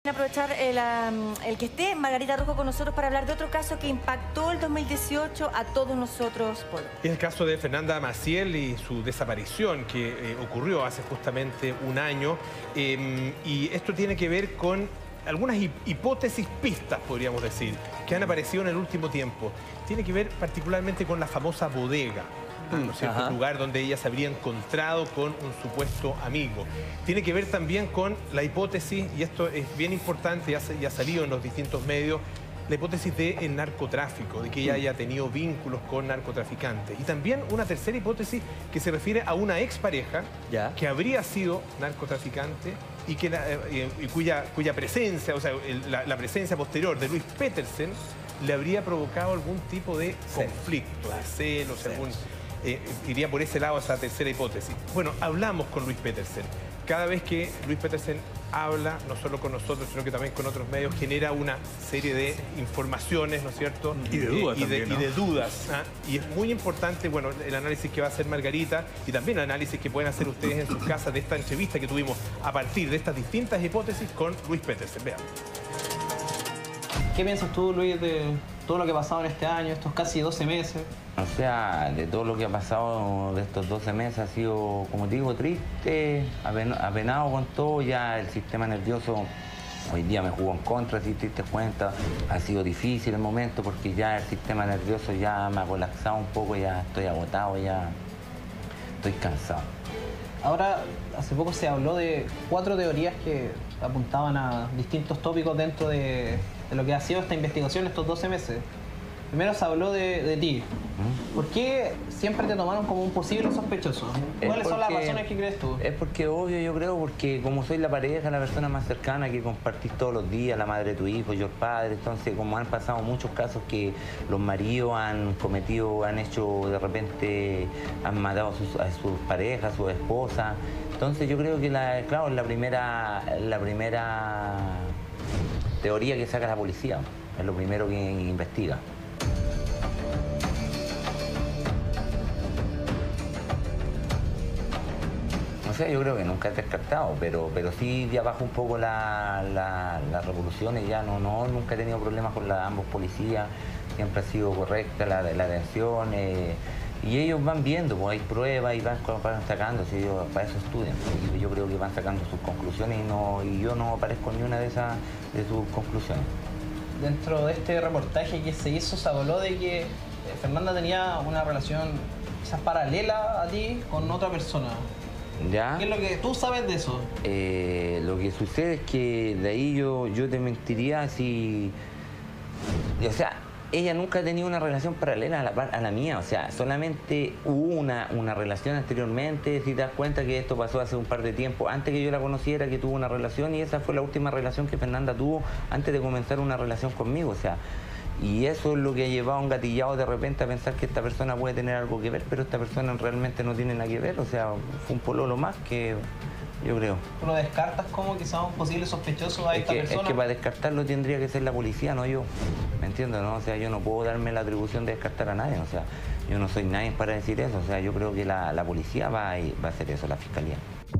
Aprovechar el que esté Margarita Rojo con nosotros para hablar de otro caso que impactó el 2018 a todos nosotros, Polo. Es el caso de Fernanda Maciel y su desaparición que ocurrió hace justamente un año. Y esto tiene que ver con algunas hipótesis, pistas, podríamos decir, que han aparecido en el último tiempo. Tiene que ver particularmente con la famosa bodega, ¿no es cierto? Un lugar donde ella se habría encontrado con un supuesto amigo. Tiene que ver también con la hipótesis, y esto es bien importante, ya ha salido en los distintos medios, la hipótesis del narcotráfico, de que ella haya tenido vínculos con narcotraficantes. Y también una tercera hipótesis que se refiere a una expareja que habría sido narcotraficante y cuya presencia, o sea, la presencia posterior de Luis Petersen le habría provocado algún tipo de conflicto, de celos, iría por ese lado esa tercera hipótesis. Bueno, hablamos con Luis Petersen. Cada vez que Luis Petersen habla, no solo con nosotros, sino que también con otros medios, genera una serie de informaciones, ¿no es cierto? Y de dudas también, ¿no? Y de dudas. Y es muy importante, bueno, el análisis que va a hacer Margarita y también el análisis que pueden hacer ustedes en sus casas de esta entrevista que tuvimos a partir de estas distintas hipótesis con Luis Petersen. Vean. ¿Qué piensas tú, Luis, de todo lo que ha pasado en este año, estos casi 12 meses? O sea, de todo lo que ha pasado de estos 12 meses ha sido, como te digo, triste, apenado con todo. Ya el sistema nervioso hoy día me jugó en contra, si te diste cuenta. Ha sido difícil el momento porque ya el sistema nervioso ya me ha colapsado un poco, ya estoy agotado, ya estoy cansado. Ahora, hace poco se habló de 4 teorías que apuntaban a distintos tópicos dentro de lo que ha sido esta investigación estos 12 meses. Primero se habló de ti. ¿Por qué siempre te tomaron como un posible sospechoso? ¿Cuáles son las razones que crees tú? Es porque obvio, yo creo, porque como soy la pareja, la persona más cercana que compartís todos los días, la madre de tu hijo, yo el padre, entonces como han pasado muchos casos que los maridos han hecho de repente, han matado a sus parejas, a sus esposas. Entonces yo creo que claro, la primera teoría que saca la policía, es lo primero que investiga. O sea, yo creo que nunca he descartado, pero sí ya bajo un poco las revoluciones, ya nunca he tenido problemas con ambos policías, siempre ha sido correcta la atención, y ellos van viendo, pues hay pruebas y van sacando, si ellos para eso estudian, y yo creo que van sacando sus conclusiones y yo no aparezco en ninguna de sus conclusiones. Dentro de este reportaje que se hizo, se habló de que Fernanda tenía una relación quizás paralela a ti con otra persona. ¿Ya? ¿Qué es lo que tú sabes de eso? Lo que sucede es que de ahí yo te mentiría si... O sea, ella nunca ha tenido una relación paralela a la mía. O sea, solamente hubo una relación anteriormente. Si te das cuenta que esto pasó hace un par de tiempo, antes que yo la conociera, que tuvo una relación, y esa fue la última relación que Fernanda tuvo antes de comenzar una relación conmigo. O sea, y eso es lo que ha llevado a un gatillado de repente a pensar que esta persona puede tener algo que ver, pero esta persona realmente no tiene nada que ver. O sea, fue un pololo más que... Yo creo. ¿Tú lo descartas como quizás un posible sospechoso a esta persona? Es que para descartarlo tendría que ser la policía, no yo. ¿Me entiendes, no? O sea, yo no puedo darme la atribución de descartar a nadie. O sea, yo no soy nadie para decir eso. O sea, yo creo que la policía va a hacer eso, la fiscalía.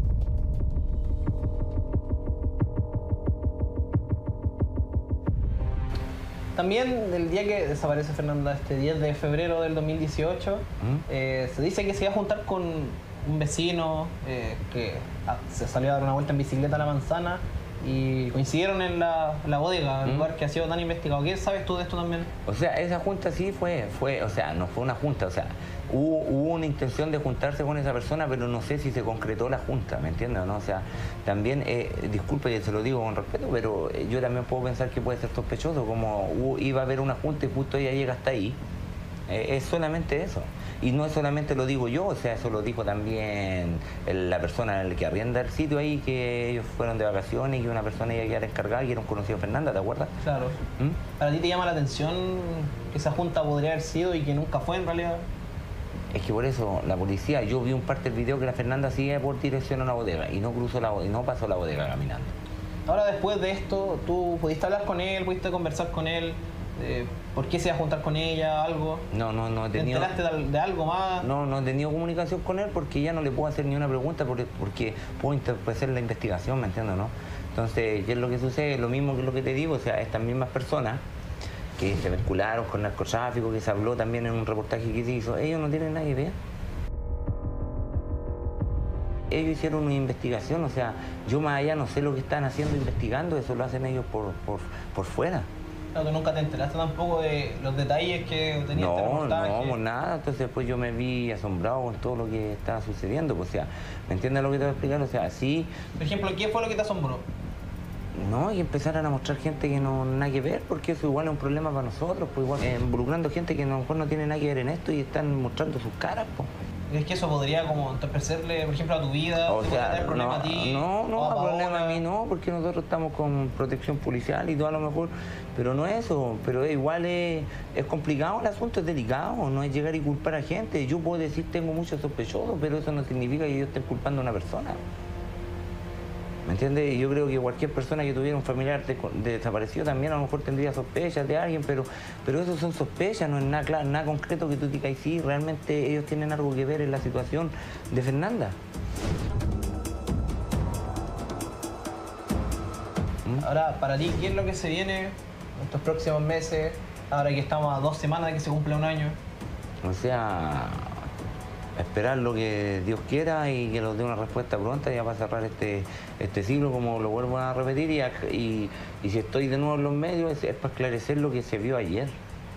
También del día que desaparece Fernanda, este 10 de febrero del 2018, se dice que se iba a juntar con un vecino que se salió a dar una vuelta en bicicleta a la manzana y coincidieron en la bodega, el lugar que ha sido tan investigado. ¿Qué sabes tú de esto también? O sea, esa junta sí fue, o sea, no fue una junta, o sea, hubo una intención de juntarse con esa persona, pero no sé si se concretó la junta, ¿me entiendes o no? O sea, también, disculpe que se lo digo con respeto, pero yo también puedo pensar que puede ser sospechoso, como iba a haber una junta y justo ella llega hasta ahí. Es solamente eso. Y no solamente lo digo yo, o sea, eso lo dijo también la persona que arrienda el sitio ahí, que ellos fueron de vacaciones y que una persona iba a quedar encargada y era un conocido de Fernanda, ¿te acuerdas? Claro. ¿Para ti te llama la atención que esa junta podría haber sido y que nunca fue en realidad? Es que por eso la policía, yo vi un parte del video que la Fernanda sigue por dirección a la bodega y no cruzó la bodega, y no pasó la bodega caminando. Ahora, después de esto, ¿tú pudiste hablar con él, pudiste conversar con él? ¿Por qué se iba a juntar con ella? ¿Algo? No he tenido... ¿Te enteraste de algo más? No he tenido comunicación con él porque ya no le puedo hacer ni una pregunta porque puedo interpretar la investigación, ¿me entiendes, no? Entonces, ¿qué es lo que sucede? Lo mismo que lo que te digo, o sea, estas mismas personas que se vincularon con narcotráfico, que se habló también en un reportaje que se hizo, ellos no tienen nada que ver. Ellos hicieron una investigación, o sea, yo más allá no sé lo que están haciendo investigando, eso lo hacen ellos por fuera. No, tú nunca te enteraste tampoco de los detalles que tenía este reportaje. No, nada. Entonces pues yo me vi asombrado con todo lo que estaba sucediendo. Pues, o sea, ¿me entiendes lo que te voy a explicar? O sea, sí. Por ejemplo, ¿qué fue lo que te asombró? No, y empezaran a mostrar gente que no nada que ver, porque eso igual es un problema para nosotros, pues igual involucrando gente que a lo mejor no tiene nada que ver en esto y están mostrando sus caras, pues. ¿Es que eso podría como entorpecerle, por ejemplo, a tu vida? O sea, tener problema a ti? No, problema a mí no, porque nosotros estamos con protección policial y todo a lo mejor, pero no eso, pero igual es complicado el asunto, es delicado, no es llegar y culpar a gente. Yo puedo decir tengo muchos sospechosos, pero eso no significa que yo esté culpando a una persona. ¿Me entiendes? Yo creo que cualquier persona que tuviera un familiar desaparecido también a lo mejor tendría sospechas de alguien, pero eso son sospechas, no es nada claro, nada concreto que tú digas, sí, realmente ellos tienen algo que ver en la situación de Fernanda. Ahora, para ti, ¿qué es lo que se viene estos próximos meses? Ahora que estamos a 2 semanas de que se cumpla un año. O sea, esperar lo que Dios quiera y que nos dé una respuesta pronta ya para cerrar este ciclo, como lo vuelvo a repetir, y si estoy de nuevo en los medios es para esclarecer lo que se vio ayer.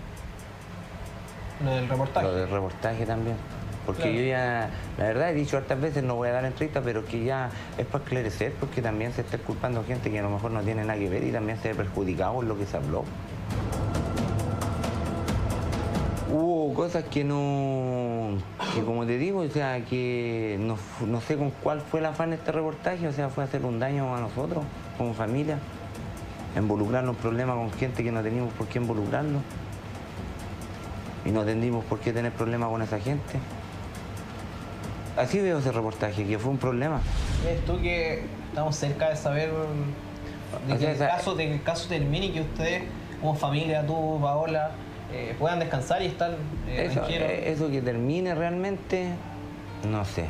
Lo del reportaje. Lo del reportaje también. Porque claro. Yo ya, la verdad he dicho hartas veces, no voy a dar entrevistas, pero que ya es para esclarecer, porque también se está culpando a gente que a lo mejor no tiene nada que ver y también se ve perjudicado en lo que se habló. Hubo cosas que como te digo, o sea, que no sé con cuál fue el afán de este reportaje, o sea, fue hacer un daño a nosotros, como familia, involucrarnos en problemas con gente que no teníamos por qué involucrarnos y no teníamos por qué tener problemas con esa gente. Así veo ese reportaje, que fue un problema. ¿Ves tú que estamos cerca de saber de que el caso termine y que ustedes, como familia, tú, Paola, puedan descansar y estar tranquilos? Eso que termine realmente, no sé.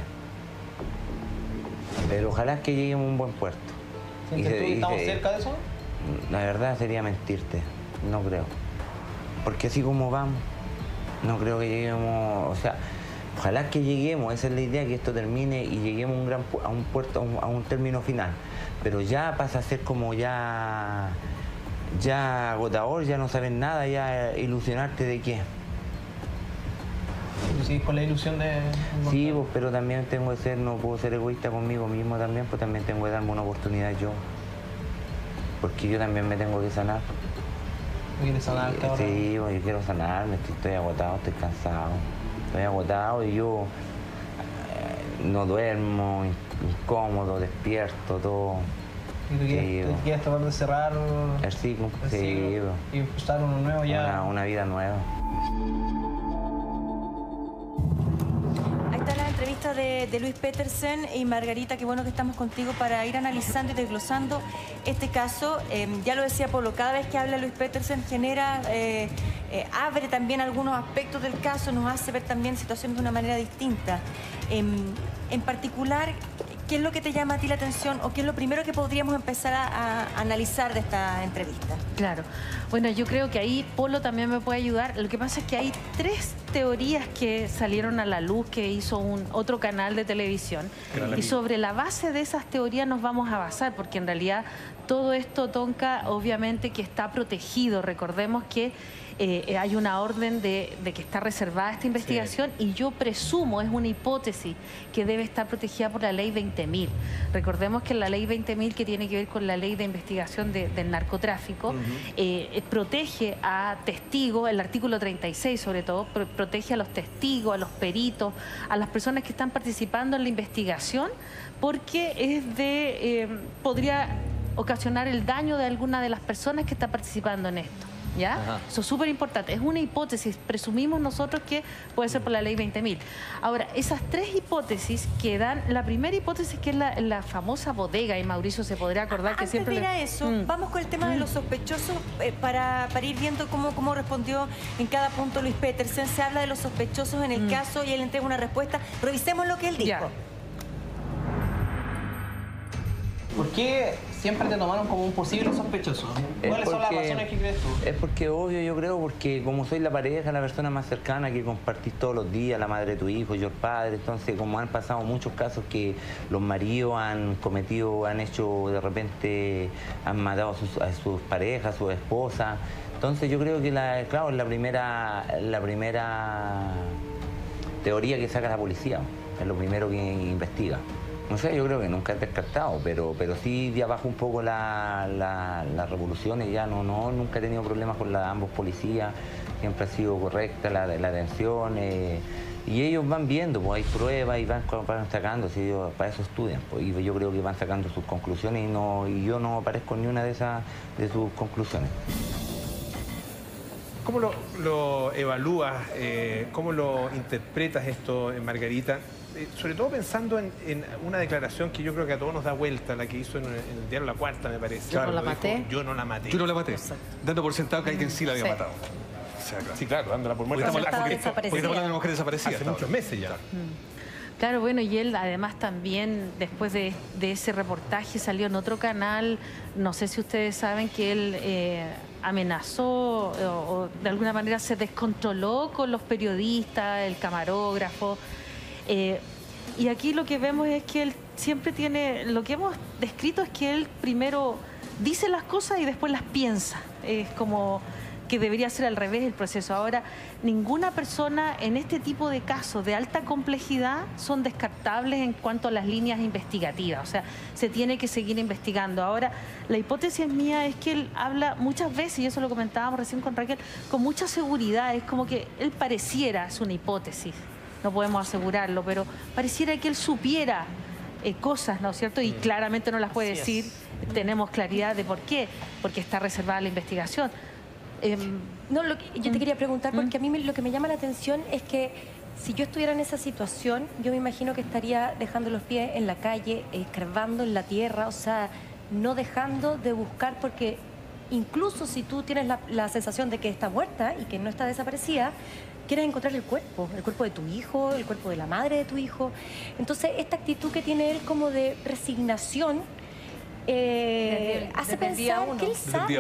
Pero ojalá que lleguemos a un buen puerto. ¿Sientes tú que estamos cerca de eso? La verdad sería mentirte, no creo. Porque así como vamos, no creo que lleguemos, o sea, ojalá que lleguemos, esa es la idea, que esto termine y lleguemos a un puerto, a un término final. Pero ya pasa a ser como ya agotador, ya no sabes nada, ya ilusionarte de qué. ¿Tú sigues con la ilusión de...? Sí, pues, pero también tengo que ser, no puedo ser egoísta conmigo mismo también, pues también tengo que darme una oportunidad yo. Porque yo también me tengo que sanar. ¿Tú quieres sanarte ahora? Sí, pues, yo quiero sanarme, estoy agotado, estoy cansado. Estoy agotado y yo no duermo, incómodo, despierto, todo. ¿Y tú quieres tratar de cerrar el ciclo? Sí, y empezar uno nuevo ya. Una vida nueva. Ahí está la entrevista de Luis Petersen y Margarita, qué bueno que estamos contigo para ir analizando y desglosando este caso. Ya lo decía Polo, cada vez que habla Luis Petersen genera, abre también algunos aspectos del caso, nos hace ver también situaciones de una manera distinta. En particular, ¿qué es lo que te llama a ti la atención o qué es lo primero que podríamos empezar a analizar de esta entrevista? Claro. Bueno, yo creo que ahí Polo también me puede ayudar. Lo que pasa es que hay 3 teorías que salieron a la luz que hizo otro canal de televisión. Y sobre la base de esas teorías nos vamos a basar, porque en realidad todo esto, Tonka, obviamente que está protegido. Recordemos que hay una orden de que está reservada esta investigación, sí. Y yo presumo, es una hipótesis, que debe estar protegida por la ley 20.000. Recordemos que la ley 20.000, que tiene que ver con la ley de investigación del narcotráfico, protege a testigos, el artículo 36 sobre todo, protege a los testigos, a los peritos, a las personas que están participando en la investigación, porque podría ocasionar el daño de alguna de las personas que está participando en esto. ¿Ya? Ajá. Eso es súper importante. Es una hipótesis. Presumimos nosotros que puede ser por la ley 20.000. Ahora, esas 3 hipótesis que dan... La primera hipótesis, que es la famosa bodega, y Mauricio se podrá acordar que siempre... Antes de ir a eso, vamos con el tema de los sospechosos para ir viendo cómo respondió en cada punto Luis Petersen. Se habla de los sospechosos en el caso y él entrega una respuesta. Revisemos lo que él dijo. ¿Por qué siempre te tomaron como un posible sospechoso. ¿Cuáles son las razones que crees tú? Es porque obvio, yo creo, porque como soy la pareja, la persona más cercana que compartís todos los días, la madre de tu hijo, yo el padre, entonces como han pasado muchos casos que los maridos han hecho de repente, han matado a sus parejas, a sus esposas. Entonces yo creo que claro, es la primera teoría que saca la policía, es lo primero que investiga. No sé, yo creo que nunca es descartado, pero sí ya bajo un poco las revoluciones, ya nunca he tenido problemas con ambos policías, siempre ha sido correcta la atención, y ellos van viendo, pues hay pruebas y van sacando, si ellos para eso estudian, pues, y yo creo que van sacando sus conclusiones y yo no aparezco en ni una de sus conclusiones. ¿Cómo lo evalúas, cómo lo interpretas esto, Margarita? Sobre todo pensando en una declaración que yo creo que a todos nos da vuelta, la que hizo en el diario La Cuarta, me parece. Yo no la maté. Yo no la maté. Yo no la maté. Dando por sentado que alguien sí la había matado. O sea, claro. Sí, claro, dándola por muerta. Porque estamos hablando de una mujer desaparecida. Hace muchos meses ya. Claro, bueno, y él además también, después de ese reportaje, salió en otro canal, no sé si ustedes saben que él amenazó o de alguna manera se descontroló con los periodistas, el camarógrafo. Y aquí lo que vemos es que él siempre tiene, lo que hemos descrito es que él primero dice las cosas y después las piensa. Es como que debería ser al revés el proceso. Ahora, ninguna persona en este tipo de casos de alta complejidad son descartables en cuanto a las líneas investigativas. O sea, se tiene que seguir investigando. Ahora, la hipótesis mía es que él habla muchas veces, y eso lo comentábamos recién con Raquel, con mucha seguridad. Es como que él pareciera, es una hipótesis, no podemos asegurarlo, pero pareciera que él supiera cosas, ¿no es cierto? Y claramente no las puede decir. Tenemos claridad de por qué, porque está reservada la investigación. No, yo te quería preguntar, porque a mí lo que me llama la atención es que si yo estuviera en esa situación, yo me imagino que estaría dejando los pies en la calle, escarbando en la tierra, o sea, no dejando de buscar, porque incluso si tú tienes la sensación de que está muerta y que no está desaparecida, quieres encontrar el cuerpo de tu hijo, el cuerpo de la madre de tu hijo. Entonces, esta actitud que tiene él como de resignación, hace pensar que él sabe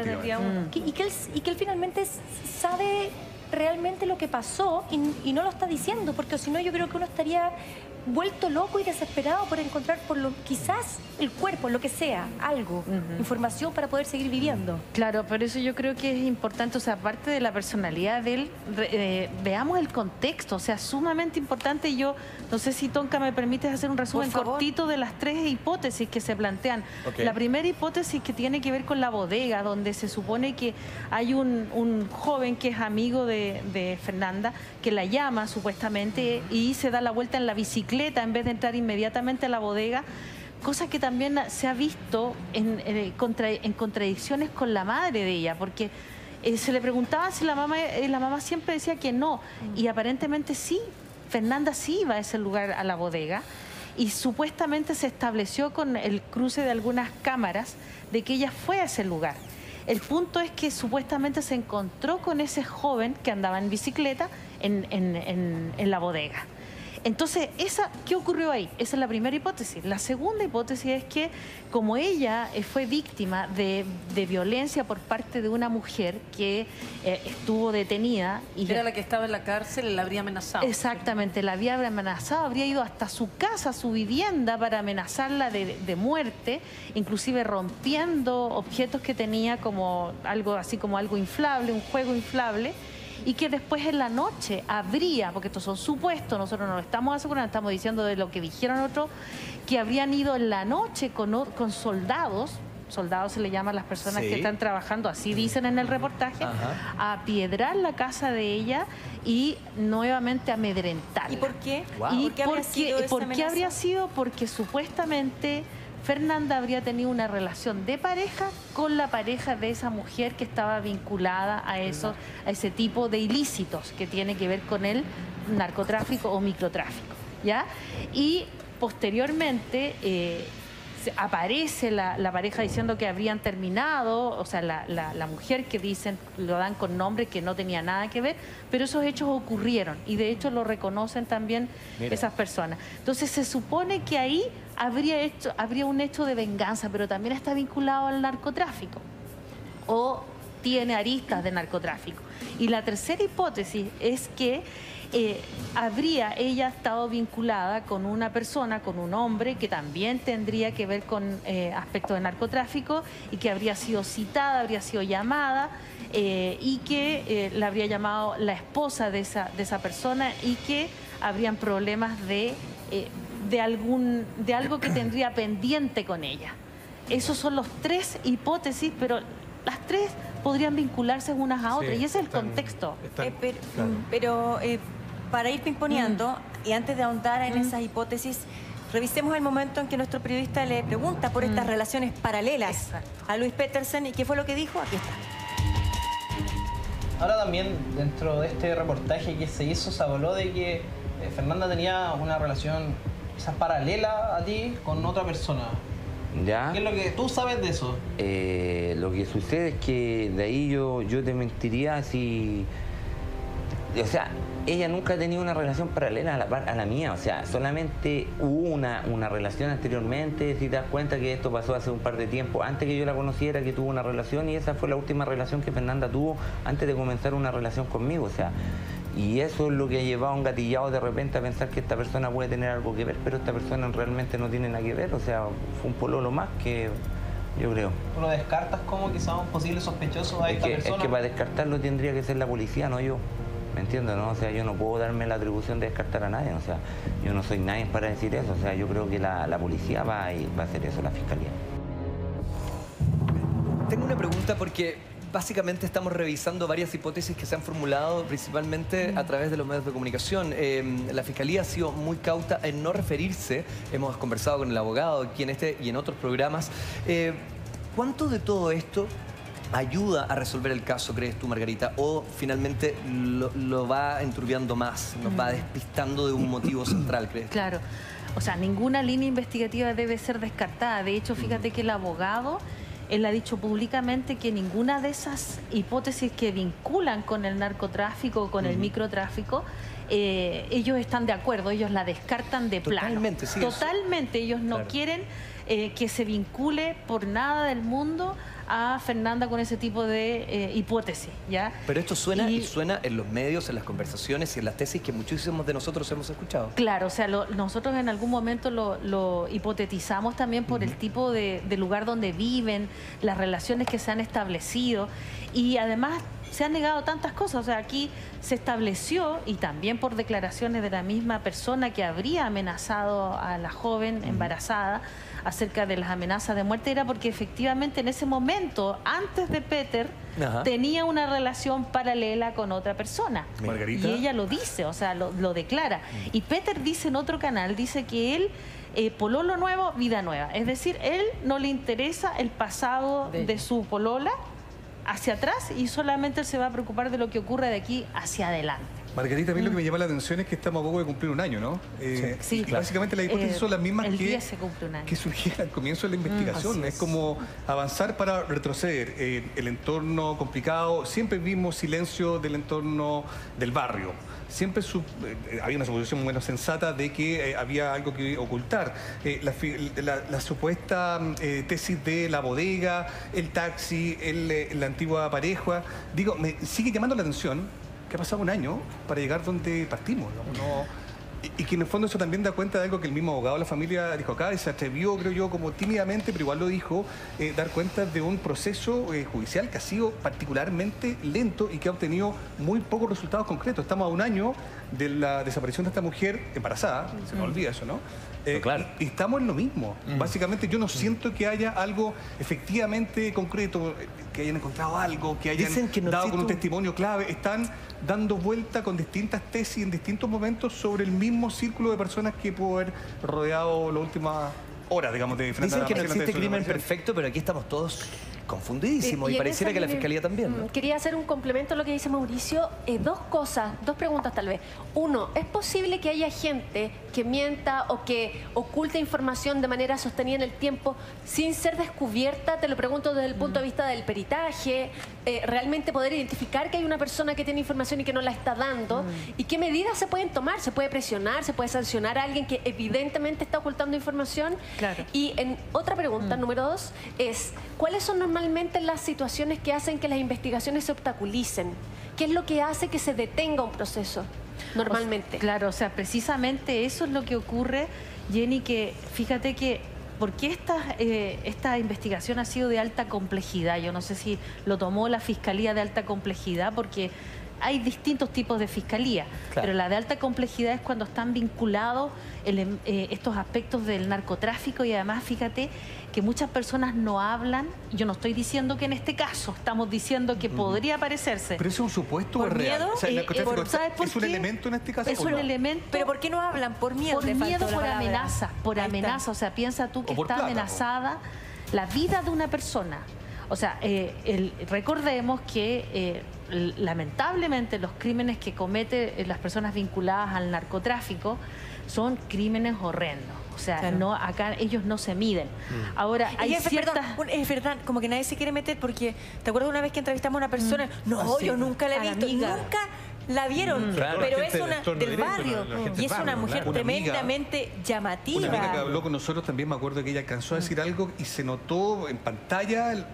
y que él finalmente sabe realmente lo que pasó y no lo está diciendo, porque si no yo creo que uno estaría vuelto loco y desesperado por encontrar quizás el cuerpo, lo que sea, algo, información para poder seguir viviendo. Claro, por eso yo creo que es importante, o sea, aparte de la personalidad de él, veamos el contexto, o sea, sumamente importante. Yo no sé si, Tonka, me permites hacer un resumen cortito de las tres hipótesis que se plantean. La primera hipótesis que tiene que ver con la bodega, donde se supone que hay un joven que es amigo de Fernanda, que la llama supuestamente y se da la vuelta en la bicicleta en vez de entrar inmediatamente a la bodega, cosa que también se ha visto en contradicciones con la madre de ella, porque se le preguntaba si la mamá siempre decía que no, y aparentemente sí, Fernanda sí iba a ese lugar, a la bodega, y supuestamente se estableció con el cruce de algunas cámaras de que ella fue a ese lugar. El punto es que supuestamente se encontró con ese joven que andaba en bicicleta en la bodega. Entonces, ¿qué ocurrió ahí? Esa es la primera hipótesis. La segunda hipótesis es que, como ella fue víctima de violencia por parte de una mujer que estuvo detenida... Era la que estaba en la cárcel y la habría amenazado. Exactamente, la había amenazado, habría ido hasta su casa, su vivienda, para amenazarla de muerte, inclusive rompiendo objetos que tenía como algo inflable, un juego inflable, y que después en la noche habría, porque estos son supuestos, nosotros no lo estamos asegurando, estamos diciendo de lo que dijeron otros, que habrían ido en la noche con soldados se le llama a las personas que están trabajando, así dicen en el reportaje, a apiedrar la casa de ella y nuevamente amedrentarla. ¿Y por qué? ¿Y ¿Por qué habría sido? Porque supuestamente Fernanda habría tenido una relación de pareja con la pareja de esa mujer que estaba vinculada a ese tipo de ilícitos que tiene que ver con el narcotráfico o microtráfico, ¿ya? Y posteriormente aparece la pareja diciendo que habrían terminado, o sea, la mujer que dicen, lo dan con nombre que no tenía nada que ver, pero esos hechos ocurrieron y de hecho lo reconocen también esas personas. Entonces se supone que ahí habría un hecho de venganza, pero también está vinculado al narcotráfico o tiene aristas de narcotráfico. Y la tercera hipótesis es que habría ella estado vinculada con una persona, con un hombre que también tendría que ver con aspectos de narcotráfico y que habría sido citada, habría sido llamada y que la habría llamado la esposa de esa persona y que habrían problemas de algo que tendría pendiente con ella. Esos son los tres hipótesis, pero las tres podrían vincularse unas a otras y ese es el contexto. Pero para ir pimponeando y antes de ahondar en esas hipótesis, revisemos el momento en que nuestro periodista le pregunta por estas relaciones paralelas a Louis Petersen y qué fue lo que dijo. Aquí está. Ahora también dentro de este reportaje que se hizo se habló de que Fernanda tenía una relación quizás paralela a ti con otra persona. ¿Ya? ¿Qué es lo que tú sabes de eso? Lo que sucede es que de ahí yo te mentiría si... O sea, ella nunca ha tenido una relación paralela a la mía. O sea, solamente hubo una relación anteriormente. Si te das cuenta que esto pasó hace un par de tiempo, antes que yo la conociera, que tuvo una relación, y esa fue la última relación que Fernanda tuvo antes de comenzar una relación conmigo. O sea, y eso es lo que ha llevado a un gatillado de repente a pensar que esta persona puede tener algo que ver, pero esta persona realmente no tiene nada que ver. O sea, fue un pololo más que... Yo creo. ¿Tú lo descartas como quizás un posible sospechoso a esta persona? Es que para descartarlo tendría que ser la policía, no yo. ¿Me entiendes, no? O sea, yo no puedo darme la atribución de descartar a nadie. O sea, yo no soy nadie para decir eso. O sea, yo creo que la policía va a hacer eso, la fiscalía. Tengo una pregunta porque básicamente estamos revisando varias hipótesis que se han formulado principalmente a través de los medios de comunicación. La Fiscalía ha sido muy cauta en no referirse. Hemos conversado con el abogado aquí en este y en otros programas. ¿Cuánto de todo esto ayuda a resolver el caso, crees tú, Margarita? ¿O finalmente lo va enturbiando más, nos va despistando de un motivo central, crees? Claro. O sea, ninguna línea investigativa debe ser descartada. De hecho, fíjate que el abogado, él ha dicho públicamente que ninguna de esas hipótesis que vinculan con el narcotráfico o con el microtráfico, ellos están de acuerdo, ellos la descartan de plano. Totalmente, sí. Totalmente, ellos no quieren que se vincule por nada del mundo a Fernanda con ese tipo de hipótesis, ¿ya? Pero esto suena y suena en los medios, en las conversaciones y en las tesis que muchísimos de nosotros hemos escuchado. Claro, o sea, nosotros en algún momento lo hipotetizamos también por el tipo de lugar donde viven, las relaciones que se han establecido y además se han negado tantas cosas. O sea, aquí se estableció, y también por declaraciones de la misma persona que habría amenazado a la joven embarazada acerca de las amenazas de muerte, era porque efectivamente en ese momento, antes de Peter, tenía una relación paralela con otra persona. Margarita. Y ella lo dice, o sea, lo declara. Y Peter dice en otro canal, dice que él... pololo nuevo, vida nueva. Es decir, él no le interesa el pasado de su polola hacia atrás y solamente él se va a preocupar de lo que ocurre de aquí hacia adelante. Margarita, a mí lo que me llama la atención es que estamos a poco de cumplir un año, ¿no? Sí, claro. Básicamente las hipótesis son las mismas el día se cumple un año. que surgían al comienzo de la investigación. Es como avanzar para retroceder. El entorno complicado, siempre vimos silencio del entorno del barrio. Siempre había una suposición muy sensata de que había algo que ocultar. La supuesta tesis de la bodega, el taxi, la antigua pareja. Digo, me sigue llamando la atención que ha pasado un año para llegar donde partimos, y que en el fondo eso también da cuenta de algo que el mismo abogado de la familia dijo acá, y se atrevió, creo yo, como tímidamente, pero igual lo dijo, dar cuenta de un proceso judicial que ha sido particularmente lento y que ha obtenido muy pocos resultados concretos. Estamos a un año de la desaparición de esta mujer embarazada, se me olvida eso, ¿no? Claro. Y estamos en lo mismo. Básicamente yo no siento que haya algo efectivamente concreto, que hayan encontrado algo, que hayan dado con un testimonio clave. Están dando vuelta con distintas tesis en distintos momentos sobre el mismo círculo de personas que pudo haber rodeado la última hora, digamos, de Fernanda. Dicen que no existe crimen perfecto, pero aquí estamos todos confundidísimos y pareciera que la Fiscalía también, ¿no? Quería hacer un complemento a lo que dice Mauricio. Dos cosas, dos preguntas tal vez. Uno, ¿es posible que haya gente que mienta o que oculte información de manera sostenida en el tiempo sin ser descubierta? Te lo pregunto desde el punto de vista del peritaje, realmente poder identificar que hay una persona que tiene información y que no la está dando. ¿Y qué medidas se pueden tomar? ¿Se puede presionar? ¿Se puede sancionar a alguien que evidentemente está ocultando información? Claro. Y en otra pregunta, número 2, es ¿cuáles son normalmente las situaciones que hacen que las investigaciones se obstaculicen? ¿Qué es lo que hace que se detenga un proceso normalmente? Claro, o sea, precisamente eso es lo que ocurre, Jenny, que fíjate que ¿por qué esta investigación ha sido de alta complejidad? Yo no sé si lo tomó la Fiscalía de alta complejidad, porque hay distintos tipos de fiscalía, pero la de alta complejidad es cuando están vinculados estos aspectos del narcotráfico, y además fíjate que muchas personas no hablan. Yo no estoy diciendo que en este caso, estamos diciendo que podría parecerse. ¿Pero es un supuesto o es real? miedo? O sea, el narcotráfico ¿sabes por ¿es un qué? elemento en este caso? Es o un no? elemento. ¿Pero por qué no hablan? Por miedo. Por te faltó miedo, la por palabra. amenaza, por Ahí está. amenaza. O sea, piensa tú que O por está plata, amenazada la vida de una persona. O sea, recordemos que lamentablemente los crímenes que cometen las personas vinculadas al narcotráfico son crímenes horrendos. O sea, Claro. no, acá ellos no se miden. Ahora, hay ciertas... Es verdad, como que nadie se quiere meter porque, ¿te acuerdas una vez que entrevistamos a una persona? No, yo nunca la he A la visto, amiga. nunca la vieron, Claro. pero La es gente del una entorno del directo, barrio la gente y es del una barrio, mujer claro. Una amiga- tremendamente llamativa. Una amiga que habló con nosotros también, me acuerdo que ella alcanzó a decir algo y se notó en pantalla el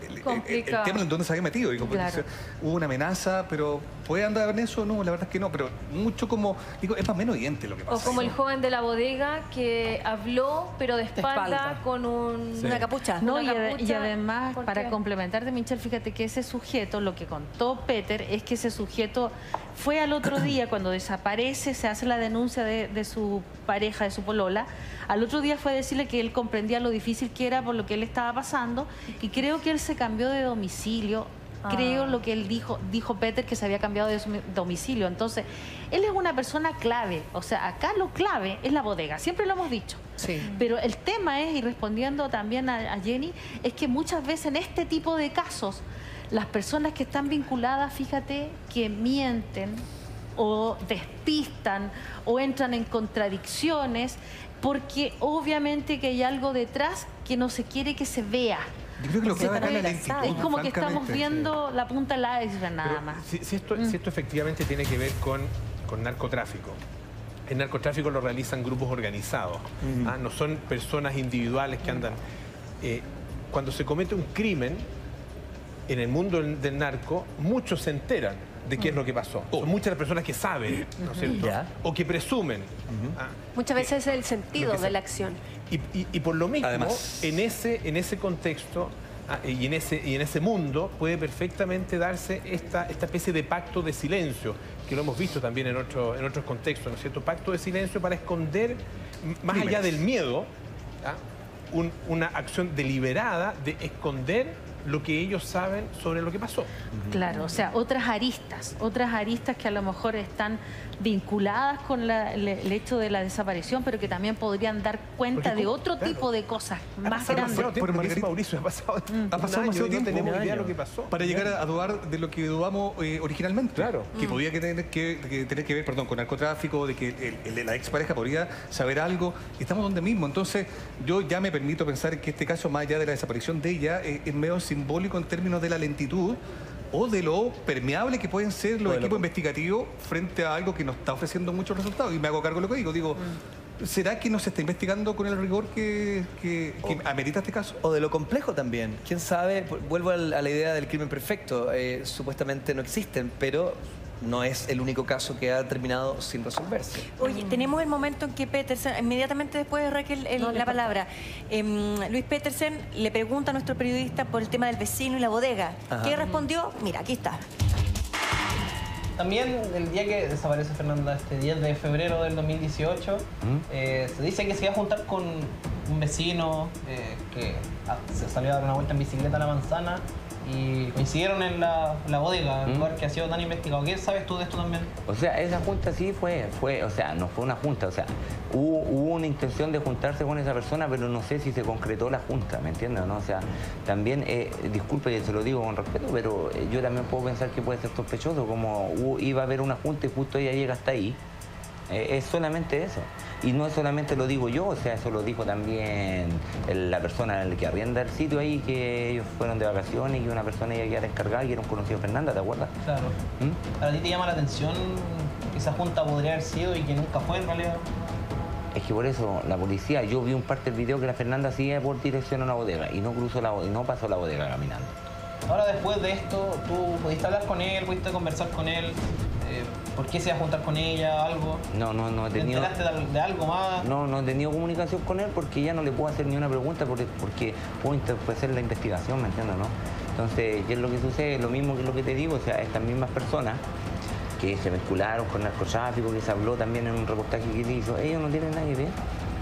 tema en donde se había metido. Digo, porque Claro. hubo una amenaza, pero ¿puede andar en eso? No, la verdad es que no, pero mucho como, digo, es más o menos evidente lo que O pasa. como el joven de la bodega que habló, pero de espalda, con Una capucha. No, una y capucha. además, ¿Por para qué? complementar de Michelle, fíjate que ese sujeto, lo que contó Peter, es que ese sujeto fue al otro día, cuando desaparece, se hace la denuncia de su pareja, de su polola, al otro día fue a decirle que él comprendía lo difícil que era por lo que él estaba pasando, y creo que él se cambió de domicilio. Creo lo que él dijo Peter, que se había cambiado de domicilio. Entonces, él es una persona clave. O sea, acá lo clave es la bodega. Siempre lo hemos dicho. Sí. Pero el tema es, y respondiendo también a Jenny, es que muchas veces en este tipo de casos, las personas que están vinculadas, fíjate, que mienten o despistan o entran en contradicciones, porque obviamente que hay algo detrás que no se quiere que se vea. Yo creo que lo Se clave acá es la paraliza. lentitud. Es como que estamos francamente. viendo la punta del iceberg nada Pero más. si esto efectivamente tiene que ver con narcotráfico. El narcotráfico lo realizan grupos organizados. No son personas individuales que andan. Cuando se comete un crimen en el mundo del narco, muchos se enteran de qué es lo que pasó. Son muchas las personas que saben, ¿no es cierto? Ya. O que presumen. Muchas veces es el sentido lo que de sea. la acción. Y por lo mismo, Además. en ese contexto y en ese mundo puede perfectamente darse esta especie de pacto de silencio, que lo hemos visto también en otros contextos, ¿no es cierto? Pacto de silencio para esconder, más allá del miedo, una acción deliberada de esconder lo que ellos saben sobre lo que pasó. Claro, o sea, otras aristas que a lo mejor están vinculadas con el hecho de la desaparición, pero que también podrían dar cuenta Porque de otro claro, tipo de cosas Ha más pasado grandes. demasiado tiempo, Pero, porque dice Margarita, Mauricio, ha pasado Ha pasado un año demasiado y tiempo. no tenemos Un idea de año. lo que pasó. Para llegar a dudar de lo que dudamos originalmente. Claro. Que podía tener que ver, con narcotráfico, de que la expareja podría saber algo. Estamos donde mismo. Entonces, yo ya me permito pensar que este caso, más allá de la desaparición de ella, es medio simbólico en términos de la lentitud o de lo permeable que pueden ser los equipos investigativos frente a algo que nos está ofreciendo muchos resultados. Y me hago cargo de lo que digo. Digo, ¿será que no se está investigando con el rigor que amerita este caso? O de lo complejo también. ¿Quién sabe? Vuelvo a la idea del crimen perfecto. Supuestamente no existen, pero no es el único caso que ha terminado sin resolverse. Oye, tenemos el momento en que Petersen, inmediatamente después de Raquel la palabra, Luis Petersen le pregunta a nuestro periodista por el tema del vecino y la bodega. Ajá. ¿Qué respondió? Mira, aquí está. También el día que desaparece Fernanda, este 10 de febrero del 2018, se dice que se iba a juntar con un vecino que se salió a dar una vuelta en bicicleta a la manzana y coincidieron en la bodega, el lugar que ha sido tan investigado. ¿Qué sabes tú de esto también? O sea, esa junta sí fue, o sea, no fue una junta, o sea, hubo una intención de juntarse con esa persona, pero no sé si se concretó la junta, ¿me entiendes? ¿No? O sea, también, disculpe, se lo digo con respeto, pero yo también puedo pensar que puede ser sospechoso, como iba a haber una junta y justo ella llega hasta ahí. Es solamente eso. Y no solamente lo digo yo, o sea, eso lo dijo también la persona que arrienda el sitio ahí, que ellos fueron de vacaciones y una persona iba a quedar encargada y era un conocido Fernanda, ¿te acuerdas? Claro. ¿A ti te llama la atención que esa junta podría haber sido y que nunca fue en realidad? Es que por eso la policía, yo vi un parte del video que la Fernanda sigue por dirección a una bodega y no cruzó la bodega, no pasó la bodega caminando. Ahora, después de esto, ¿tú pudiste hablar con él, pudiste conversar con él? ¿Por qué se iba a juntar con ella? ¿Algo? No he tenido... ¿Te enteraste de algo más? No he tenido comunicación con él porque ya no le puedo hacer ni una pregunta porque puedo hacer la investigación, ¿me entiendes, no? Entonces, ¿qué es lo que sucede? Lo mismo que lo que te digo, o sea, estas mismas personas que se vincularon con narcotráfico, que se habló también en un reportaje que hizo, ellos no tienen nada que ver.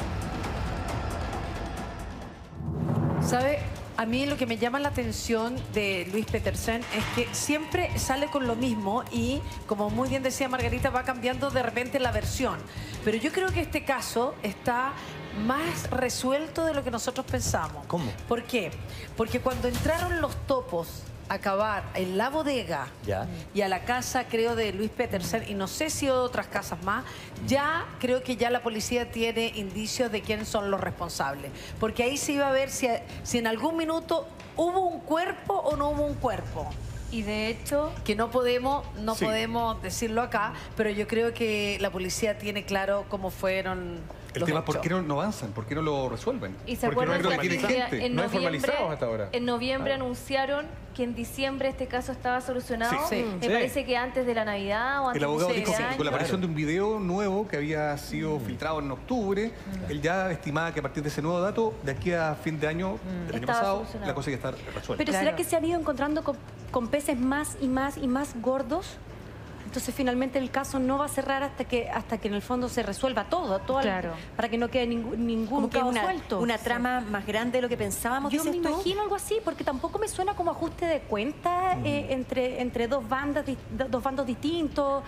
¿Sabe? A mí lo que me llama la atención de Luis Petersen es que siempre sale con lo mismo y, como muy bien decía Margarita, va cambiando de repente la versión. Pero yo creo que este caso está más resuelto de lo que nosotros pensamos. ¿Cómo? ¿Por qué? Porque cuando entraron los topos a cavar en la bodega y a la casa, creo, de Luis Petersen, y no sé si otras casas más, ya creo que ya la policía tiene indicios de quiénes son los responsables. Porque ahí se iba a ver si en algún minuto hubo un cuerpo o no hubo un cuerpo. Y de hecho... Que no podemos decirlo acá, pero yo creo que la policía tiene claro cómo fueron El tema es por qué no avanzan, por qué no lo resuelven. Y se acuerdan no que no hay formalizados hasta ahora. En noviembre anunciaron que en diciembre este caso estaba solucionado. Me parece que antes de la Navidad o antes el abogado de dijo que año. con la aparición de un video nuevo que había sido filtrado en octubre, él ya estimaba que a partir de ese nuevo dato, de aquí a fin de año, del año pasado, la cosa ya está resuelta. Pero ¿será que se han ido encontrando con peces más y más gordos? Entonces finalmente el caso no va a cerrar hasta que en el fondo se resuelva todo para que no quede ningún cabo suelto. Una trama más grande de lo que pensábamos. Yo me imagino algo así, porque tampoco me suena como ajuste de cuentas entre dos bandos distintos.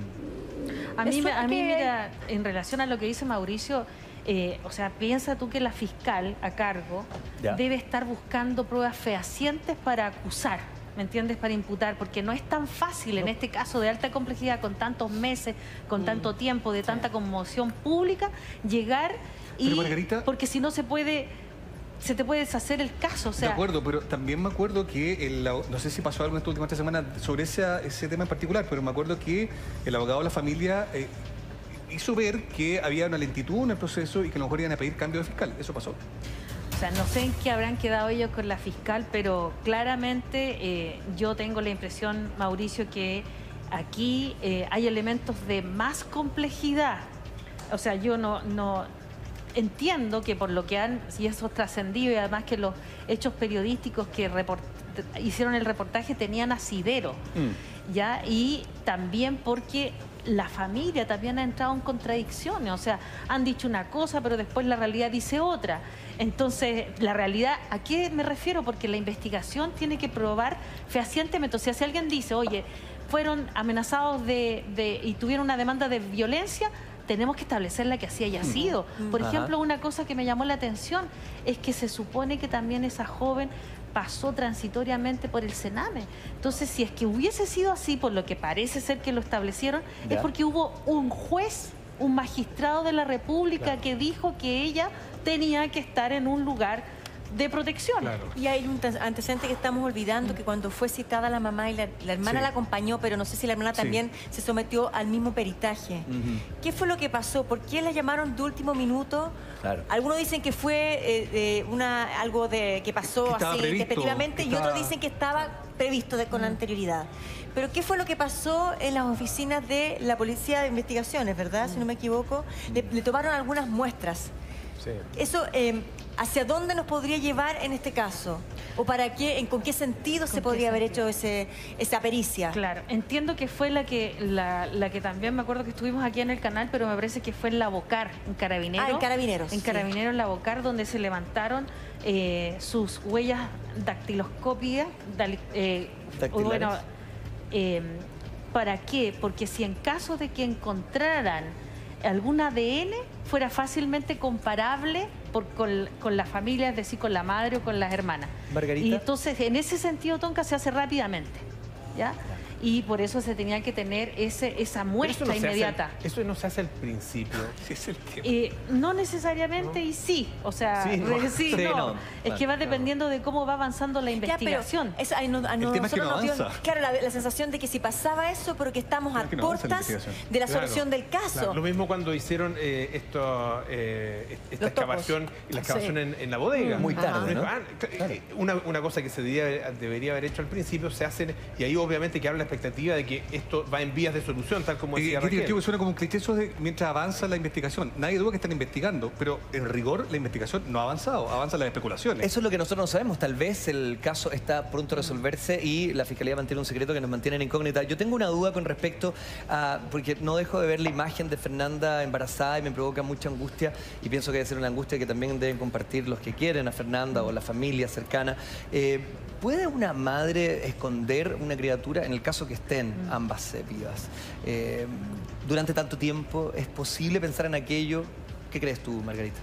A mí, mira, en relación a lo que dice Mauricio, o sea, piensa tú que la fiscal a cargo debe estar buscando pruebas fehacientes para acusar. ¿Me entiendes? Para imputar, porque no es tan fácil en este caso de alta complejidad, con tantos meses, con tanto tiempo, de tanta conmoción pública, llegar y... Pero Margarita, porque si no se te puede deshacer el caso, o sea... De acuerdo, pero también me acuerdo que, no sé si pasó algo en esta última semana sobre ese tema en particular, pero me acuerdo que el abogado de la familia hizo ver que había una lentitud en el proceso y que a lo mejor iban a pedir cambio de fiscal. ¿Eso pasó? O sea, no sé en qué habrán quedado ellos con la fiscal, pero claramente yo tengo la impresión, Mauricio, que aquí hay elementos de más complejidad. O sea, yo no entiendo que por lo que han, y eso trascendido, y además que los hechos periodísticos que hicieron el reportaje tenían asidero, ¿ya? Y también porque la familia también ha entrado en contradicciones, o sea, han dicho una cosa, pero después la realidad dice otra. Entonces, la realidad, ¿a qué me refiero? Porque la investigación tiene que probar fehacientemente. O sea, si alguien dice, oye, fueron amenazados y tuvieron una demanda de violencia, tenemos que establecer la que así haya sido. Por ejemplo, una cosa que me llamó la atención es que se supone que también esa joven pasó transitoriamente por el Sename. Entonces, si es que hubiese sido así, por lo que parece ser que lo establecieron, es porque hubo un juez, un magistrado de la República que dijo que ella tenía que estar en un lugar de protección. Y hay un antecedente que estamos olvidando, que cuando fue citada la mamá y la hermana la acompañó, pero no sé si la hermana también se sometió al mismo peritaje. ¿Qué fue lo que pasó? ¿Por qué la llamaron de último minuto? Algunos dicen que fue algo que pasó así despectivamente y otros dicen que estaba previsto con anterioridad. Pero ¿qué fue lo que pasó en las oficinas de la Policía de Investigaciones, verdad? Si no me equivoco, le tomaron algunas muestras. Eso ¿hacia dónde nos podría llevar en este caso? ¿O para qué, con qué sentido se podría haber hecho esa pericia? Claro, entiendo que fue la que también me acuerdo que estuvimos aquí en el canal, pero me parece que fue en La Bocar, en Carabineros. Ah, en Carabineros. En Carabineros, en La Bocar, donde se levantaron sus huellas dactiloscópicas. Bueno, ¿para qué? Porque si en caso de que encontraran algún ADN, fuera fácilmente comparable con la familia, es decir, con la madre o con las hermanas. Margarita. Y entonces, en ese sentido, Tonka, se hace rápidamente, ¿ya? Y por eso se tenía que tener esa muestra inmediata. Eso no se hace al principio. Es el no necesariamente, y sí. O sea, sí, no. Es que va dependiendo de cómo va avanzando la investigación. El tema es que no avanza. Claro, la sensación de que si pasaba eso, pero que estamos a puertas de la solución del caso. Claro. Lo mismo cuando hicieron esta excavación y la excavación en la bodega. Muy tarde, ¿no? Una cosa que se debería haber hecho al principio, se hace, y ahí obviamente que habla expectativa de que esto va en vías de solución, tal como decía Raquel. Que suena como un cliché eso de mientras avanza la investigación. Nadie duda que están investigando, pero en rigor la investigación no ha avanzado, avanzan las especulaciones. Eso es lo que nosotros no sabemos. Tal vez el caso está pronto a resolverse y la Fiscalía mantiene un secreto que nos mantiene en incógnita. Yo tengo una duda con respecto a... porque no dejo de ver la imagen de Fernanda embarazada y me provoca mucha angustia, y pienso que debe ser una angustia que también deben compartir los que quieren a Fernanda o la familia cercana. ¿Puede una madre esconder una criatura en el caso que estén ambas vivas? Durante tanto tiempo, ¿es posible pensar en aquello? ¿Qué crees tú, Margarita?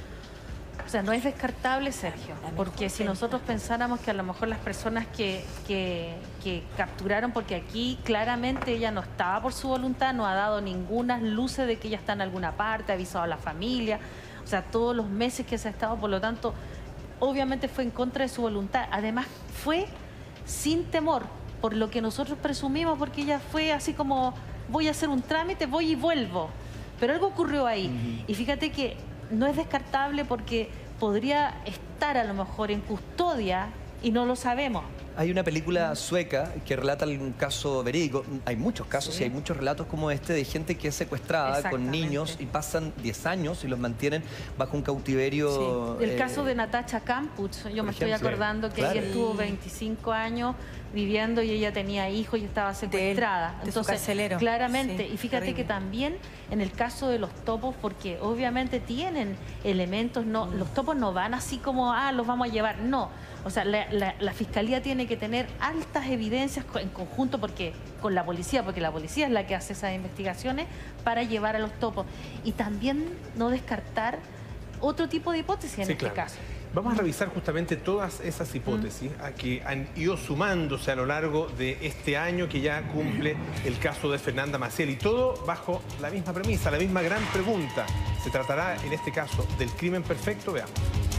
O sea, no es descartable, Sergio, porque si nosotros pensáramos que a lo mejor las personas que capturaron, porque aquí claramente ella no estaba por su voluntad, no ha dado ninguna luces de que ella está en alguna parte, ha avisado a la familia, o sea, todos los meses que se ha estado, por lo tanto, obviamente fue en contra de su voluntad. Además, fue sin temor, por lo que nosotros presumimos, porque ella fue así como, voy a hacer un trámite, voy y vuelvo. Pero algo ocurrió ahí. Y fíjate que no es descartable porque podría estar a lo mejor en custodia y no lo sabemos. Hay una película sueca que relata un caso verídico. Hay muchos casos y hay muchos relatos como este de gente que es secuestrada con niños y pasan 10 años y los mantienen bajo un cautiverio. El caso de Natasha Kampusch, yo me estoy acordando que ella estuvo 25 años viviendo y ella tenía hijos y estaba secuestrada. Entonces, claramente, y fíjate que también en el caso de los topos, porque obviamente tienen elementos, los topos no van así como, los vamos a llevar, no. O sea, la Fiscalía tiene que tener altas evidencias en conjunto con la policía, porque la policía es la que hace esas investigaciones para llevar a los topos. Y también no descartar otro tipo de hipótesis en este caso. Vamos a revisar justamente todas esas hipótesis que han ido sumándose a lo largo de este año que ya cumple el caso de Fernanda Maciel, y todo bajo la misma premisa, la misma gran pregunta. ¿Se tratará en este caso del crimen perfecto? Veamos.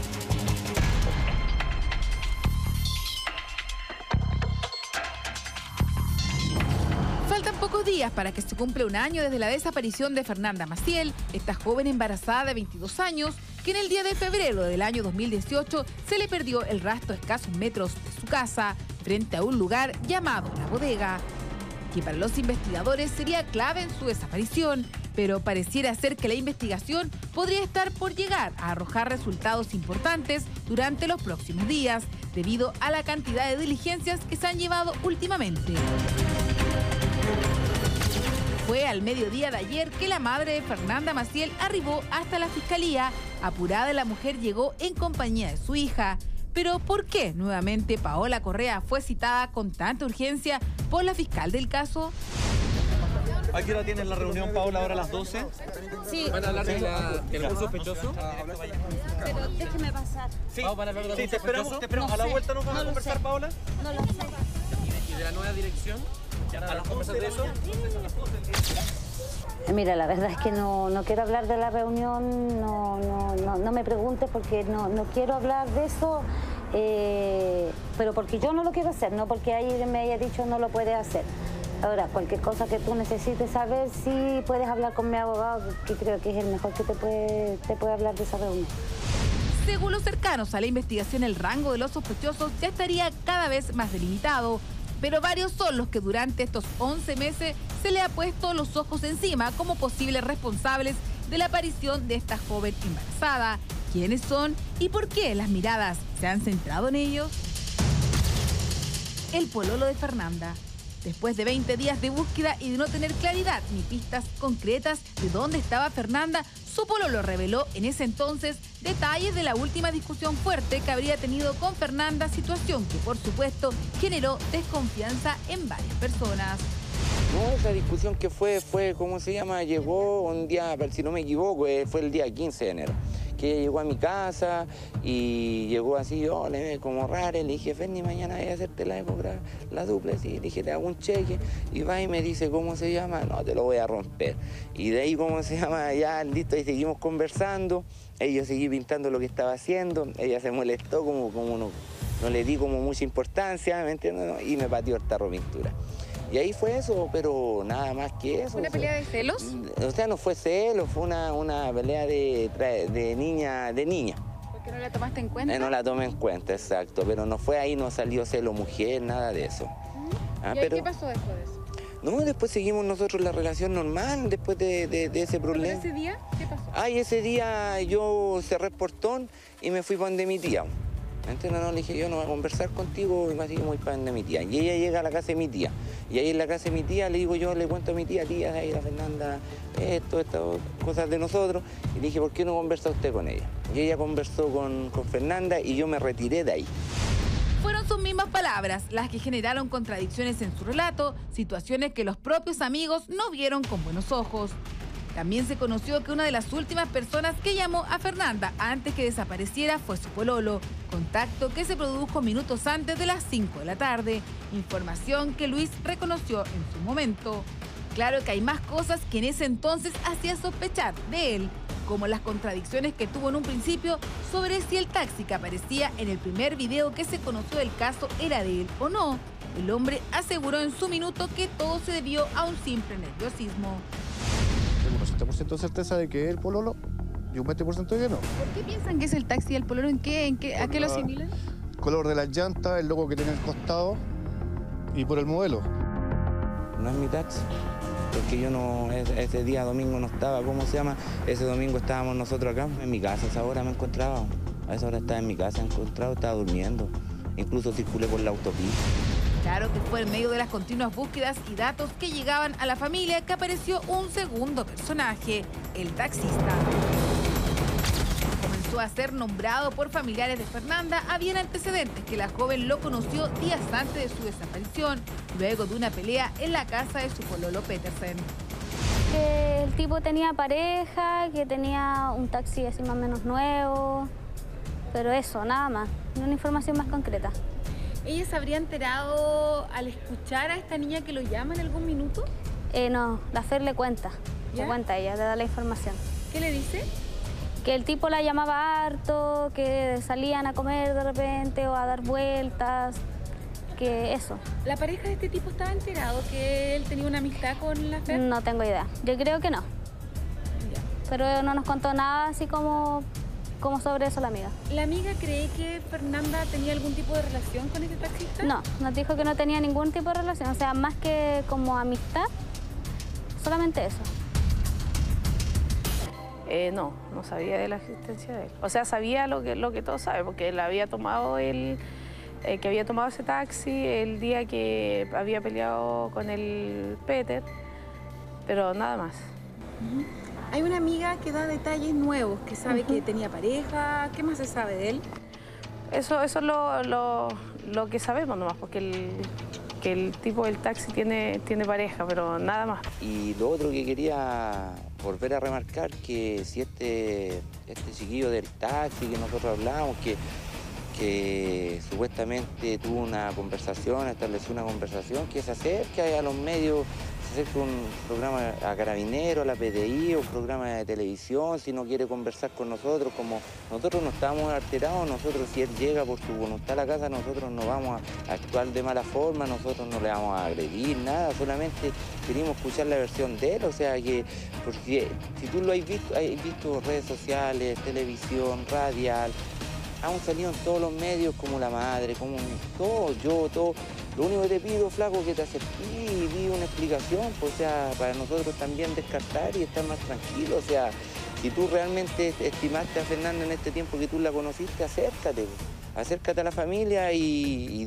Faltan pocos días para que se cumpla un año desde la desaparición de Fernanda Maciel, esta joven embarazada de 22 años, que en el día de febrero del año 2018 se le perdió el rastro a escasos metros de su casa, frente a un lugar llamado La Bodega, que para los investigadores sería clave en su desaparición, pero pareciera ser que la investigación podría estar por llegar a arrojar resultados importantes durante los próximos días, debido a la cantidad de diligencias que se han llevado últimamente. Fue al mediodía de ayer que la madre de Fernanda Maciel arribó hasta la Fiscalía. Apurada, la mujer llegó en compañía de su hija. Pero ¿por qué nuevamente Paola Correa fue citada con tanta urgencia por la fiscal del caso? ¿A qué hora tienen la reunión, Paola, ahora a las 12? Sí. ¿Van a hablar del algún sospechoso? Pero déjeme pasar. Sí, ¿van a hablar de algún sospechoso? Te esperamos. ¿A la vuelta nos van a conversar, Paola? No lo sé. ¿Y de la nueva dirección? ¿A las 11 de eso? Mira, la verdad es que no quiero hablar de la reunión, no me preguntes porque no quiero hablar de eso, pero porque yo no lo quiero hacer, no porque alguien me haya dicho no lo puede hacer. Ahora, cualquier cosa que tú necesites saber, sí puedes hablar con mi abogado, que creo que es el mejor que te puede hablar de esa reunión. Según los cercanos a la investigación, el rango de los sospechosos ya estaría cada vez más delimitado, pero varios son los que durante estos 11 meses se le ha puesto los ojos encima como posibles responsables de la aparición de esta joven embarazada, quiénes son y por qué las miradas se han centrado en ellos. El pololo de Fernanda. Después de 20 días de búsqueda y de no tener claridad ni pistas concretas de dónde estaba Fernanda, su pololo reveló en ese entonces detalles de la última discusión fuerte que habría tenido con Fernanda, situación que por supuesto generó desconfianza en varias personas. No, esa discusión que fue, ¿cómo se llama? Llegó un día, si no me equivoco, fue el día 15 de enero. Que ella llegó a mi casa y llegó así, yo le vi como raro, le dije, Ferni, mañana voy a hacerte la dupla, así, le dije, le hago un cheque, y va y me dice, ¿cómo se llama? No, te lo voy a romper. Y de ahí, ¿cómo se llama? Ya, listo, y seguimos conversando, yo seguí pintando lo que estaba haciendo, ella se molestó, como no le di como mucha importancia, ¿me entiendes? Y me pateó el tarro pintura. Y ahí fue eso, pero nada más que eso. ¿Una pelea de celos? O sea, no fue celos, fue una pelea de niña. ¿Por qué no la tomaste en cuenta? No la tomé en cuenta, exacto, pero no fue ahí, no salió celo mujer, nada de eso. ¿Qué pasó después de eso? No, después seguimos nosotros la relación normal, después de ese problema. ¿Pero ese día qué pasó? Ese día yo cerré el portón y me fui para donde mi tía. Entonces no, le dije, yo no voy a conversar contigo, y así muy para donde mi tía. Y ella llega a la casa de mi tía. Y ahí en la casa de mi tía le digo, yo le cuento a mi tía, ahí la Fernanda, estas cosas de nosotros. Y le dije, ¿por qué no conversa usted con ella? Y ella conversó con Fernanda y yo me retiré de ahí. Fueron sus mismas palabras las que generaron contradicciones en su relato, situaciones que los propios amigos no vieron con buenos ojos. También se conoció que una de las últimas personas que llamó a Fernanda antes que desapareciera fue su pololo, contacto que se produjo minutos antes de las 5 de la tarde, información que Luis reconoció en su momento. Claro que hay más cosas que en ese entonces hacía sospechar de él, como las contradicciones que tuvo en un principio sobre si el taxi que aparecía en el primer video que se conoció del caso era de él o no. El hombre aseguró en su minuto que todo se debió a un simple nerviosismo. Tengo un 80% de certeza de que es el pololo y un 20% de que no. ¿Por qué piensan que es el taxi y el pololo? ¿A qué lo asimilan? El color de las llantas, el logo que tiene el costado y por el modelo. No es mi taxi, porque yo no, ese día domingo no estaba, ¿cómo se llama? Ese domingo estábamos nosotros acá, en mi casa, a esa hora me encontraba. A esa hora estaba en mi casa encontrado, estaba durmiendo. Incluso circulé por la autopista. Claro que fue en medio de las continuas búsquedas y datos que llegaban a la familia que apareció un segundo personaje, el taxista. Comenzó a ser nombrado por familiares de Fernanda. Habían antecedentes que la joven lo conoció días antes de su desaparición, luego de una pelea en la casa de su pololo Petersen. El tipo tenía pareja, que tenía un taxi así más o menos nuevo, pero eso, nada más, no una información más concreta. ¿Ella se habría enterado al escuchar a esta niña que lo llama en algún minuto? No, la Fer le cuenta. ¿Ya? Le cuenta ella, le da la información. ¿Qué le dice? Que el tipo la llamaba harto, que salían a comer de repente o a dar vueltas, que eso. ¿La pareja de este tipo estaba enterado que él tenía una amistad con la Fer? No tengo idea. Yo creo que no. Ya. Pero no nos contó nada así como sobre eso la amiga. ¿La amiga cree que Fernanda tenía algún tipo de relación con este taxista? No, nos dijo que no tenía ningún tipo de relación, o sea, más que como amistad, solamente eso. No sabía de la existencia de él. O sea, sabía lo que todos saben, porque él había tomado que había tomado ese taxi el día que había peleado con el Peter, pero nada más. Hay una amiga que da detalles nuevos, que sabe que tenía pareja. ¿Qué más se sabe de él? Eso es lo que sabemos nomás, porque el tipo del taxi tiene pareja, pero nada más. Y lo otro que quería volver a remarcar, que si este chiquillo del taxi que nosotros hablábamos, que supuestamente tuvo una conversación, estableció una conversación, que se acerque a los medios, se acerque un programa a Carabineros, a la PDI, un programa de televisión, si no quiere conversar con nosotros, como nosotros no estamos alterados, nosotros si él llega por su voluntad a la casa, nosotros no vamos a actuar de mala forma, nosotros no le vamos a agredir, nada, solamente queremos escuchar la versión de él, o sea que, porque si tú lo has visto redes sociales, televisión, radial, han salido en todos los medios como La Madre, como todo. Lo único que te pido, flaco, que te acerques y di una explicación, pues, o sea, para nosotros también descartar y estar más tranquilos, o sea, Si tú realmente estimaste a Fernanda en este tiempo que tú la conociste, acércate. Acércate a la familia y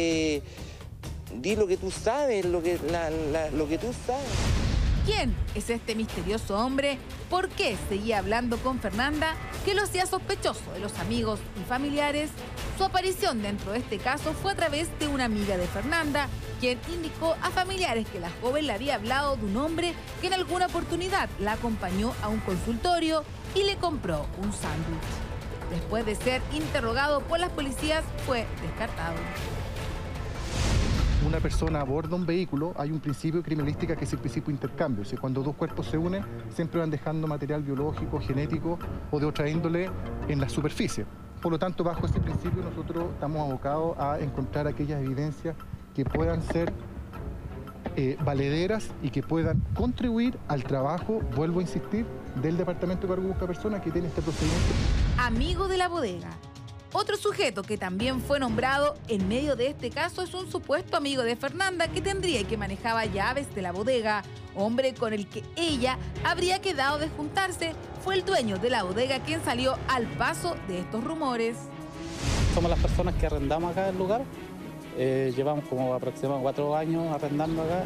di lo que tú sabes, lo que tú sabes. ¿Quién es este misterioso hombre? ¿Por qué seguía hablando con Fernanda? ¿Qué lo hacía sospechoso de los amigos y familiares? Su aparición dentro de este caso fue a través de una amiga de Fernanda, quien indicó a familiares que la joven le había hablado de un hombre que en alguna oportunidad la acompañó a un consultorio y le compró un sándwich. Después de ser interrogado por las policías, fue descartado. Una persona aborda un vehículo, hay un principio de criminalística que es el principio de intercambio. O sea, cuando dos cuerpos se unen, siempre van dejando material biológico, genético o de otra índole en la superficie. Por lo tanto, bajo ese principio nosotros estamos abocados a encontrar aquellas evidencias que puedan ser valederas y que puedan contribuir al trabajo, vuelvo a insistir, del Departamento de Cargo Busca Personas que tiene este procedimiento. Amigo de la bodega. Otro sujeto que también fue nombrado en medio de este caso es un supuesto amigo de Fernanda que tendría y que manejaba llaves de la bodega. Hombre con el que ella habría quedado de juntarse, fue el dueño de la bodega quien salió al paso de estos rumores. Somos las personas que arrendamos acá el lugar. Llevamos como aproximadamente 4 años arrendando acá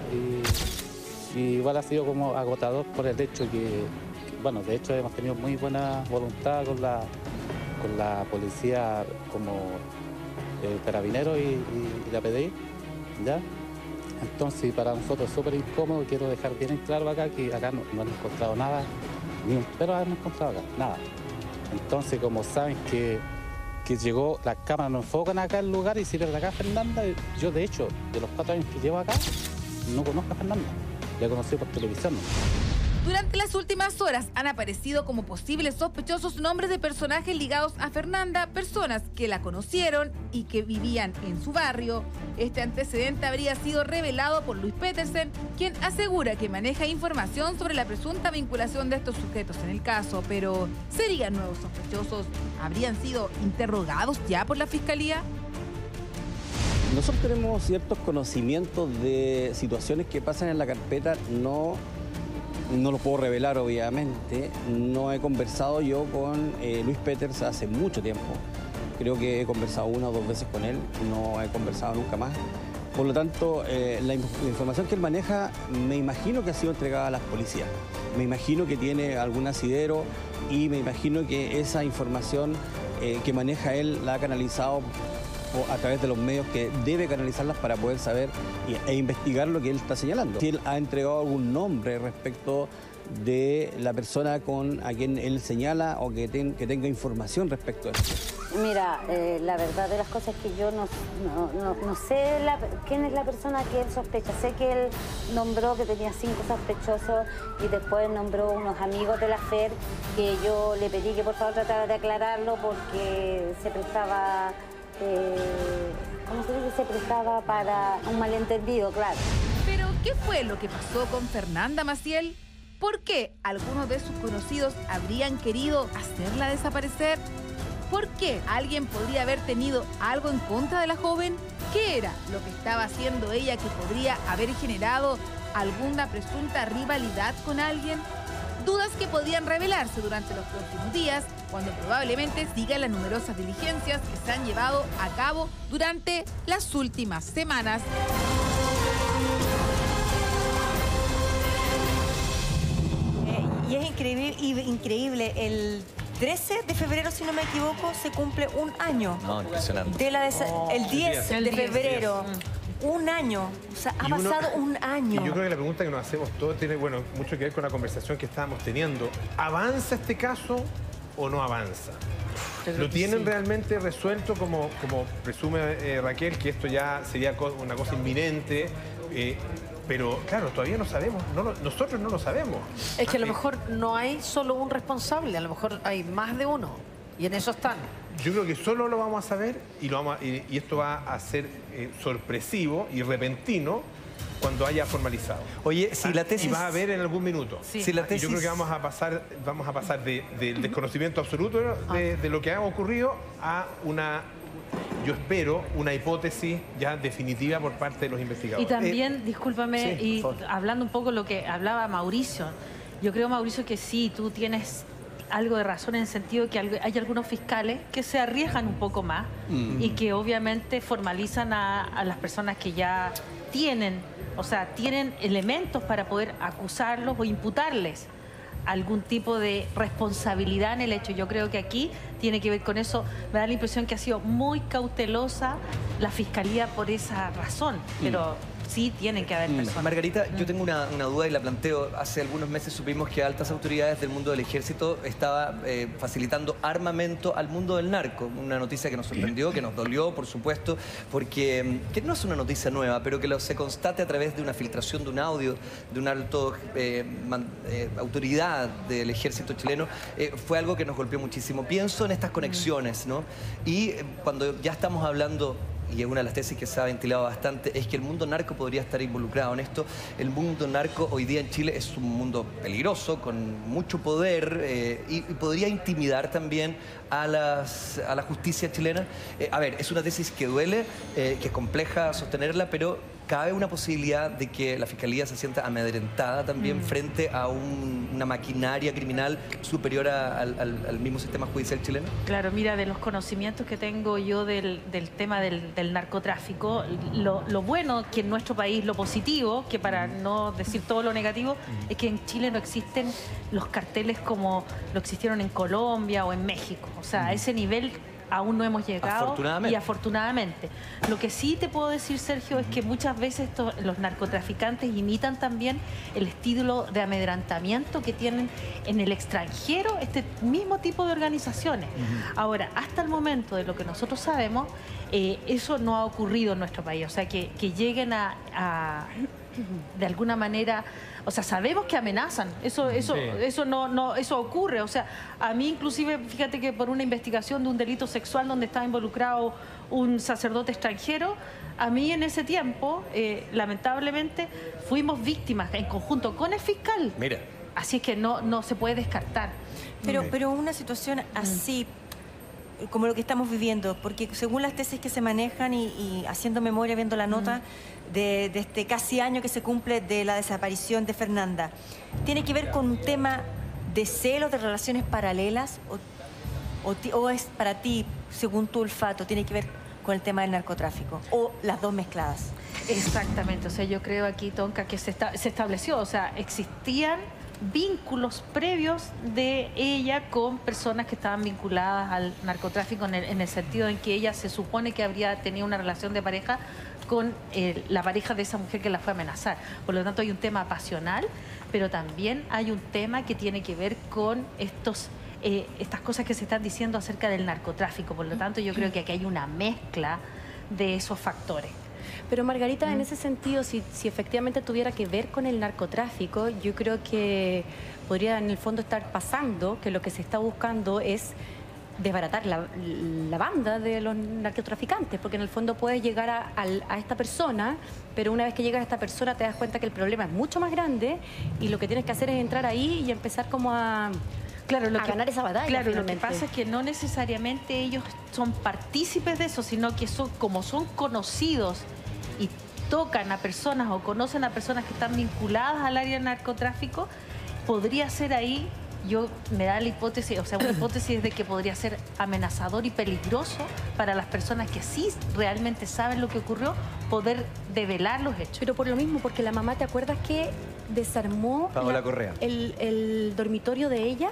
y igual ha sido como agotador por el hecho que, bueno, de hecho hemos tenido muy buena voluntad con la policía como Carabineros y la PDI, ¿ya? Entonces para nosotros es súper incómodo, quiero dejar bien en claro acá que acá no han encontrado nada, ni un perro han encontrado acá, nada. Entonces como saben que llegó, las cámaras no enfocan acá el lugar y si de acá Fernanda, yo de hecho, de los 4 años que llevo acá, no conozco a Fernanda, la conocí por televisión, ¿no? Durante las últimas horas han aparecido como posibles sospechosos nombres de personajes ligados a Fernanda, personas que la conocieron y que vivían en su barrio. Este antecedente habría sido revelado por Luis Petersen, quien asegura que maneja información sobre la presunta vinculación de estos sujetos en el caso. Pero, ¿serían nuevos sospechosos? ¿Habrían sido interrogados ya por la Fiscalía? Nosotros tenemos ciertos conocimientos de situaciones que pasan en la carpeta, no lo puedo revelar obviamente. No he conversado yo con Luis Peters hace mucho tiempo. Creo que he conversado 1 o 2 veces con él, no he conversado nunca más. Por lo tanto, la información que él maneja, me imagino que ha sido entregada a las policías. Me imagino que tiene algún asidero y me imagino que esa información que maneja él la ha canalizado a través de los medios que debe canalizarlas para poder saber e investigar lo que él está señalando. Si él ha entregado algún nombre respecto de la persona a quien él señala o que tenga información respecto a eso. Mira, la verdad de las cosas es que yo no sé quién es la persona que él sospecha. Sé que él nombró que tenía 5 sospechosos y después nombró unos amigos de la FER que yo le pedí que por favor tratara de aclararlo porque se prestaba... ¿cómo se dice? Se prestaba para un malentendido, claro. Pero, ¿qué fue lo que pasó con Fernanda Maciel? ¿Por qué algunos de sus conocidos habrían querido hacerla desaparecer? ¿Por qué alguien podría haber tenido algo en contra de la joven? ¿Qué era lo que estaba haciendo ella que podría haber generado alguna presunta rivalidad con alguien? Dudas que podrían revelarse durante los próximos días, cuando probablemente sigan las numerosas diligencias que se han llevado a cabo durante las últimas semanas. Y es increíble, el 13 de febrero, si no me equivoco, se cumple un año. No, impresionante. El 10 de febrero. Un año, o sea, ha pasado un año. Y yo creo que la pregunta que nos hacemos todos tiene, bueno, mucho que ver con la conversación que estábamos teniendo. ¿Avanza este caso o no avanza? ¿Lo tienen realmente resuelto como presume Raquel, que esto ya sería una cosa inminente? Pero claro, todavía no sabemos, nosotros no lo sabemos. Es que a lo mejor no hay solo un responsable, a lo mejor hay más de uno. Y en eso están. Yo creo que solo lo vamos a saber y esto va a ser sorpresivo y repentino cuando haya formalizado. Oye, si la tesis... Y va a haber en algún minuto. Sí. Si la tesis... Yo creo que vamos a pasar del desconocimiento absoluto de lo que ha ocurrido a yo espero, una hipótesis ya definitiva por parte de los investigadores. Y también, discúlpame, y hablando un poco lo que hablaba Mauricio, yo creo, Mauricio, que sí, tú tienes algo de razón en el sentido de que hay algunos fiscales que se arriesgan un poco más y que obviamente formalizan a las personas que ya tienen, o sea, tienen elementos para poder acusarlos o imputarles algún tipo de responsabilidad en el hecho. Yo creo que aquí tiene que ver con eso. Me da la impresión que ha sido muy cautelosa la Fiscalía por esa razón, pero sí tienen que haber personas. Margarita, yo tengo una duda y la planteo. Hace algunos meses supimos que altas autoridades del mundo del ejército estaban facilitando armamento al mundo del narco. Una noticia que nos sorprendió, que nos dolió, por supuesto, porque que no es una noticia nueva, pero que se constate a través de una filtración de un audio de una alto autoridad del ejército chileno, fue algo que nos golpeó muchísimo. Pienso en estas conexiones, ¿no? Y cuando ya estamos hablando, y es una de las tesis que se ha ventilado bastante, es que el mundo narco podría estar involucrado en esto. El mundo narco hoy día en Chile es un mundo peligroso, con mucho poder y podría intimidar también a la justicia chilena. A ver, es una tesis que duele, que es compleja sostenerla, pero cabe una posibilidad de que la Fiscalía se sienta amedrentada también frente a una maquinaria criminal superior al mismo sistema judicial chileno. Claro, mira, de los conocimientos que tengo yo del tema del narcotráfico, lo bueno que en nuestro país, lo positivo, que para no decir todo lo negativo, es que en Chile no existen los carteles como lo existieron en Colombia o en México. O sea, a ese nivel aún no hemos llegado, y afortunadamente. Lo que sí te puedo decir, Sergio, es que muchas veces los narcotraficantes imitan también el estilo de amedrentamiento que tienen en el extranjero este mismo tipo de organizaciones. Ahora, hasta el momento de lo que nosotros sabemos, eso no ha ocurrido en nuestro país. O sea, que lleguen de alguna manera, o sea, sabemos que amenazan, eso ocurre. O sea, a mí inclusive, fíjate que por una investigación de un delito sexual donde estaba involucrado un sacerdote extranjero, a mí en ese tiempo, lamentablemente, fuimos víctimas en conjunto con el fiscal. Mira. Así es que no se puede descartar. Pero una situación así, como lo que estamos viviendo, porque según las tesis que se manejan y haciendo memoria, viendo la nota de este casi año que se cumple de la desaparición de Fernanda, ¿tiene que ver con un tema de celos, de relaciones paralelas? ¿O es para ti, según tu olfato, tiene que ver con el tema del narcotráfico? ¿O las dos mezcladas? Exactamente, o sea, yo creo aquí, Tonka, que se estableció, o sea, existían vínculos previos de ella con personas que estaban vinculadas al narcotráfico en el sentido en que ella se supone que habría tenido una relación de pareja con la pareja de esa mujer que la fue a amenazar. Por lo tanto, hay un tema pasional, pero también hay un tema que tiene que ver con estas cosas que se están diciendo acerca del narcotráfico. Por lo tanto, yo creo que aquí hay una mezcla de esos factores. Pero Margarita, en ese sentido, si efectivamente tuviera que ver con el narcotráfico, yo creo que podría en el fondo estar pasando que lo que se está buscando es desbaratar la banda de los narcotraficantes, porque en el fondo puedes llegar a esta persona, pero una vez que llegas a esta persona te das cuenta que el problema es mucho más grande y lo que tienes que hacer es entrar ahí y empezar como a ganar esa batalla. Claro, lo que pasa es que no necesariamente ellos son partícipes de eso, sino que como son conocidos y tocan a personas o conocen a personas que están vinculadas al área del narcotráfico, podría ser ahí, me da la hipótesis, o sea, una hipótesis de que podría ser amenazador y peligroso para las personas que sí realmente saben lo que ocurrió, poder develar los hechos. Pero por lo mismo, porque la mamá, ¿te acuerdas que desarmó el dormitorio de ella?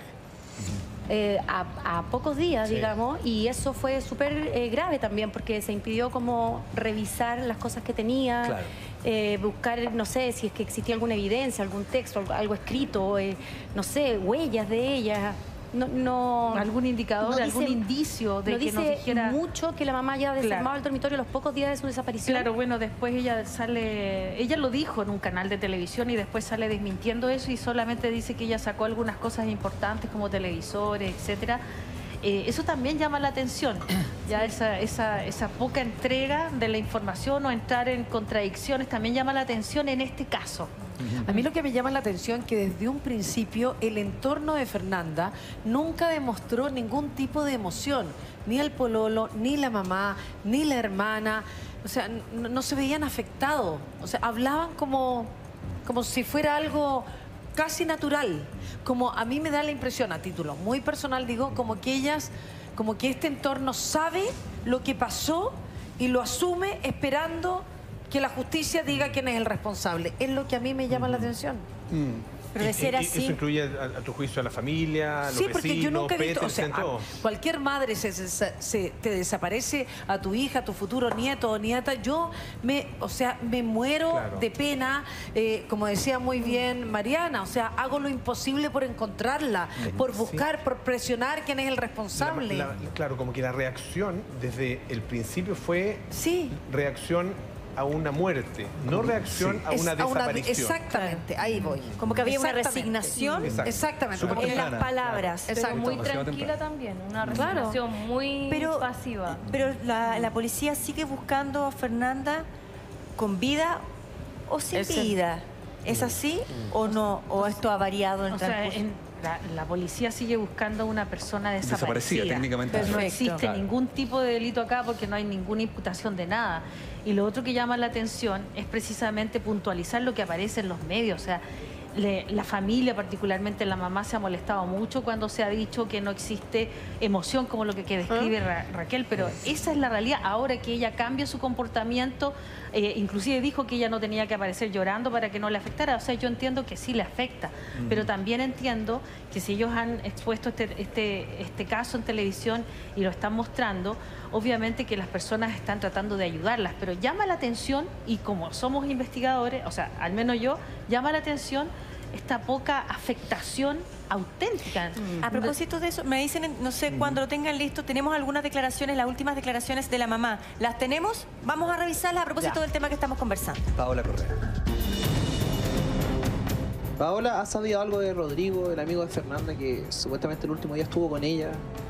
A pocos días, digamos, y eso fue súper grave también porque se impidió como revisar las cosas que tenía, buscar, no sé, si es que existía alguna evidencia, algún texto, algo escrito, no sé, huellas de ella. Algún indicador, algún indicio de que nos dijera mucho que la mamá haya desarmado el dormitorio los pocos días de su desaparición. Claro, bueno, después ella lo dijo en un canal de televisión y después sale desmintiendo eso y solamente dice que ella sacó algunas cosas importantes como televisores, etcétera. Eso también llama la atención, ya esa poca entrega de la información o entrar en contradicciones también llama la atención en este caso. A mí lo que me llama la atención es que desde un principio el entorno de Fernanda nunca demostró ningún tipo de emoción, ni el pololo, ni la mamá, ni la hermana, o sea, no se veían afectados, o sea, hablaban como si fuera algo casi natural. Como a mí me da la impresión, a título muy personal digo, como que este entorno sabe lo que pasó y lo asume esperando que la justicia diga quién es el responsable. Es lo que a mí me llama la atención. Pero de ser así... ¿Eso incluye a tu juicio a la familia, a los sí, porque yo vecinos, nunca he visto, todo? Cualquier madre te desaparece a tu hija, a tu futuro nieto o nieta, yo me muero de pena, como decía muy bien Mariana, hago lo imposible por encontrarla, por buscar, por presionar quién es el responsable. Claro, como que la reacción desde el principio fue reacción a una muerte, no reacción a una desaparición. Exactamente, ahí voy. Como que había una resignación. Exactamente. Como en las palabras. Pero muy tranquila también, una resignación muy pasiva. Pero la policía sigue buscando a Fernanda con vida o sin vida. ¿Es así o no? ¿O esto ha variado en el transcurso? La policía sigue buscando a una persona desaparecida. Técnicamente. Pero no existe ningún tipo de delito acá porque no hay ninguna imputación de nada. Y lo otro que llama la atención es precisamente puntualizar lo que aparece en los medios. O sea, la familia, particularmente la mamá, se ha molestado mucho cuando se ha dicho que no existe emoción como lo que describe Raquel, pero esa es la realidad. Ahora que ella cambia su comportamiento, inclusive dijo que ella no tenía que aparecer llorando para que no le afectara. O sea, yo entiendo que sí le afecta, pero también entiendo que si ellos han expuesto este caso en televisión y lo están mostrando, obviamente que las personas están tratando de ayudarlas, pero llama la atención, y como somos investigadores, o sea, al menos yo, llama la atención esta poca afectación auténtica. A propósito de eso, me dicen, no sé, cuando lo tengan listo, tenemos algunas declaraciones, las últimas declaraciones de la mamá. ¿Las tenemos? Vamos a revisarlas a propósito del tema que estamos conversando. Paola Correa. Paola, ¿has sabido algo de Rodrigo, el amigo de Fernanda, que supuestamente el último día estuvo con ella?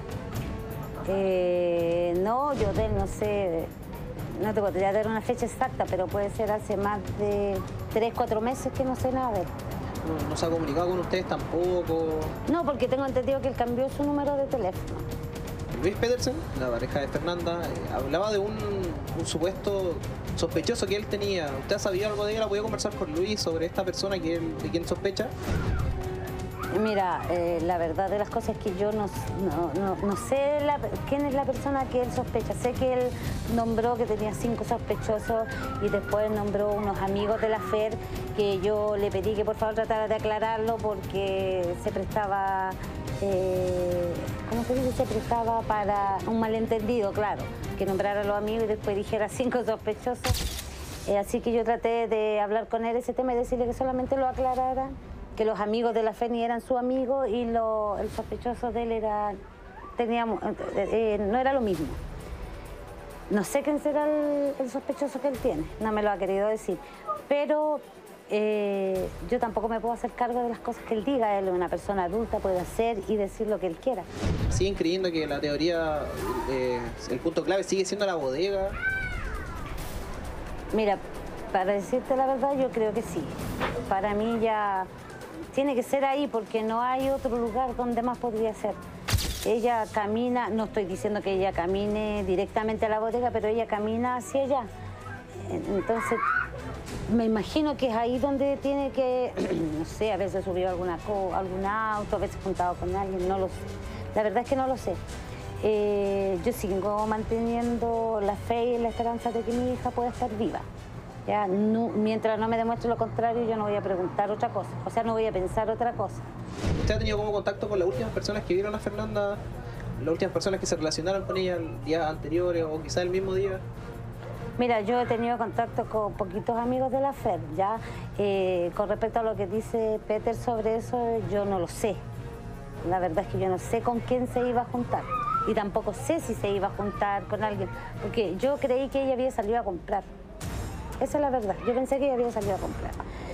No, yo de él no sé, no te podría dar una fecha exacta, pero puede ser hace más de 3, 4 meses que no sé nada de él. ¿No se ha comunicado con ustedes tampoco? No, porque tengo entendido que él cambió su número de teléfono. Luis Petersen, la pareja de Fernanda, hablaba de un supuesto sospechoso que él tenía. ¿Usted ha sabido algo de él? ¿Ha podido conversar con Luis sobre esta persona de quien sospecha? Mira, la verdad de las cosas es que yo no sé quién es la persona que él sospecha. Sé que él nombró que tenía 5 sospechosos y después nombró unos amigos de la FER que yo le pedí que por favor tratara de aclararlo porque se prestaba, ¿cómo se dice? Se prestaba para un malentendido, claro, que nombrara a los amigos y después dijera 5 sospechosos. Así que yo traté de hablar con él ese tema y decirle que solamente lo aclarara, que los amigos de la FENI eran su amigo y el sospechoso de él no era lo mismo. No sé quién será el sospechoso que él tiene, no me lo ha querido decir, pero yo tampoco me puedo hacer cargo de las cosas que él diga. Él es una persona adulta, puede hacer y decir lo que él quiera. ¿Siguen creyendo que la teoría, el punto clave sigue siendo la bodega? Mira, para decirte la verdad, yo creo que sí. Para mí ya tiene que ser ahí porque no hay otro lugar donde más podría ser. Ella camina, no estoy diciendo que ella camine directamente a la bodega, pero ella camina hacia allá. Entonces, me imagino que es ahí donde tiene que, no sé, a veces subió algún auto, a veces juntado con alguien, no lo sé. La verdad es que no lo sé. Yo sigo manteniendo la fe y la esperanza de que mi hija pueda estar viva. Ya, no, mientras no me demuestre lo contrario, yo no voy a preguntar otra cosa. O sea, no voy a pensar otra cosa. ¿Usted ha tenido como contacto con las últimas personas que vieron a Fernanda? ¿Las últimas personas que se relacionaron con ella días anteriores o quizá el mismo día? Mira, yo he tenido contacto con poquitos amigos de la FER, ya. Con respecto a lo que dice Peter sobre eso, yo no lo sé. La verdad es que yo no sé con quién se iba a juntar. Y tampoco sé si se iba a juntar con alguien, porque yo creí que ella había salido a comprar. Esa es la verdad. Yo pensé que ella había salido a comprar.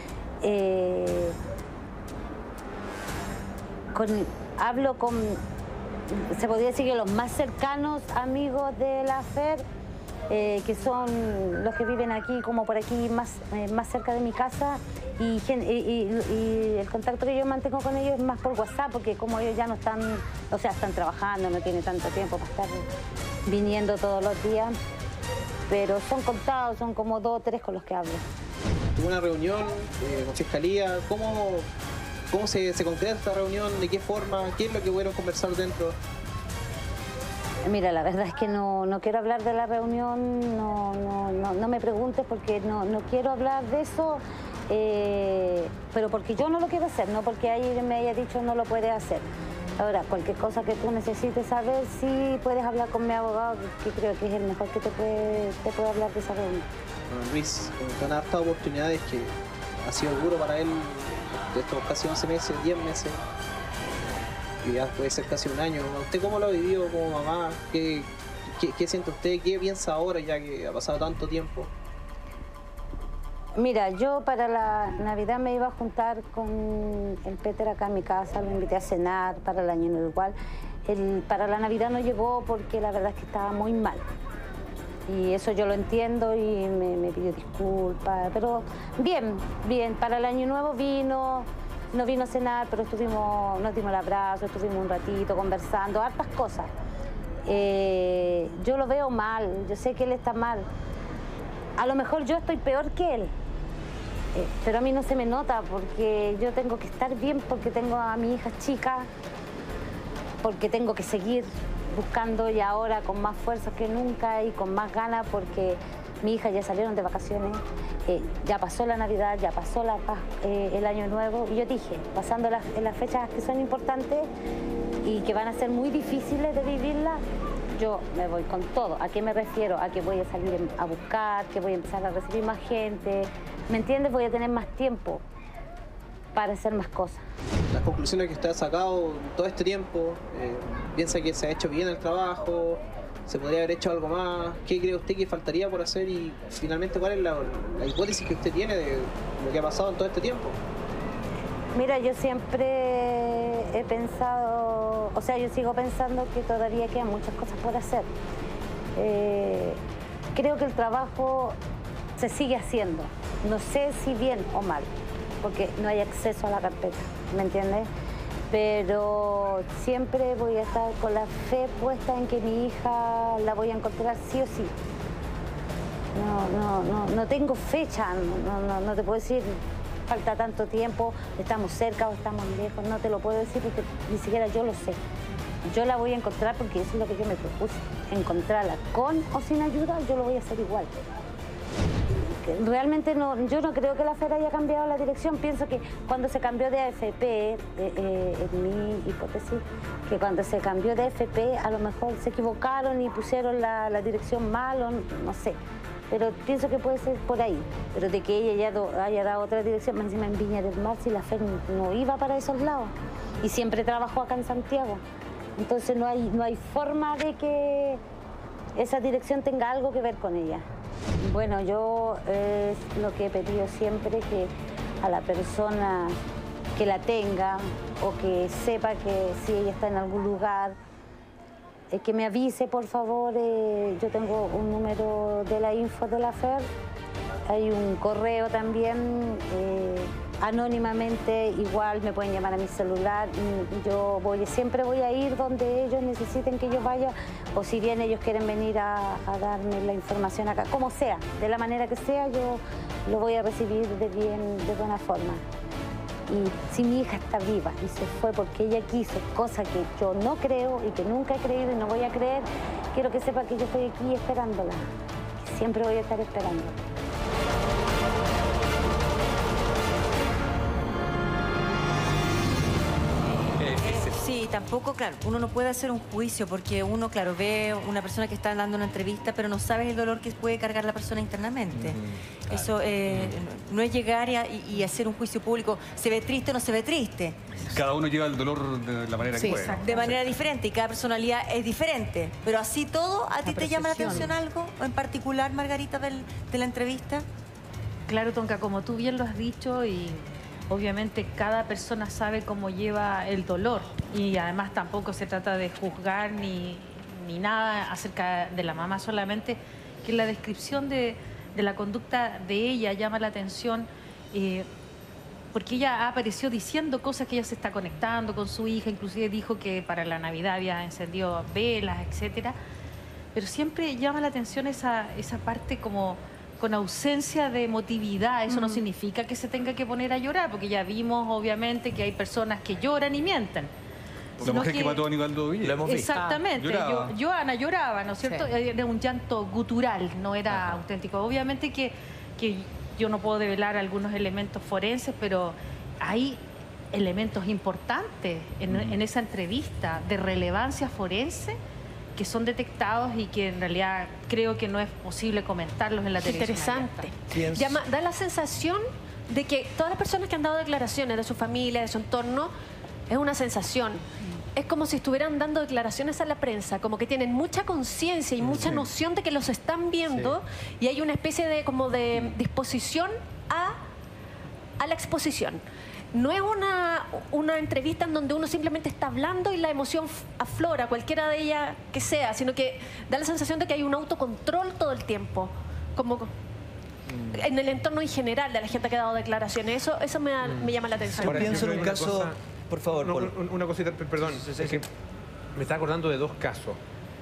Hablo con, se podría decir que los más cercanos amigos de la FER, que son los que viven aquí, como por aquí, más cerca de mi casa, y el contacto que yo mantengo con ellos es más por WhatsApp, porque como ellos ya no están, o sea, están trabajando, no tienen tanto tiempo para estar viniendo todos los días. Pero son contados, son como 2 o 3 con los que hablo. ¿Tuvo una reunión con Fiscalía? ¿Cómo ¿Cómo se concreta esta reunión? ¿De qué forma? ¿Qué es lo que pudieron conversar dentro? Mira, la verdad es que no quiero hablar de la reunión, no me preguntes porque no quiero hablar de eso, pero porque yo no lo quiero hacer, no porque alguien me haya dicho no lo puedes hacer. Ahora, cualquier cosa que tú necesites saber, sí puedes hablar con mi abogado, que creo que es el mejor que te puede hablar de esa reunión. Bueno, Luis, te han dado oportunidades que ha sido duro para él de estos casi 11 meses, 10 meses. Y ya puede ser casi un año. ¿Usted cómo lo ha vivido como mamá? ¿Qué siente usted? ¿Qué piensa ahora ya que ha pasado tanto tiempo? Mira, yo para la Navidad me iba a juntar con el Peter acá en mi casa, lo invité a cenar para el año nuevo igual. Para la Navidad no llegó porque la verdad es que estaba muy mal. Y eso yo lo entiendo y me pidió disculpas, pero bien. Para el año nuevo no vino a cenar, pero nos dimos el abrazo, estuvimos un ratito conversando, hartas cosas. Yo lo veo mal, yo sé que él está mal. A lo mejor yo estoy peor que él, pero a mí no se me nota porque yo tengo que estar bien, porque tengo a mi hija chica, porque tengo que seguir buscando y ahora con más fuerza que nunca y con más ganas porque mi hija ya salieron de vacaciones, ya pasó la Navidad, ya pasó el Año Nuevo y yo dije, pasando las fechas que son importantes y que van a ser muy difíciles de vivirlas, yo me voy con todo. ¿A qué me refiero? A que voy a salir a buscar, que voy a empezar a recibir más gente, ¿me entiendes? Voy a tener más tiempo para hacer más cosas. Las conclusiones que usted ha sacado todo este tiempo, piensa que se ha hecho bien el trabajo, se podría haber hecho algo más, ¿qué cree usted que faltaría por hacer y finalmente cuál es la hipótesis que usted tiene de lo que ha pasado en todo este tiempo? Mira, yo siempre he pensado, o sea, yo sigo pensando que todavía quedan muchas cosas por hacer. Creo que el trabajo se sigue haciendo, no sé si bien o mal, porque no hay acceso a la carpeta, ¿me entiendes? Pero siempre voy a estar con la fe puesta en que mi hija la voy a encontrar sí o sí. No tengo fecha, no te puedo decir falta tanto tiempo, estamos cerca o estamos lejos, no te lo puedo decir porque ni siquiera yo lo sé. Yo la voy a encontrar porque eso es lo que yo me propuse, encontrarla con o sin ayuda, yo lo voy a hacer igual. Realmente yo no creo que la FER haya cambiado la dirección. Pienso que cuando se cambió de AFP, en mi hipótesis, que cuando se cambió de AFP a lo mejor se equivocaron y pusieron la dirección mal o no sé. Pero pienso que puede ser por ahí. Pero de que ella ya haya dado otra dirección, más encima en Viña del Mar, si la FER no iba para esos lados. Y siempre trabajó acá en Santiago. Entonces no hay forma de que esa dirección tenga algo que ver con ella. Bueno, yo es lo que he pedido siempre, que a la persona que la tenga o que sepa que si ella está en algún lugar, que me avise, por favor. Yo tengo un número de la info de la FER, hay un correo también, anónimamente, igual me pueden llamar a mi celular. Yo siempre voy a ir donde ellos necesiten que yo vaya, o si bien ellos quieren venir a darme la información acá, como sea, de la manera que sea, yo lo voy a recibir de buena forma. Y si mi hija está viva y se fue porque ella quiso, cosa que yo no creo y que nunca he creído y no voy a creer, quiero que sepa que yo estoy aquí esperándola, que siempre voy a estar esperando. Sí, tampoco, claro, uno no puede hacer un juicio porque uno, claro, ve una persona que está dando una entrevista, pero no sabes el dolor que puede cargar la persona internamente. Claro. Eso no es llegar y hacer un juicio público. ¿Se ve triste o no se ve triste? Cada uno lleva el dolor de la manera que puede. De manera diferente y cada personalidad es diferente. Pero así todo, ¿a ti te llama la atención algo en particular, Margarita, de la entrevista? Claro, Tonka, como tú bien lo has dicho y... Obviamente cada persona sabe cómo lleva el dolor y además tampoco se trata de juzgar ni nada acerca de la mamá, solamente que la descripción de la conducta de ella llama la atención porque ella apareció diciendo cosas que ella se está conectando con su hija, inclusive dijo que para la Navidad había encendido velas, etcétera, pero siempre llama la atención esa parte como con ausencia de emotividad. Eso no significa que se tenga que poner a llorar, porque ya vimos obviamente que hay personas que lloran y mienten. La mujer que mató a Nivaldo Villa. Lo hemos visto. Exactamente. Joana lloraba, ¿no es cierto? Sí. Era un llanto gutural, no era auténtico. Obviamente que yo no puedo develar algunos elementos forenses, pero hay elementos importantes en esa entrevista de relevancia forense que son detectados y que en realidad creo que no es posible comentarlos en la televisión. Interesante. Da la sensación de que todas las personas que han dado declaraciones de su familia, de su entorno, es una sensación. Es como si estuvieran dando declaraciones a la prensa, como que tienen mucha conciencia y mucha noción de que los están viendo y hay una especie de como de disposición a la exposición. No es una entrevista en donde uno simplemente está hablando y la emoción aflora, cualquiera de ellas que sea, sino que da la sensación de que hay un autocontrol todo el tiempo, como en el entorno en general de la gente que ha dado declaraciones. Eso me llama la atención. Ahora, pienso en un caso... Por favor, una cosita, perdón. Es que me estaba acordando de dos casos.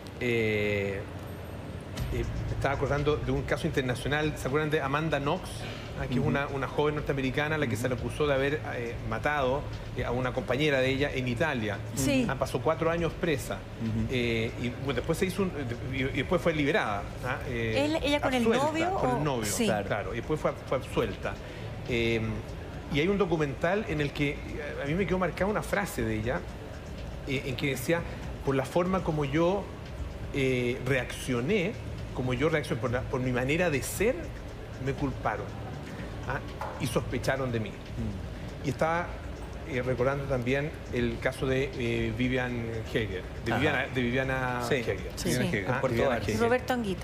Me estaba acordando de un caso internacional. ¿Se acuerdan de Amanda Knox? Que es una joven norteamericana a la que se le acusó de haber matado a una compañera de ella en Italia. Sí. Pasó 4 años presa. Y después se hizo y después fue liberada. ¿Ella con el novio? Con el novio, sí. claro. Y después fue absuelta. Y hay un documental en el que a mí me quedó marcada una frase de ella, en que decía, por la forma como yo reaccioné, por mi manera de ser, me culparon y sospecharon de mí. Y estaba recordando también el caso de Vivian Heger, de Viviana Heger. Sí. Roberto Anguita.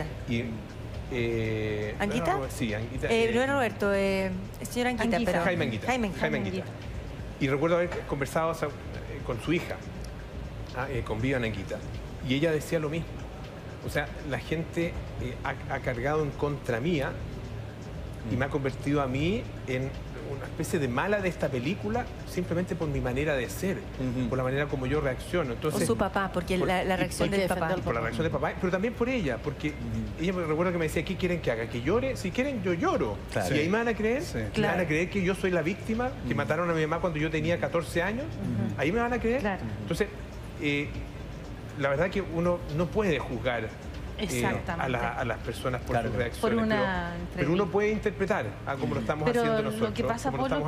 ¿Anguita? Sí, Anguita. No era Roberto, señor Anguita. Pero... Jaime Anguita. Y recuerdo haber conversado con su hija, con Vivian Anguita, y ella decía lo mismo. O sea, la gente ha cargado en contra mía y me ha convertido a mí en una especie de mala de esta película simplemente por mi manera de ser, por la manera como yo reacciono. Entonces, o su papá, porque la reacción del papá. Por la reacción del papá, pero también por ella, porque ella me recuerdo que me decía, ¿qué quieren que haga? ¿Que llore? Si quieren, yo lloro. Claro. Y ahí me van a creer, me van a creer que yo soy la víctima, que mataron a mi mamá cuando yo tenía 14 años, ahí me van a creer. Claro. Entonces, la verdad que uno no puede juzgar a las personas por sus reacciones, pero uno puede interpretar como lo estamos haciendo nosotros. Lo que pasa, Polo,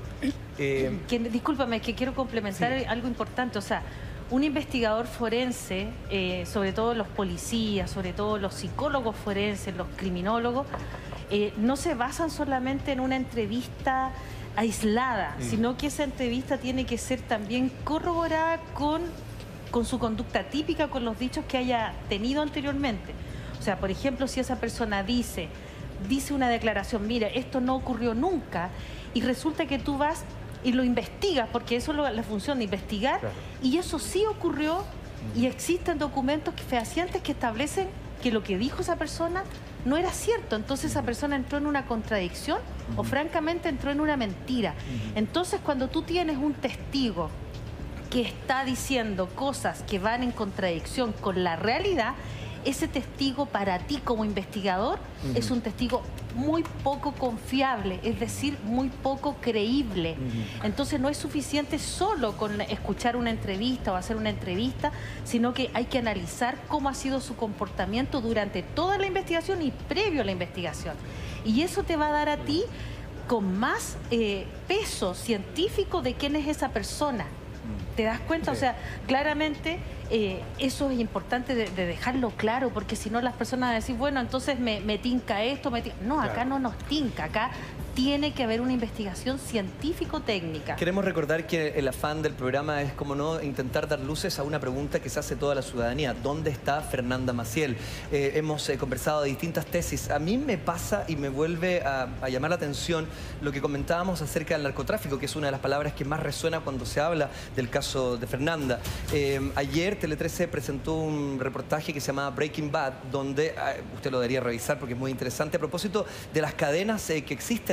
discúlpame, que quiero complementar algo importante. O sea, un investigador forense, sobre todo los policías, sobre todo los psicólogos forenses, los criminólogos, no se basan solamente en una entrevista aislada, sino que esa entrevista tiene que ser también corroborada con su conducta típica, con los dichos que haya tenido anteriormente. O sea, por ejemplo, si esa persona dice una declaración, mira, esto no ocurrió nunca, y resulta que tú vas y lo investigas, porque eso es la función de investigar, y eso sí ocurrió, y existen documentos fehacientes que establecen que lo que dijo esa persona no era cierto. Entonces esa persona entró en una contradicción o francamente entró en una mentira. Entonces cuando tú tienes un testigo que está diciendo cosas que van en contradicción con la realidad, ese testigo para ti como investigador es un testigo muy poco confiable, es decir, muy poco creíble. Entonces no es suficiente solo con escuchar una entrevista o hacer una entrevista, sino que hay que analizar cómo ha sido su comportamiento durante toda la investigación y previo a la investigación. Y eso te va a dar a ti con más peso científico de quién es esa persona. ¿Te das cuenta? O sea, claramente eso es importante de dejarlo claro, porque si no las personas van a decir, bueno, entonces me tinca esto, No, acá no nos tinca, acá tiene que haber una investigación científico-técnica. Queremos recordar que el afán del programa es, como no, intentar dar luces a una pregunta que se hace toda la ciudadanía. ¿Dónde está Fernanda Maciel? Hemos conversado de distintas tesis. A mí me pasa y me vuelve a llamar la atención lo que comentábamos acerca del narcotráfico, que es una de las palabras que más resuena cuando se habla del caso de Fernanda. Ayer Tele 13 presentó un reportaje que se llamaba Breaking Bad, donde usted lo debería revisar porque es muy interesante, a propósito de las cadenas que existen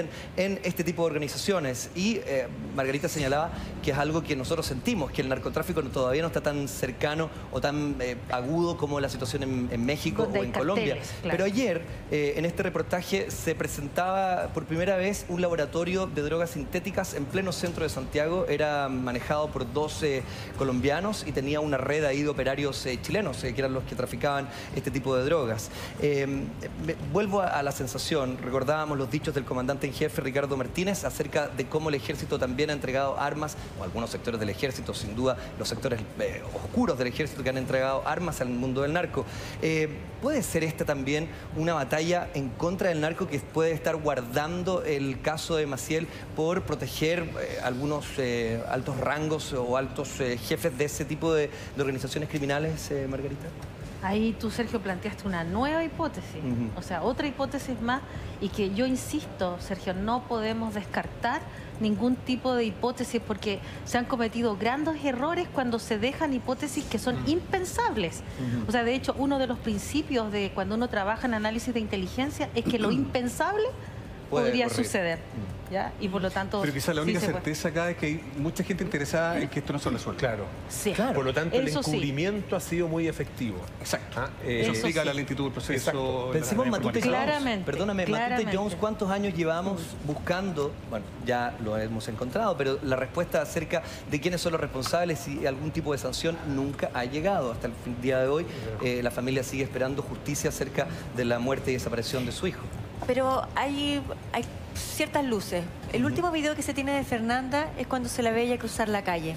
también en este tipo de organizaciones. Y Margarita señalaba que es algo que nosotros sentimos, que el narcotráfico todavía no está tan cercano o tan agudo como la situación en México o en Colombia. Claro. Pero ayer, en este reportaje, se presentaba por primera vez un laboratorio de drogas sintéticas en pleno centro de Santiago. Era manejado por 12 colombianos y tenía una red ahí de operarios chilenos, que eran los que traficaban este tipo de drogas. Vuelvo a la sensación. Recordábamos los dichos del comandante en jefe Ricardo Martínez acerca de cómo el ejército también ha entregado armas, o algunos sectores del ejército, sin duda los sectores oscuros del ejército que han entregado armas al mundo del narco. ¿Puede ser esta también una batalla en contra del narco que puede estar guardando el caso de Maciel por proteger algunos altos rangos o altos jefes de ese tipo de organizaciones criminales, Margarita? Ahí tú, Sergio, planteaste una nueva hipótesis, o sea, otra hipótesis más, y que yo insisto, Sergio, no podemos descartar ningún tipo de hipótesis porque se han cometido grandes errores cuando se dejan hipótesis que son impensables. O sea, de hecho, uno de los principios de cuando uno trabaja en análisis de inteligencia es que lo impensable podría suceder. ¿Ya? Y por lo tanto... Pero quizás la única certeza acá es que hay mucha gente interesada en que esto no se resuelva. Claro. Sí. Claro. Por lo tanto, el encubrimiento ha sido muy efectivo. Exacto. Eso explica la lentitud del proceso. Pensemos Matute Jones. Perdóname, Matute Jones, ¿cuántos años llevamos buscando? Bueno, ya lo hemos encontrado, pero la respuesta acerca de quiénes son los responsables y algún tipo de sanción nunca ha llegado. Hasta el día de hoy, la familia sigue esperando justicia acerca de la muerte y desaparición de su hijo. Pero hay ciertas luces. El último video que se tiene de Fernanda es cuando se la ve ella cruzar la calle.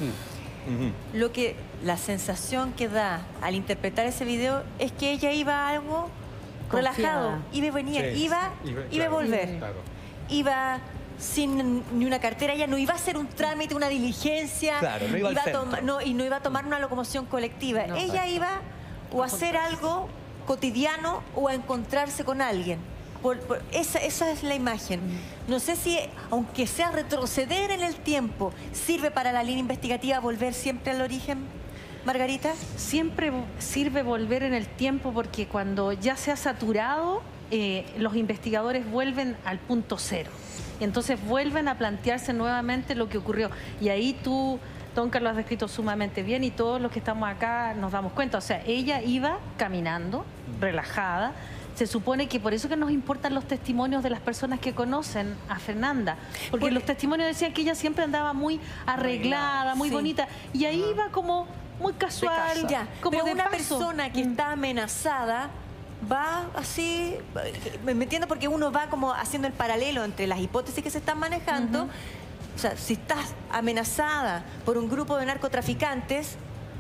La sensación que da al interpretar ese video es que ella iba a algo relajado, iba y venía, iba a volver. Iba sin ni una cartera, ella no iba a hacer un trámite, una diligencia, no iba y no iba a tomar una locomoción colectiva. Ella iba o a hacer algo cotidiano o a encontrarse con alguien. Esa es la imagen. No sé si, aunque sea retroceder en el tiempo, sirve para la línea investigativa volver siempre al origen, Margarita. Siempre sirve volver en el tiempo porque cuando ya se ha saturado, los investigadores vuelven al punto cero. Entonces vuelven a plantearse nuevamente lo que ocurrió. Y ahí tú, Tonka, lo has descrito sumamente bien y todos los que estamos acá nos damos cuenta. O sea, ella iba caminando, relajada. Se supone que por eso que nos importan los testimonios de las personas que conocen a Fernanda. Porque los testimonios decían que ella siempre andaba muy arreglada, muy bonita. Y ahí iba como muy casual. Como pero de una paso. persona que está amenazada va así, me entiendo, porque uno va como haciendo el paralelo entre las hipótesis que se están manejando. O sea, si estás amenazada por un grupo de narcotraficantes,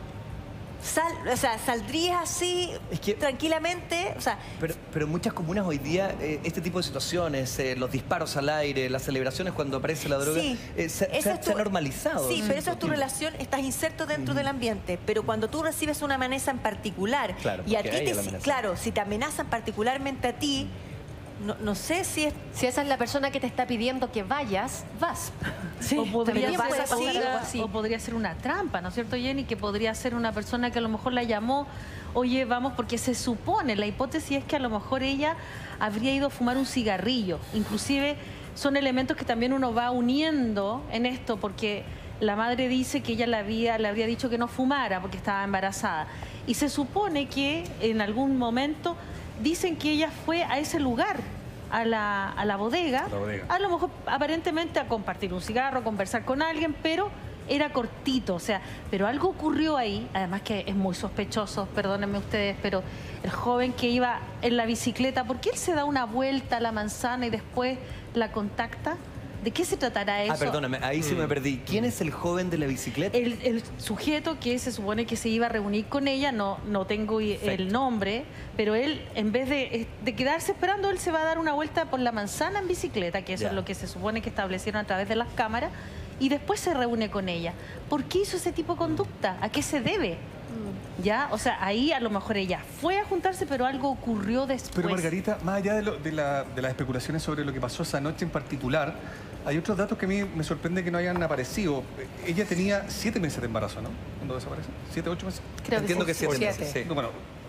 saldrías así tranquilamente. O sea, pero en muchas comunas hoy día este tipo de situaciones, los disparos al aire, las celebraciones cuando aparece la droga, se ha normalizado. Sí, pero eso es tu relación, estás inserto dentro del ambiente. Pero cuando tú recibes una amenaza en particular, y a ti si te amenazan particularmente a ti, no sé si esa es la persona que te está pidiendo que vayas, vas. Sí, o podría ser una trampa, ¿no es cierto, Jenny? Que podría ser una persona que a lo mejor la llamó, oye, vamos, porque se supone, la hipótesis es que a lo mejor ella habría ido a fumar un cigarrillo. Inclusive son elementos que también uno va uniendo en esto, porque la madre dice que ella le habría dicho que no fumara porque estaba embarazada. Y se supone que en algún momento dicen que ella fue a ese lugar, a la bodega, a lo mejor aparentemente a compartir un cigarro, a conversar con alguien, pero era cortito, o sea, pero algo ocurrió ahí, además que es muy sospechoso, perdónenme ustedes, pero el joven que iba en la bicicleta, ¿por qué él se da una vuelta a la manzana y después la contacta? ¿De qué se tratará eso? Perdóname, ahí sí me perdí. ¿Quién es el joven de la bicicleta? El sujeto que se supone que se iba a reunir con ella, no tengo el nombre, pero él, en vez de quedarse esperando, él se va a dar una vuelta por la manzana en bicicleta, que eso es lo que se supone que establecieron a través de las cámaras, y después se reúne con ella. ¿Por qué hizo ese tipo de conducta? ¿A qué se debe? ¿Ya? O sea, ahí a lo mejor ella fue a juntarse, pero algo ocurrió después. Pero Margarita, más allá de las especulaciones sobre lo que pasó esa noche en particular, hay otros datos que a mí me sorprende que no hayan aparecido. Ella tenía 7 meses de embarazo, ¿no? ¿Cuándo desaparece? ¿7, 8 meses? Creo Entiendo que 7 meses. Sí. Bueno,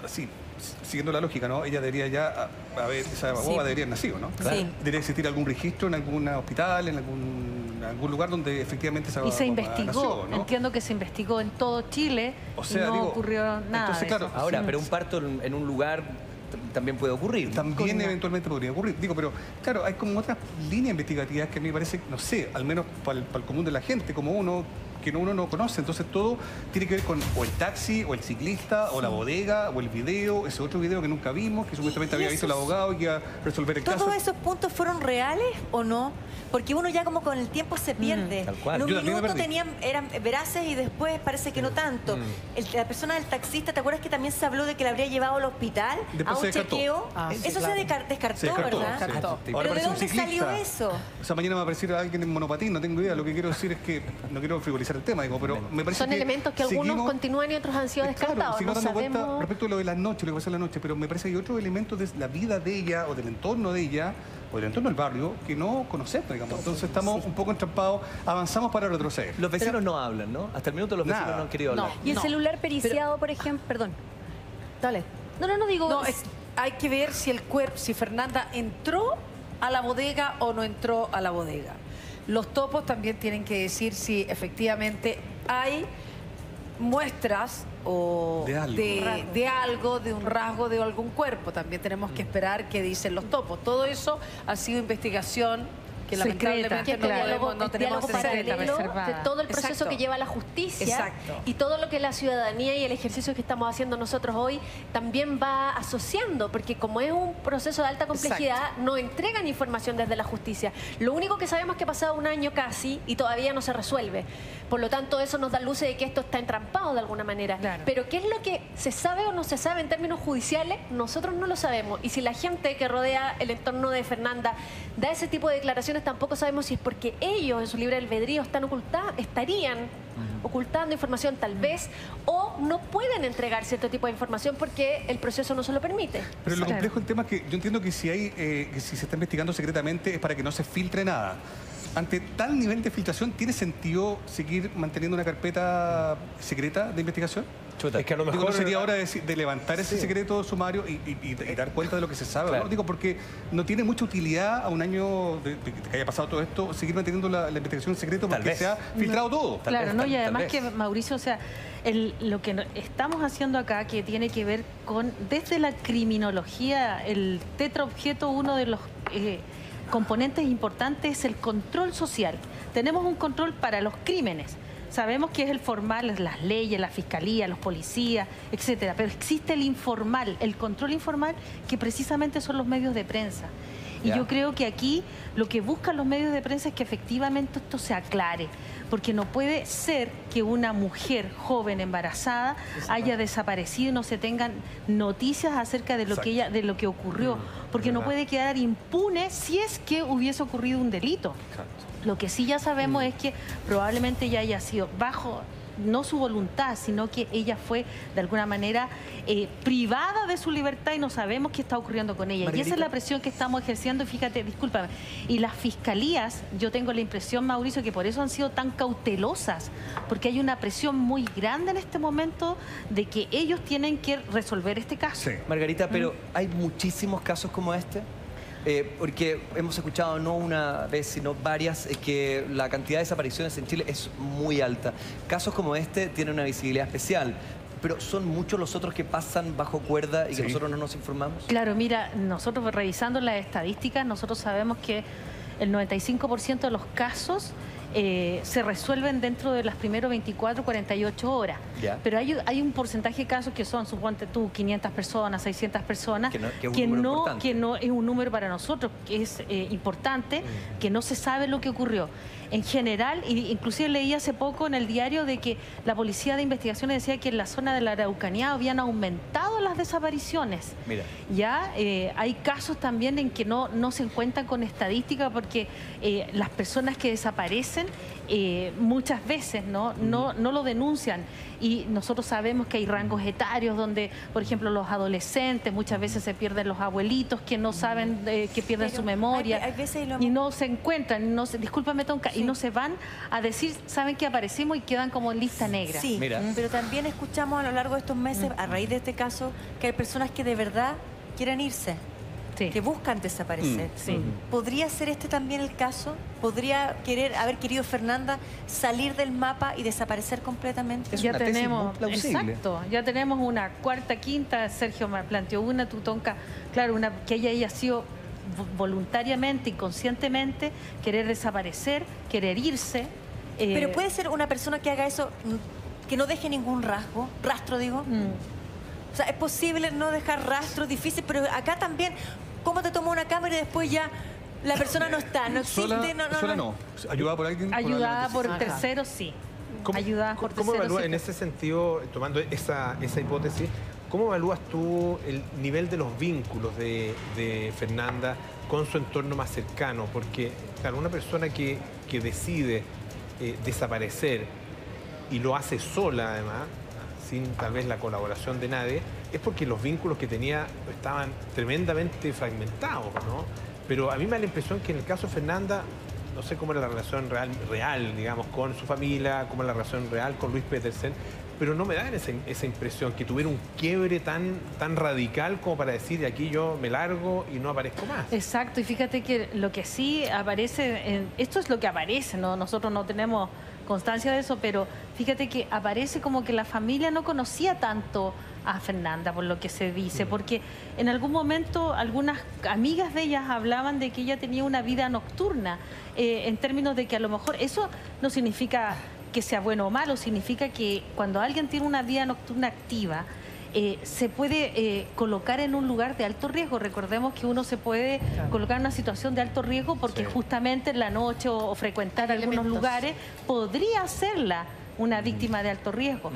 así, siguiendo la lógica, ¿no? Ella debería ya haber, esa guagua debería haber nacido, ¿no? Sí. Debería existir algún registro en algún hospital, en algún lugar donde efectivamente esa Y se guagua investigó, nació, ¿no? entiendo que se investigó en todo Chile, O sea, y no digo, ocurrió nada. entonces, de claro, eso. Ahora, pero un parto en un lugar también puede ocurrir. También eventualmente podría ocurrir. Digo, pero claro, hay como otras líneas investigativas que a mí me parece, no sé, al menos para el común de la gente, como uno que uno no conoce. Entonces todo tiene que ver con o el taxi, o el ciclista, o la bodega, o el video, ese otro video que nunca vimos, que supuestamente había visto el abogado y que iba a resolver el caso. ¿Todos esos puntos fueron reales o no? Porque uno ya como con el tiempo se pierde. Tal cual. En Yo un también me minuto perdí. eran veraces y después parece que no tanto. La persona del taxista, ¿te acuerdas que también se habló de que la habría llevado al hospital Después a un se descartó. chequeo? Sí, Eso claro. se descartó, Se descartó, ¿verdad? sí. Ahora ¿Pero de parece un dónde salió ciclista. eso? O sea, mañana va a aparecer alguien en monopatín, no tengo idea. Lo que quiero decir es que no quiero frivolizar el tema, digo, pero me parece Son que elementos que algunos seguimos- continúan y otros han sido descartados. Claro, seguimos No dando cuenta sabemos. respecto a lo de la noche, lo que pasa en la noche, pero me parece que hay otros elementos de la vida de ella o del entorno de ella o del entorno del barrio que no conocemos, digamos. Entonces estamos un poco entrampados, avanzamos para retroceder. Los vecinos no hablan, ¿no? Hasta el minuto los vecinos no han querido hablar. Y el celular periciado, por ejemplo, perdón. Dale. No digo... No, hay que ver si el cuerpo, si Fernanda entró a la bodega o no entró a la bodega. Los topos también tienen que decir si efectivamente hay muestras o De algo. de algo, de un rasgo de algún cuerpo. También tenemos que esperar qué dicen los topos. Todo eso ha sido investigación que Secreta, lamentablemente no, claro. podemos, no el tenemos diálogo acceso. paralelo de reservada. todo el proceso Exacto. que lleva la justicia Exacto. y todo lo que la ciudadanía y el ejercicio que estamos haciendo nosotros hoy también va asociando, porque como es un proceso de alta complejidad, no entregan información desde la justicia. Lo único que sabemos es que ha pasado un año casi y todavía no se resuelve. Por lo tanto, eso nos da luces de que esto está entrampado de alguna manera. Claro. Pero ¿qué es lo que se sabe o no se sabe en términos judiciales? Nosotros no lo sabemos. Y si la gente que rodea el entorno de Fernanda da ese tipo de declaraciones, tampoco sabemos si es porque ellos en su libre albedrío estarían ocultando información tal vez, o no pueden entregar cierto tipo de información porque el proceso no se lo permite. Pero lo complejo del tema es que yo entiendo que si que si se está investigando secretamente es para que no se filtre nada. Ante tal nivel de filtración, ¿tiene sentido seguir manteniendo una carpeta secreta de investigación? Es que a lo Digo, mejor ¿no sería hora de levantar ese secreto sumario y dar cuenta de lo que se sabe? Claro. ¿No? Digo, porque no tiene mucha utilidad a un año de que haya pasado todo esto, seguir manteniendo la investigación en secreto porque se ha filtrado todo. Claro, ¿no? Y además que, Mauricio, o sea, lo que estamos haciendo acá, que tiene que ver con, desde la criminología, el tetraobjeto, uno de los componentes importantes es el control social. Tenemos un control para los crímenes. Sabemos que es el formal, las leyes, la fiscalía, los policías, etcétera. Pero existe el informal, el control informal, que precisamente son los medios de prensa. Y yo creo que aquí lo que buscan los medios de prensa es que efectivamente esto se aclare, porque no puede ser que una mujer joven embarazada haya desaparecido y no se tengan noticias acerca de lo que ella, de lo que ocurrió, porque no puede quedar impune si es que hubiese ocurrido un delito. Lo que sí ya sabemos es que probablemente ella haya sido bajo, no su voluntad, sino que ella fue de alguna manera privada de su libertad y no sabemos qué está ocurriendo con ella. Margarita. Y esa es la presión que estamos ejerciendo, fíjate, discúlpame. Y las fiscalías, yo tengo la impresión, Mauricio, que por eso han sido tan cautelosas, porque hay una presión muy grande en este momento de que ellos tienen que resolver este caso. Margarita, pero hay muchísimos casos como este. Porque hemos escuchado no una vez, sino varias, que la cantidad de desapariciones en Chile es muy alta. Casos como este tienen una visibilidad especial, pero son muchos los otros que pasan bajo cuerda y que nosotros no nos informamos. Claro, mira, nosotros revisando las estadísticas, nosotros sabemos que el 95% de los casos se resuelven dentro de las primeras 24, 48 horas. Ya. Pero hay un porcentaje de casos que son, suponte tú, 500 personas, 600 personas, Que es un número importante. que no es un número para nosotros, que es importante, que no se sabe lo que ocurrió. En general, inclusive leí hace poco en el diario de que la Policía de Investigaciones decía que en la zona de la Araucanía habían aumentado las desapariciones. Mira. Ya hay casos también en que no se encuentran con estadística porque las personas que desaparecen hacen, muchas veces no lo denuncian. Y nosotros sabemos que hay rangos etarios donde, por ejemplo, los adolescentes, muchas veces se pierden los abuelitos que no saben, que pierden su memoria hay veces y no se encuentran, discúlpame Tonka, y no se van a decir, saben que aparecimos y quedan como en lista negra. Sí, pero también escuchamos a lo largo de estos meses, a raíz de este caso, que hay personas que de verdad quieren irse. Que buscan desaparecer. ¿Podría ser este también el caso? ¿Podría haber querido Fernanda salir del mapa y desaparecer completamente? Ya tenemos, exacto, ya tenemos una cuarta, quinta, Sergio me planteó una, Tonka, claro, que ella haya sido voluntariamente, inconscientemente, querer desaparecer, querer irse. Pero puede ser una persona que haga eso, que no deje ningún rastro digo. O sea, es posible no dejar rastro, difícil, pero acá también, ¿cómo te toma una cámara y después ya la persona no está? No existe, sola no. ¿Ayudada por alguien? Ayudada por terceros, sí. Ayudada por terceros. ¿Cómo evalúas en ese sentido, tomando esa hipótesis, cómo evalúas tú el nivel de los vínculos de Fernanda con su entorno más cercano? Porque, claro, una persona que decide desaparecer y lo hace sola, además, sin tal vez la colaboración de nadie, es porque los vínculos que tenía estaban tremendamente fragmentados, ¿no? Pero a mí me da la impresión que en el caso de Fernanda, no sé cómo era la relación real, digamos, con su familia, cómo era la relación real con Luis Petersen, pero no me da esa impresión que tuviera un quiebre tan radical como para decir, de aquí yo me largo y no aparezco más. Exacto, y fíjate que lo que sí aparece, esto es lo que aparece, ¿no? Nosotros no tenemos constancia de eso, pero fíjate que aparece como que la familia no conocía tanto a Fernanda, por lo que se dice, porque en algún momento algunas amigas de ellas hablaban de que ella tenía una vida nocturna, en términos de que a lo mejor eso no significa que sea bueno o malo, significa que cuando alguien tiene una vida nocturna activa, se puede colocar en un lugar de alto riesgo. Recordemos que uno se puede colocar en una situación de alto riesgo porque justamente en la noche o frecuentar algunos lugares podría hacerla una víctima de alto riesgo.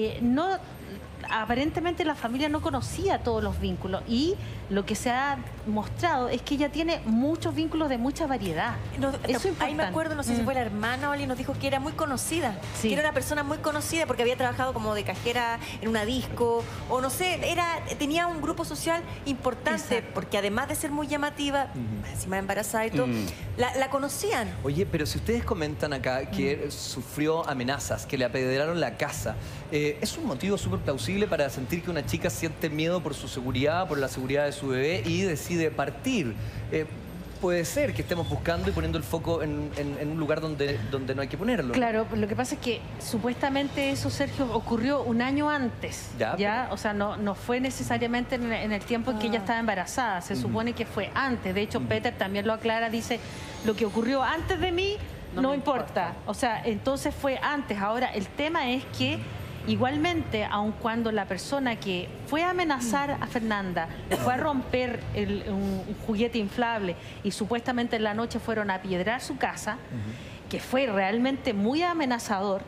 Aparentemente la familia no conocía todos los vínculos y lo que se ha mostrado es que ella tiene muchos vínculos de mucha variedad. Ahí me acuerdo, no sé si fue la hermana o alguien nos dijo que era muy conocida, que era una persona muy conocida porque había trabajado como de cajera en una disco o no sé, tenía un grupo social importante porque además de ser muy llamativa, encima embarazada y todo, la conocían. Oye, pero si ustedes comentan acá que sufrió amenazas, que le apedrearon la casa, ¿es un motivo súper plausible para sentir que una chica siente miedo por su seguridad, por la seguridad de su bebé y decide partir? Puede ser que estemos buscando y poniendo el foco en un lugar donde no hay que ponerlo. Claro, lo que pasa es que supuestamente eso, Sergio, ocurrió un año antes. O sea, no fue necesariamente en el tiempo en que ella estaba embarazada. Se supone que fue antes. De hecho, Peter también lo aclara, dice, lo que ocurrió antes de mí no importa. O sea, entonces fue antes. Ahora, el tema es que igualmente, aun cuando la persona que fue a amenazar a Fernanda, le fue a romper un juguete inflable y supuestamente en la noche fueron a apiedrar su casa, que fue realmente muy amenazador,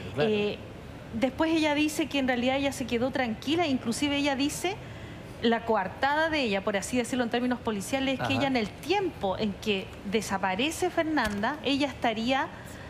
después ella dice que en realidad ella se quedó tranquila, inclusive ella dice, la coartada de ella, por así decirlo en términos policiales, es que ella en el tiempo en que desaparece Fernanda, ella estaría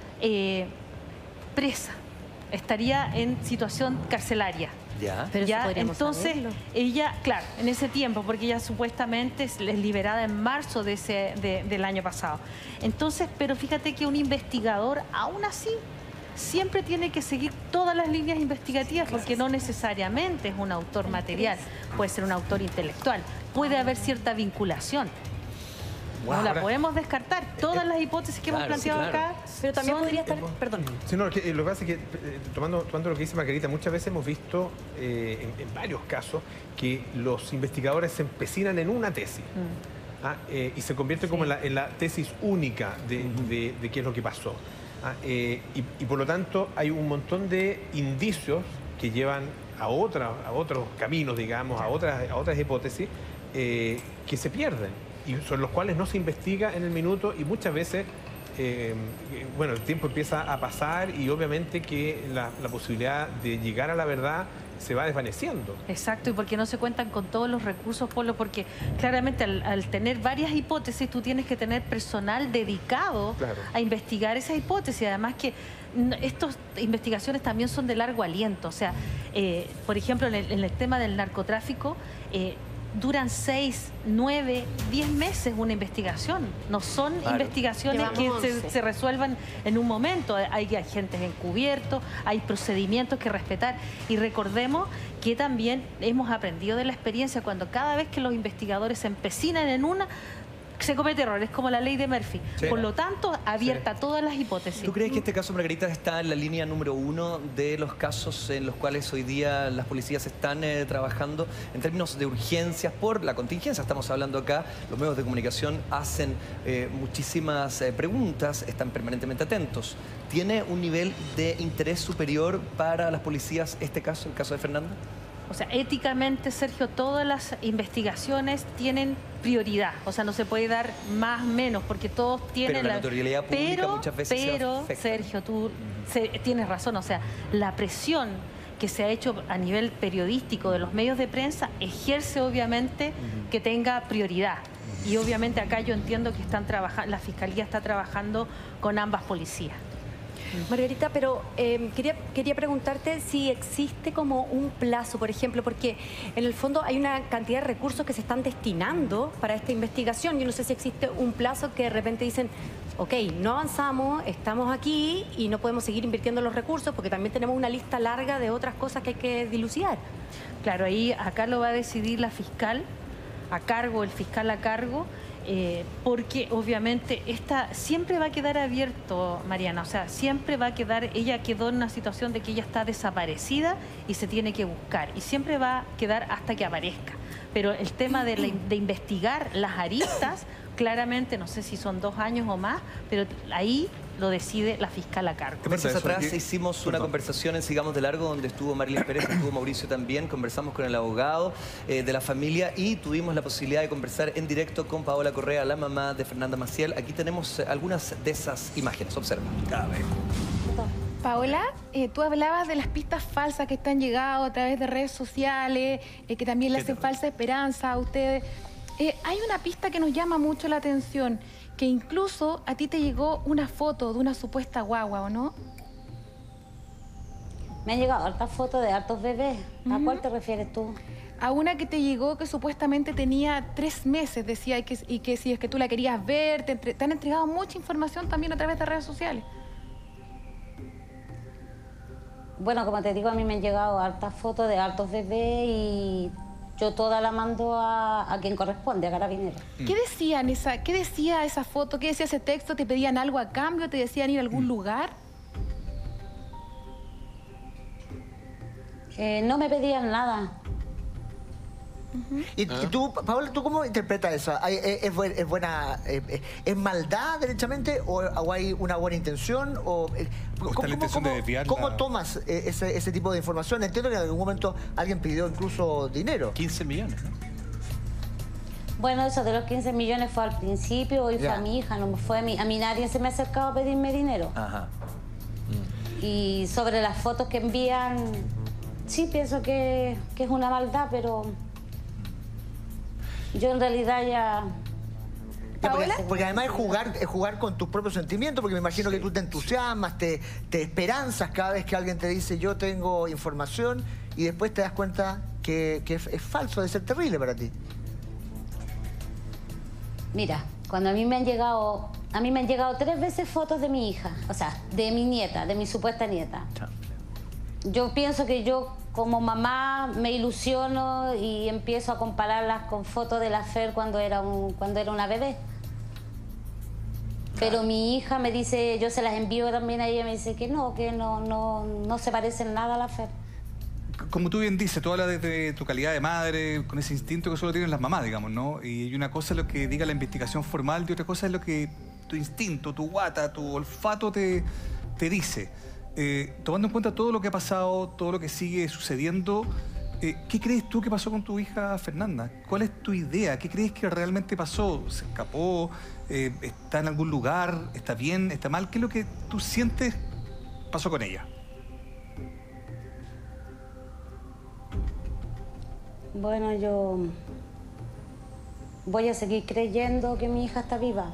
presa. Estaría en situación carcelaria. Pero ya, entonces, saberlo. Ella, claro, en ese tiempo, porque ella supuestamente es liberada en marzo del año pasado. Entonces, pero fíjate que un investigador, aún así, siempre tiene que seguir todas las líneas investigativas, porque no necesariamente es un autor material, puede ser un autor intelectual, puede haber cierta vinculación. No la podemos descartar. Todas las hipótesis que hemos planteado acá. Pero también podría estar. Perdón. Sí, no, lo que pasa es que, tomando lo que dice Margarita, muchas veces hemos visto en varios casos que los investigadores se empecinan en una tesis y se convierte como en la tesis única de qué es lo que pasó. Y por lo tanto, hay un montón de indicios que llevan a otros caminos, digamos, a otras hipótesis que se pierden. Y sobre los cuales no se investiga en el minuto y muchas veces bueno, el tiempo empieza a pasar y obviamente que la posibilidad de llegar a la verdad se va desvaneciendo. Exacto, y porque no se cuentan con todos los recursos, Polo, porque claramente al tener varias hipótesis tú tienes que tener personal dedicado a investigar esas hipótesis. Además que estas investigaciones también son de largo aliento. O sea, por ejemplo, en el tema del narcotráfico, duran 6, 9, 10 meses una investigación. No son investigaciones que se resuelvan en un momento. Hay agentes encubiertos, hay procedimientos que respetar. Y recordemos que también hemos aprendido de la experiencia cuando cada vez que los investigadores se empecinan en una, se comete errores, como la ley de Murphy. Por lo tanto, abierta todas las hipótesis. ¿Tú crees que este caso, Margarita, está en la línea número 1 de los casos en los cuales hoy día las policías están trabajando en términos de urgencias por la contingencia? Estamos hablando acá, los medios de comunicación hacen muchísimas preguntas, están permanentemente atentos. ¿Tiene un nivel de interés superior para las policías este caso, el caso de Fernanda? O sea, éticamente, Sergio, todas las investigaciones tienen prioridad. O sea, no se puede dar más o menos, porque todos tienen... Pero la notoriedad pública muchas veces se afecta. Sergio, tú tienes razón. O sea, la presión que se ha hecho a nivel periodístico de los medios de prensa ejerce, obviamente, que tenga prioridad. Y obviamente acá yo entiendo que la Fiscalía está trabajando con ambas policías. Margarita, pero quería preguntarte si existe como un plazo, por ejemplo, porque en el fondo hay una cantidad de recursos que se están destinando para esta investigación. Yo no sé si existe un plazo que de repente dicen, ok, no avanzamos, estamos aquí y no podemos seguir invirtiendo los recursos porque también tenemos una lista larga de otras cosas que hay que dilucidar. Claro, acá lo va a decidir la fiscal el fiscal a cargo. Porque obviamente siempre va a quedar abierto, Mariana, o sea, siempre va a quedar, ella quedó en una situación de que ella está desaparecida y se tiene que buscar, y siempre va a quedar hasta que aparezca. Pero el tema de investigar las aristas, claramente, no sé si son 2 años o más, pero ahí lo decide la fiscal a cargo. Meses atrás hicimos una conversación en Sigamos de Largo donde estuvo Marilyn Pérez, estuvo Mauricio también, conversamos con el abogado de la familia y tuvimos la posibilidad de conversar en directo con Paola Correa, la mamá de Fernanda Maciel. Aquí tenemos algunas de esas imágenes, observa. Paola, tú hablabas de las pistas falsas que están llegando a través de redes sociales, que también le hacen falsa esperanza a ustedes. Hay una pista que nos llama mucho la atención, que incluso a ti te llegó una foto de una supuesta guagua, ¿o no? Me han llegado hartas fotos de hartos bebés. ¿A cuál te refieres tú? A una que te llegó que supuestamente tenía 3 meses, decía, y que si es que tú la querías ver, te han entregado mucha información también a través de redes sociales. Bueno, como te digo, a mí me han llegado hartas fotos de hartos bebés y yo toda la mando a quien corresponde, a Carabineros. ¿Qué decía esa foto? ¿Qué decía ese texto? ¿Te pedían algo a cambio? ¿Te decían ir a algún lugar? No me pedían nada. ¿Y tú, Paola, tú cómo interpretas eso? ¿Es maldad derechamente o hay una buena intención? ¿Cómo tomas ese tipo de información? Entiendo que en algún momento alguien pidió incluso dinero. 15 millones, ¿no? Bueno, eso de los 15 millones fue al principio y fue a mi hija, no fue a mí. A mí nadie se me ha acercado a pedirme dinero. Ajá. Y sobre las fotos que envían, sí pienso que es una maldad, pero yo en realidad ya... Porque además es jugar con tus propios sentimientos, porque me imagino que tú te entusiasmas, te esperanzas cada vez que alguien te dice yo tengo información y después te das cuenta que es falso, debe ser terrible para ti. Mira, cuando a mí me han llegado 3 veces fotos de mi hija, o sea, de mi nieta, de mi supuesta nieta. Yo pienso que yo como mamá me ilusiono y empiezo a compararlas con fotos de la Fer cuando era una bebé. Pero mi hija me dice, yo se las envío también a ella, me dice que no se parecen nada a la Fer. Como tú bien dices, tú hablas desde tu calidad de madre, con ese instinto que solo tienen las mamás, digamos, ¿no? Y una cosa es lo que diga la investigación formal y otra cosa es lo que tu instinto, tu guata, tu olfato te dice. Tomando en cuenta todo lo que ha pasado, todo lo que sigue sucediendo, ¿Qué crees tú que pasó con tu hija Fernanda? ¿Cuál es tu idea? ¿Qué crees que realmente pasó? ¿Se escapó? ¿Está en algún lugar? ¿Está bien? ¿Está mal? ¿Qué es lo que tú sientes pasó con ella? Bueno, yo voy a seguir creyendo que mi hija está viva.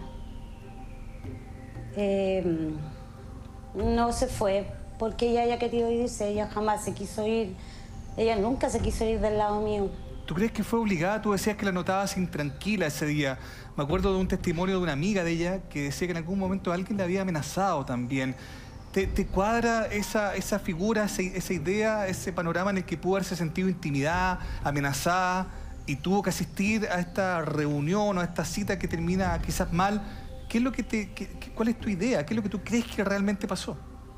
No se fue porque ella haya querido irse, ella jamás se quiso ir, ella nunca se quiso ir del lado mío. ¿Tú crees que fue obligada? Tú decías que la notabas intranquila ese día. Me acuerdo de un testimonio de una amiga de ella que decía que en algún momento alguien la había amenazado también. ¿Te cuadra esa figura, esa idea, ese panorama en el que pudo haberse sentido intimidada, amenazada y tuvo que asistir a esta reunión o a esta cita que termina quizás mal? ¿Qué es lo que cuál es tu idea? ¿Qué es lo que tú crees que realmente pasó?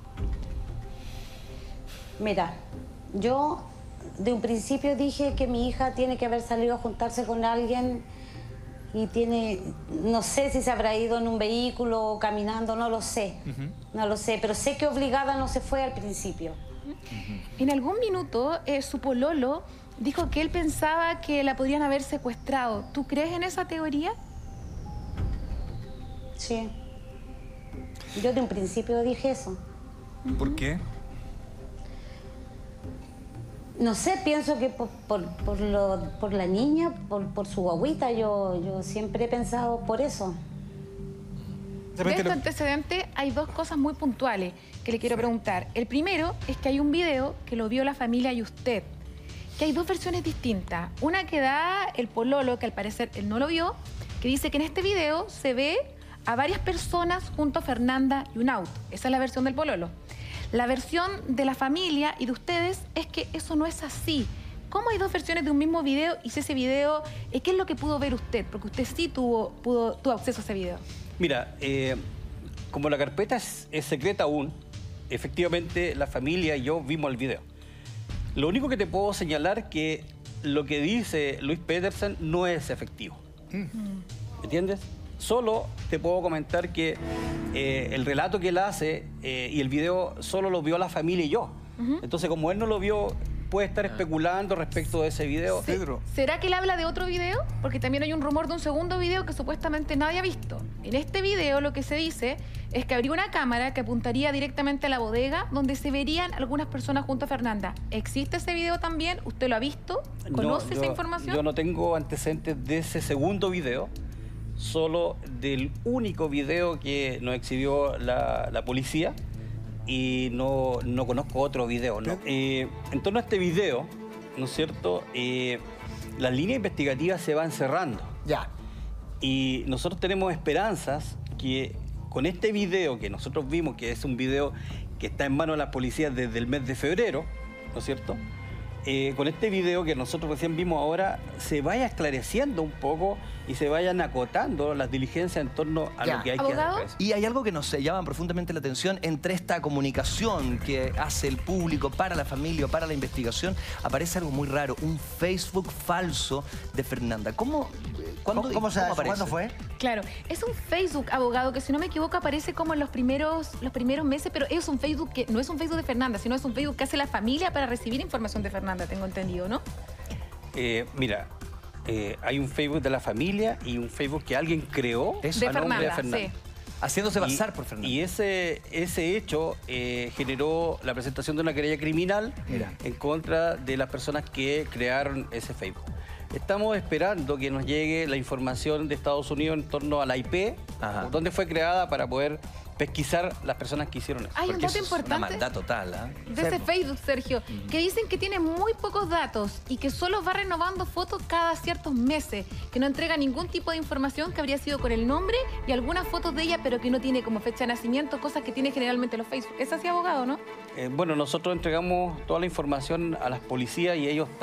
Mira, yo de un principio dije que mi hija tiene que haber salido a juntarse con alguien y no sé si se habrá ido en un vehículo o caminando, no lo sé. No lo sé, pero sé que obligada no se fue al principio. En algún minuto su pololo dijo que él pensaba que la podrían haber secuestrado. ¿Tú crees en esa teoría? Sí. Yo de un principio dije eso. ¿Por qué? No sé, pienso que por la niña, por su guagüita, yo siempre he pensado por eso. De este antecedente hay dos cosas muy puntuales que le quiero preguntar. El primero es que hay un video que lo vio la familia y usted, que hay dos versiones distintas. Una que da el pololo, que al parecer él no lo vio, que dice que en este video se ve a varias personas junto a Fernanda y un auto. Esa es la versión del pololo. La versión de la familia y de ustedes es que eso no es así. ¿Cómo hay dos versiones de un mismo video? Y si ese video, ¿qué es lo que pudo ver usted? Porque usted sí tuvo acceso a ese video. Mira, como la carpeta es secreta aún, efectivamente la familia y yo vimos el video. Lo único que te puedo señalar es que lo que dice Luis Petersen no es efectivo. ¿Entiendes? Solo te puedo comentar que el relato que él hace y el video solo lo vio la familia y yo. Entonces, como él no lo vio, puede estar especulando respecto de ese video. Sí. ¿Será que él habla de otro video? Porque también hay un rumor de un segundo video que supuestamente nadie ha visto. En este video lo que se dice es que habría una cámara que apuntaría directamente a la bodega donde se verían algunas personas junto a Fernanda. ¿Existe ese video también? ¿Usted lo ha visto? ¿Conoce esa información? Yo no tengo antecedentes de ese segundo video, solo del único video que nos exhibió la policía. Y no conozco otro video, ¿no? En torno a este video, ¿no es cierto? Las líneas investigativas se van cerrando. Ya. Y nosotros tenemos esperanzas que con este video que nosotros vimos, que es un video que está en manos de las policías desde el mes de febrero, ¿no es cierto? Con este video que nosotros recién vimos ahora, se vaya esclareciendo un poco y se vayan acotando las diligencias en torno a lo que hay que hacer. Y hay algo que nos llama profundamente la atención entre esta comunicación que hace el público para la familia o para la investigación. Aparece algo muy raro, un Facebook falso de Fernanda. ¿Cuándo fue? Claro, es un Facebook, abogado, que si no me equivoco aparece como en los primeros meses, pero es un Facebook que no es un Facebook de Fernanda, sino es un Facebook que hace la familia para recibir información de Fernanda, tengo entendido, ¿no? Mira, hay un Facebook de la familia y un Facebook que alguien creó de Fernanda. Sí. Haciéndose pasar por Fernanda. Y ese hecho generó la presentación de una querella criminal en contra de las personas que crearon ese Facebook. Estamos esperando que nos llegue la información de Estados Unidos en torno a la IP, donde fue creada para poder pesquisar las personas que hicieron eso. Hay un dato importante. Una maldad total, de ese Facebook, Sergio, que dicen que tiene muy pocos datos y que solo va renovando fotos cada ciertos meses, que no entrega ningún tipo de información, que habría sido con el nombre y algunas fotos de ella, pero que no tiene como fecha de nacimiento, cosas que tiene generalmente los Facebook. ¿Es así, abogado, no? Bueno, nosotros entregamos toda la información a las policías y ellos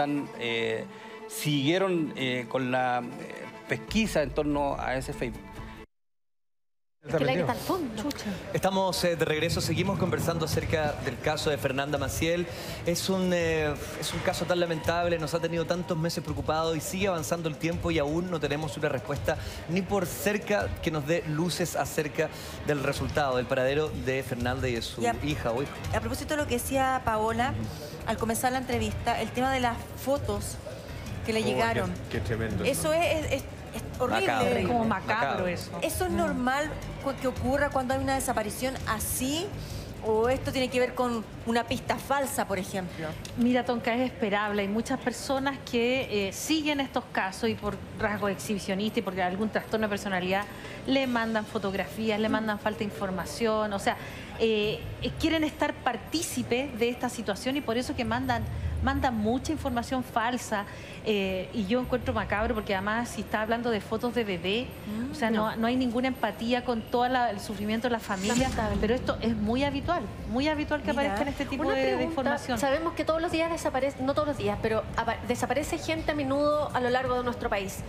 siguieron con la pesquisa en torno a ese Facebook. Es que el aire está al fondo. Estamos de regreso, seguimos conversando acerca del caso de Fernanda Maciel. Es un caso tan lamentable, nos ha tenido tantos meses preocupados y sigue avanzando el tiempo y aún no tenemos una respuesta ni por cerca que nos dé luces acerca del resultado, del paradero de Fernanda y de su hija o hijo. A propósito de lo que decía Paola, al comenzar la entrevista, el tema de las fotos que le llegaron. Qué tremendo. Eso es horrible. Macabro. Es como macabro eso. ¿Eso es normal que ocurra cuando hay una desaparición así? ¿O esto tiene que ver con una pista falsa, por ejemplo? Mira, Tonka, es esperable. Hay muchas personas que siguen estos casos y por rasgos exhibicionistas y por algún trastorno de personalidad le mandan fotografías, le mandan falta de información. O sea, quieren estar partícipes de esta situación y por eso que mandan mucha información falsa. Y yo encuentro macabro porque además si está hablando de fotos de bebé, o sea, no hay ninguna empatía con todo el sufrimiento de la familia, pero esto es muy habitual que aparezcan este tipo de información. Sabemos que todos los días desaparece, no todos los días, pero desaparece gente a menudo a lo largo de nuestro país.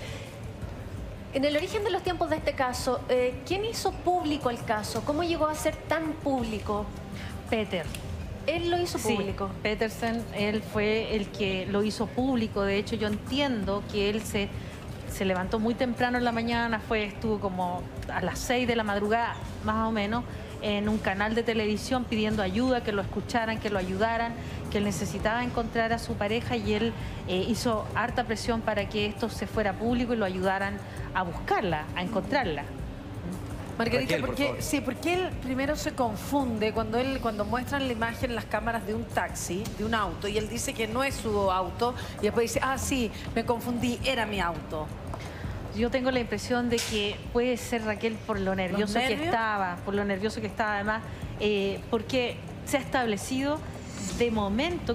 En el origen de los tiempos de este caso, ¿quién hizo público el caso? ¿Cómo llegó a ser tan público? Peter. Él lo hizo público. Sí, Petersen, él fue el que lo hizo público. De hecho, yo entiendo que él se levantó muy temprano en la mañana, estuvo como a las 6 de la madrugada, más o menos, en un canal de televisión pidiendo ayuda, que lo escucharan, que lo ayudaran, que él necesitaba encontrar a su pareja y él hizo harta presión para que esto se fuera público y lo ayudaran a buscarla, a encontrarla. Margarita, ¿por qué él primero se confunde cuando muestran la imagen en las cámaras de un taxi, de un auto, y él dice que no es su auto, y después dice, ah, sí, me confundí, era mi auto? Yo tengo la impresión de que puede ser, Raquel, por lo nervioso que estaba, además, porque se ha establecido de momento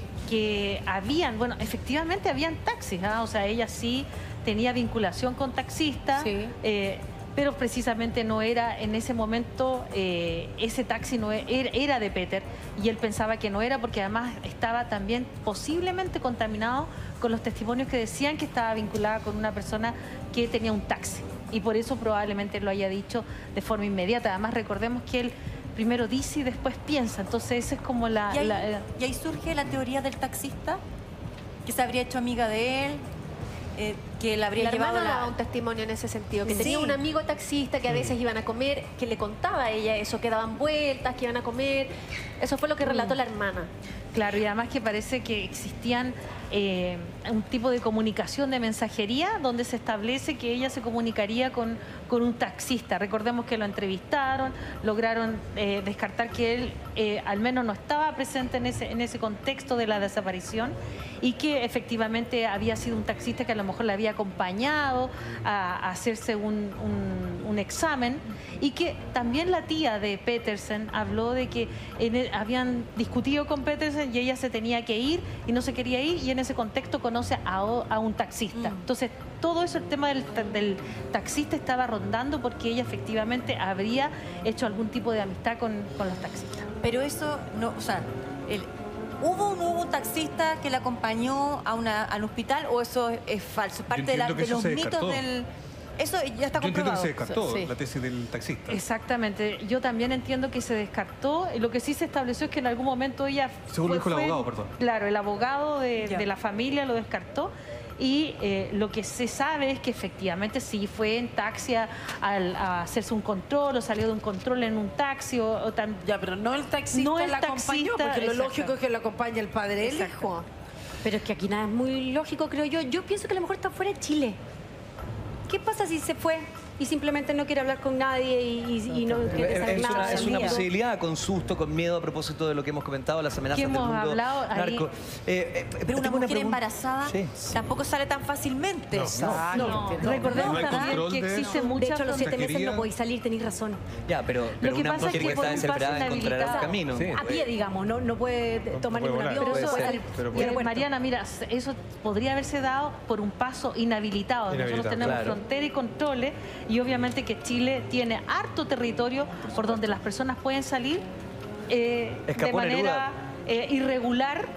que habían, bueno, efectivamente habían taxis, o sea, ella sí tenía vinculación con taxistas, pero precisamente no era en ese momento, ese taxi no era de Peter y él pensaba que no era porque además estaba también posiblemente contaminado con los testimonios que decían que estaba vinculada con una persona que tenía un taxi y por eso probablemente lo haya dicho de forma inmediata. Además recordemos que él primero dice y después piensa, entonces esa es como y ahí surge la teoría del taxista, que se habría hecho amiga de él, que la habría llevado hermana daba un testimonio en ese sentido, que tenía un amigo taxista que a veces iban a comer, que le contaba a ella eso, que daban vueltas, que iban a comer. Eso fue lo que relató la hermana. Claro, y además que parece que existían un tipo de comunicación de mensajería donde se establece que ella se comunicaría con un taxista. Recordemos que lo entrevistaron, lograron descartar que él al menos no estaba presente en ese contexto de la desaparición y que efectivamente había sido un taxista que a lo mejor le había acompañado a hacerse un examen y que también la tía de Petersen habló de que habían discutido con Petersen y ella se tenía que ir y no se quería ir y en ese contexto conoce a un taxista. Entonces todo eso, el tema del taxista estaba rondando porque ella efectivamente habría hecho algún tipo de amistad con los taxistas. Pero eso no, o sea, ¿hubo un taxista que la acompañó al hospital o eso es falso? Parte de los mitos del... Eso ya está comprobado. Yo entiendo que se descartó la tesis del taxista. Exactamente. Yo también entiendo que se descartó. Lo que sí se estableció es que en algún momento ella... Según lo dijo el abogado, perdón. Claro, el abogado de la familia lo descartó. Y lo que se sabe es que efectivamente sí fue en taxi a hacerse un control o salió de un control en un taxi Ya, pero no el taxista la acompañó, porque lo lógico es que lo acompañe el padre del hijo. Pero es que aquí nada es muy lógico, creo yo. Yo pienso que a lo mejor está fuera de Chile. ¿Qué pasa si se fue y simplemente no quiere hablar con nadie y no quiere saber nada? Es una posibilidad, con susto, con miedo, a propósito de lo que hemos comentado, las amenazas del mundo narco. Pero una mujer embarazada tampoco sale tan fácilmente. No. Recordemos también que existe mucha... De hecho, a los 7 meses no podéis salir, tenéis razón. Ya, pero una mujer que está desesperada encontrará el camino. A pie, digamos, no puede tomar ningún avión. Pero Mariana, mira, eso podría haberse dado por un paso inhabilitado. Nosotros tenemos frontera y controles y obviamente que Chile tiene harto territorio por donde las personas pueden salir de manera irregular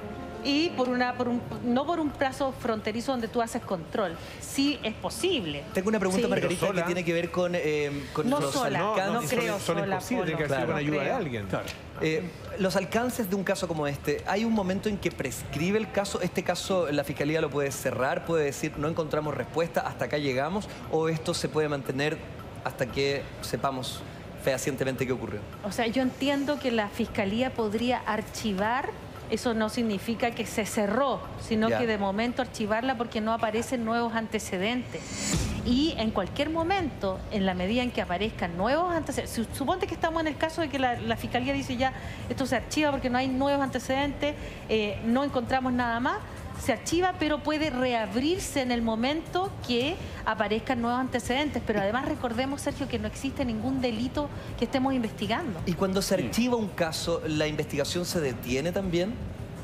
y no por un plazo fronterizo donde tú haces control. Sí es posible. Tengo una pregunta, Sí. Margarita, que tiene que ver con No los sola, no creo son sola, imposibles, tiene que haber sido con ayuda de alguien. Los alcances de un caso como este, ¿hay un momento en que prescribe el caso? ¿Este caso la Fiscalía lo puede cerrar? ¿Puede decir no encontramos respuesta, hasta acá llegamos? ¿O esto se puede mantener hasta que sepamos fehacientemente qué ocurrió? O sea, yo entiendo que la Fiscalía podría archivar, eso no significa que se cerró, sino Ya. que de momento archivarla porque no aparecen nuevos antecedentes. Y en cualquier momento, en la medida en que aparezcan nuevos antecedentes, suponte que estamos en el caso de que la Fiscalía dice ya, esto se archiva porque no hay nuevos antecedentes, no encontramos nada más, se archiva, pero puede reabrirse en el momento que aparezcan nuevos antecedentes. Pero además recordemos, Sergio, que no existe ningún delito que estemos investigando. ¿Y cuando se archiva un caso, la investigación se detiene también?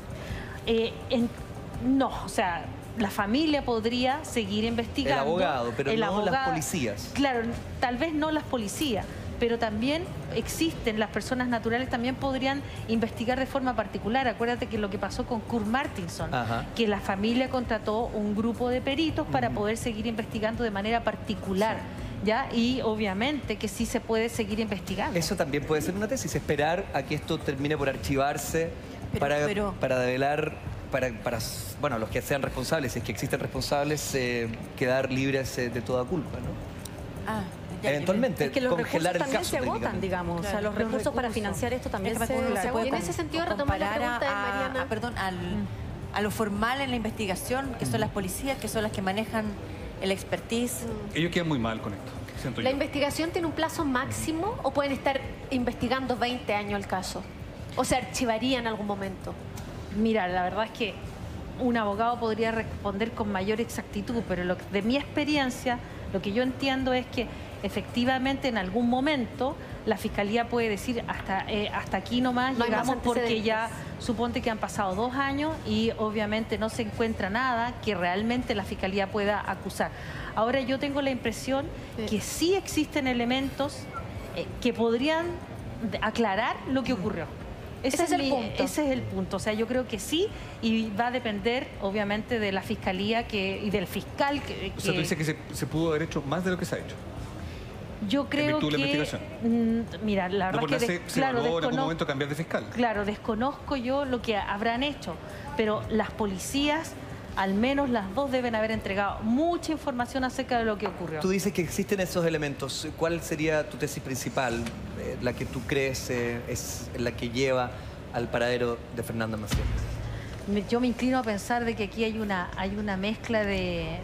No, o sea, la familia podría seguir investigando. El abogado, pero no las policías. Claro, tal vez no las policías, pero también existen, las personas naturales también podrían investigar de forma particular. Acuérdate que lo que pasó con Kurt Martinson, Ajá. que la familia contrató un grupo de peritos para poder seguir investigando de manera particular. ¿Ya? Y obviamente que sí se puede seguir investigando. Eso también puede ser una tesis, esperar a que esto termine por archivarse para develar, bueno, los que sean responsables, si es que existen responsables, quedar libres de toda culpa, ¿no? Eventualmente, es que los congelar recursos el también caso. se agotan, técnicamente. digamos. O sea, los recursos para financiar esto también se agotan. Y en ese sentido, retomar la pregunta de Mariana. Perdón, a lo formal en la investigación, que son las policías, que son las que manejan el expertise. Ellos quedan muy mal con esto, siento ¿La yo. investigación tiene un plazo máximo o pueden estar investigando 20 años el caso? ¿O se archivaría en algún momento? Mira, la verdad es que un abogado podría responder con mayor exactitud, pero de mi experiencia, lo que yo entiendo es que efectivamente en algún momento la Fiscalía puede decir hasta aquí nomás No hay más llegamos, porque antecedentes. ya suponte que han pasado 2 años y obviamente no se encuentra nada que realmente la Fiscalía pueda acusar. Ahora yo tengo la impresión que sí existen elementos que podrían aclarar lo que ocurrió. Ese es el punto. O sea, yo creo que sí, y va a depender, obviamente, de la Fiscalía y del fiscal. O sea, tú dices que se pudo haber hecho más de lo que se ha hecho. Yo creo en virtud de la investigación. Mira, la No, verdad porque que se evaluó en algún momento cambiar de fiscal. Claro, desconozco yo lo que habrán hecho, pero las policías, al menos las 2, deben haber entregado mucha información acerca de lo que ocurrió. Tú dices que existen esos elementos. ¿Cuál sería tu tesis principal, la que tú crees es la que lleva al paradero de Fernanda Maciel? Yo me inclino a pensar de que aquí hay una mezcla de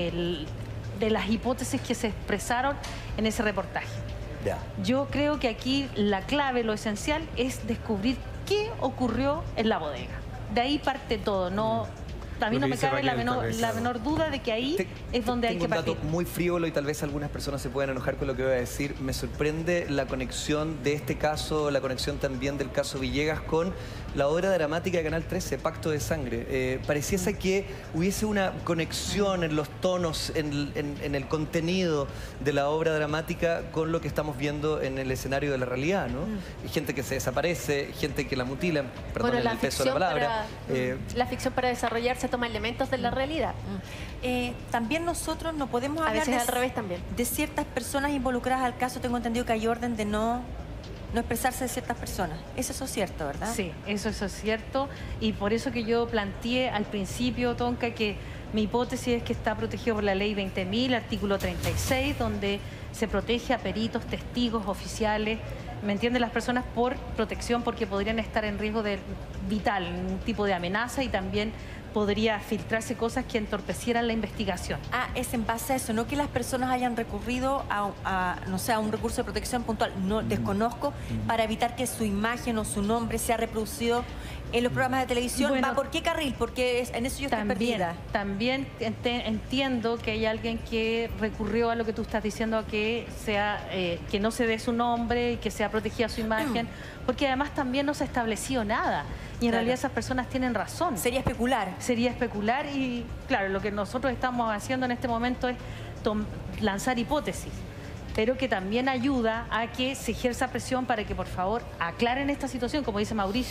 las hipótesis que se expresaron en ese reportaje. Ya. Yo creo que aquí la clave, lo esencial, es descubrir qué ocurrió en la bodega. De ahí parte todo, no... A mí no me cabe la menor duda de que ahí es donde hay que partir. Tengo un dato muy frívolo y tal vez algunas personas se puedan enojar con lo que voy a decir. Me sorprende la conexión de este caso, la conexión también del caso Villegas con la obra dramática de Canal 13, Pacto de Sangre. Pareciese que hubiese una conexión en los tonos, en el contenido de la obra dramática con lo que estamos viendo en el escenario de la realidad, ¿no? Hay gente que se desaparece, gente que la mutila, perdón, Bueno, el peso de la palabra. La ficción para desarrollarse toma elementos de la realidad. También nosotros no podemos hablar veces al revés también. de ciertas personas involucradas al caso. Tengo entendido que hay orden de no expresarse de ciertas personas. Eso es cierto, ¿verdad? Sí, eso es cierto. Y por eso que yo planteé al principio, Tonka, que mi hipótesis es que está protegido por la ley 20.000, artículo 36, donde se protege a peritos, testigos, oficiales, ¿me entienden? Las personas por protección, porque podrían estar en riesgo vital, un tipo de amenaza, y también podría filtrarse cosas que entorpecieran la investigación. Es en base a eso, no que las personas hayan recurrido no sé, a un recurso de protección puntual, no desconozco, para evitar que su imagen o su nombre sea reproducido en los programas de televisión. Bueno, ¿por qué carril? Porque en eso yo estoy perdida. También entiendo que hay alguien que recurrió a lo que tú estás diciendo, a que que no se dé su nombre y que sea protegida su imagen, porque además también no se ha establecido nada. Y en realidad esas personas tienen razón. Sería especular. Sería especular y, claro, lo que nosotros estamos haciendo en este momento es lanzar hipótesis, pero que también ayuda a que se ejerza presión para que, por favor, aclaren esta situación. Como dice Mauricio,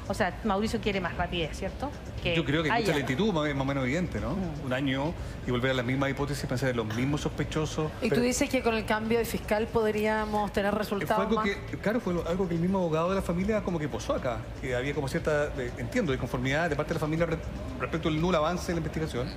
O sea, Mauricio quiere más rapidez, ¿cierto? Yo creo que hay mucha lentitud, más o menos evidente, ¿no? Un año y volver a la misma hipótesis, pensar en los mismos sospechosos. ¿Y tú dices que con el cambio de fiscal podríamos tener resultados fue algo más? claro, fue algo que el mismo abogado de la familia como que posó acá. Que había como cierta, entiendo, disconformidad de parte de la familia respecto al nulo avance de la investigación.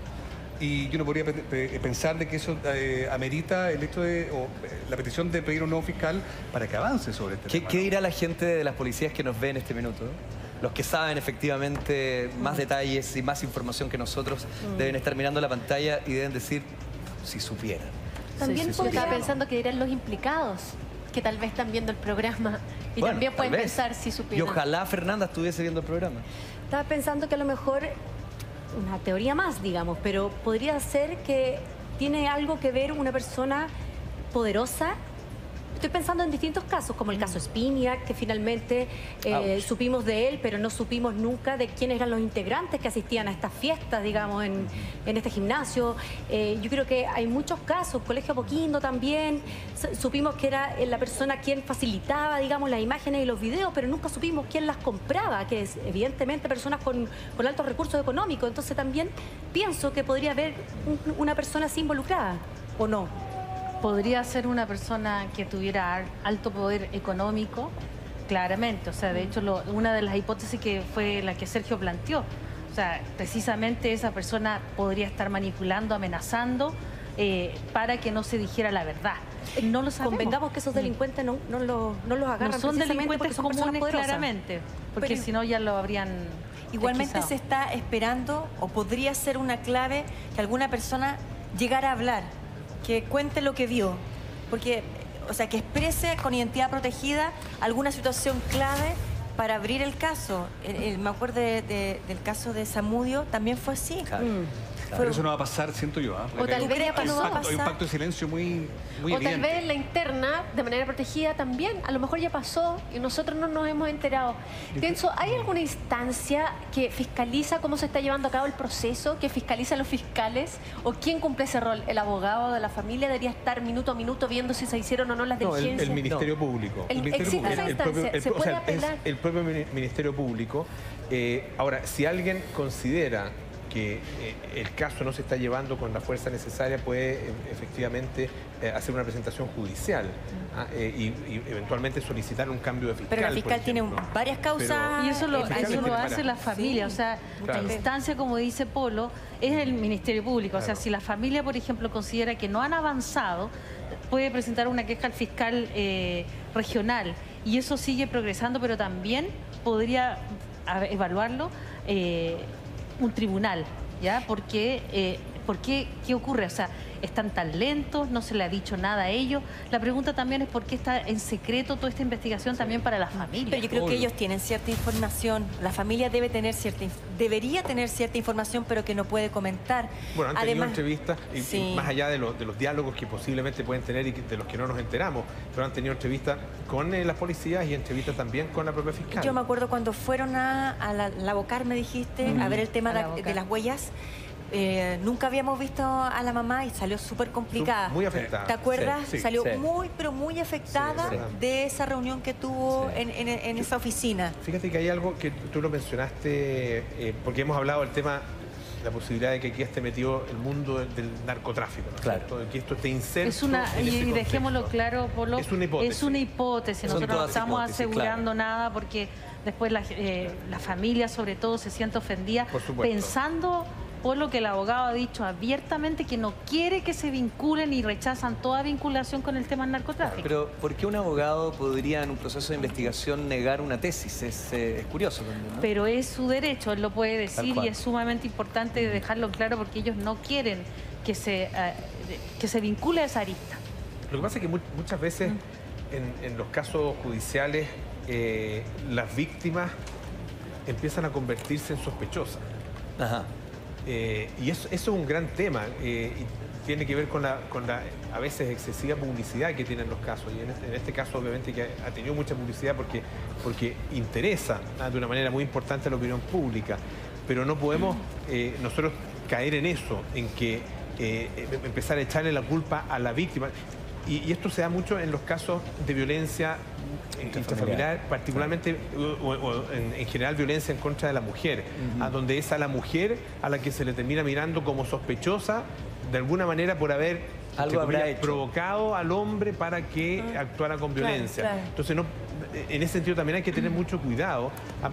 Y yo no podría pensar de que eso amerita el hecho de, o la petición de pedir un nuevo fiscal para que avance sobre este tema. ¿Qué dirá la gente de las policías que nos ve en este minuto? Los que saben efectivamente más detalles y más información que nosotros deben estar mirando la pantalla y deben decir, si supieran. También estaba pensando que dirán los implicados, que tal vez están viendo el programa y Bueno, también pueden tal vez. pensar si Y supieran. ojalá Fernanda estuviese viendo el programa. Estaba pensando que a lo mejor, una teoría más, digamos, pero podría ser que tiene algo que ver una persona poderosa. Estoy pensando en distintos casos, como el caso Spiniak, que finalmente supimos de él, pero no supimos nunca de quiénes eran los integrantes que asistían a estas fiestas, digamos, en este gimnasio. Yo creo que hay muchos casos, Colegio Apoquindo también, supimos que era la persona quien facilitaba, digamos, las imágenes y los videos, pero nunca supimos quién las compraba, que es evidentemente personas con altos recursos económicos. Entonces también pienso que podría haber una persona así involucrada, ¿o no? Podría ser una persona que tuviera alto poder económico, claramente. O sea, de hecho, una de las hipótesis que fue la que Sergio planteó. O sea, precisamente esa persona podría estar manipulando, amenazando, para que no se dijera la verdad. No lo sabemos. Convengamos que esos delincuentes no los agarran. No son delincuentes comunes, claramente, porque Pero si no ya lo habrían... Igualmente pesquisado. se está esperando, o podría ser una clave, que alguna persona llegara a hablar, que cuente lo que vio, porque, o sea, que exprese con identidad protegida alguna situación clave para abrir el caso. Me acuerdo del caso de Zamudio, también fue así. Claro. Pero eso no va a pasar, siento yo. O tal vez ya pasó. Hay un pacto de silencio muy O evidente. tal vez la interna, de manera protegida también, a lo mejor ya pasó y nosotros no nos hemos enterado. Pienso, ¿hay alguna instancia que fiscaliza cómo se está llevando a cabo el proceso, que fiscaliza a los fiscales? ¿O quién cumple ese rol? ¿El abogado de la familia debería estar minuto a minuto viendo si se hicieron o no las diligencias? El Ministerio Público. ¿Existe esa instancia? ¿Se puede apelar? El propio Ministerio Público. Ahora, si alguien considera que el caso no se está llevando con la fuerza necesaria, puede efectivamente hacer una presentación judicial y eventualmente solicitar un cambio de fiscal. Pero el fiscal tiene varias causas. Y eso lo hace la familia. Sí. O sea, la instancia, como dice Polo, es el Ministerio Público. O sea, si la familia, por ejemplo, considera que no han avanzado, puede presentar una queja al fiscal regional. Y eso sigue progresando, pero también podría evaluarlo un tribunal, ¿ya? Porque, ¿qué ocurre? O sea, están tan lentos, no se le ha dicho nada a ellos. La pregunta también es por qué está en secreto toda esta investigación también para las familias. Pero yo creo que ellos tienen cierta información. La familia debería tener cierta información, pero que no puede comentar. Bueno, han tenido entrevistas, sí, y más allá de los diálogos que posiblemente pueden tener y de los que no nos enteramos, pero han tenido entrevistas con las policías y entrevistas también con la propia fiscal. Yo me acuerdo cuando fueron a la Bocar, me dijiste, a ver el tema de las huellas. Nunca habíamos visto a la mamá y salió súper complicada. Muy afectada. ¿Te acuerdas? Sí, salió sí. pero muy afectada de esa reunión que tuvo en esa oficina. Fíjate que hay algo que tú lo mencionaste, porque hemos hablado del tema, la posibilidad de que aquí esté metido el mundo del narcotráfico, ¿no? Claro. Que esto esté inserto. Es una, en ese y dejémoslo contexto. claro, Polo. Es una hipótesis. Es una hipótesis. Son Nosotros no todas estamos hipótesis, asegurando nada porque después la familia, sobre todo, se siente ofendida Por supuesto. pensando por lo que el abogado ha dicho abiertamente que no quiere que se vinculen y rechazan toda vinculación con el tema del narcotráfico. Pero ¿por qué un abogado podría en un proceso de investigación negar una tesis? Es curioso también, ¿no? Pero es su derecho, él lo puede Tal decir cual. y es sumamente importante dejarlo claro porque ellos no quieren que se vincule a esa arista. Lo que pasa es que muchas veces en los casos judiciales las víctimas empiezan a convertirse en sospechosas. Ajá. Y eso es un gran tema y tiene que ver con la a veces excesiva publicidad que tienen los casos. Y en este caso obviamente que ha tenido mucha publicidad porque interesa de una manera muy importante a la opinión pública. Pero no podemos nosotros caer en eso, en que empezar a echarle la culpa a la víctima. Y esto se da mucho en los casos de violencia intrafamiliar, particularmente o en general violencia en contra de la mujer, a donde es a la mujer a la que se le termina mirando como sospechosa de alguna manera por haber provocado al hombre para que actuara con violencia. Entonces, en ese sentido también hay que tener mucho cuidado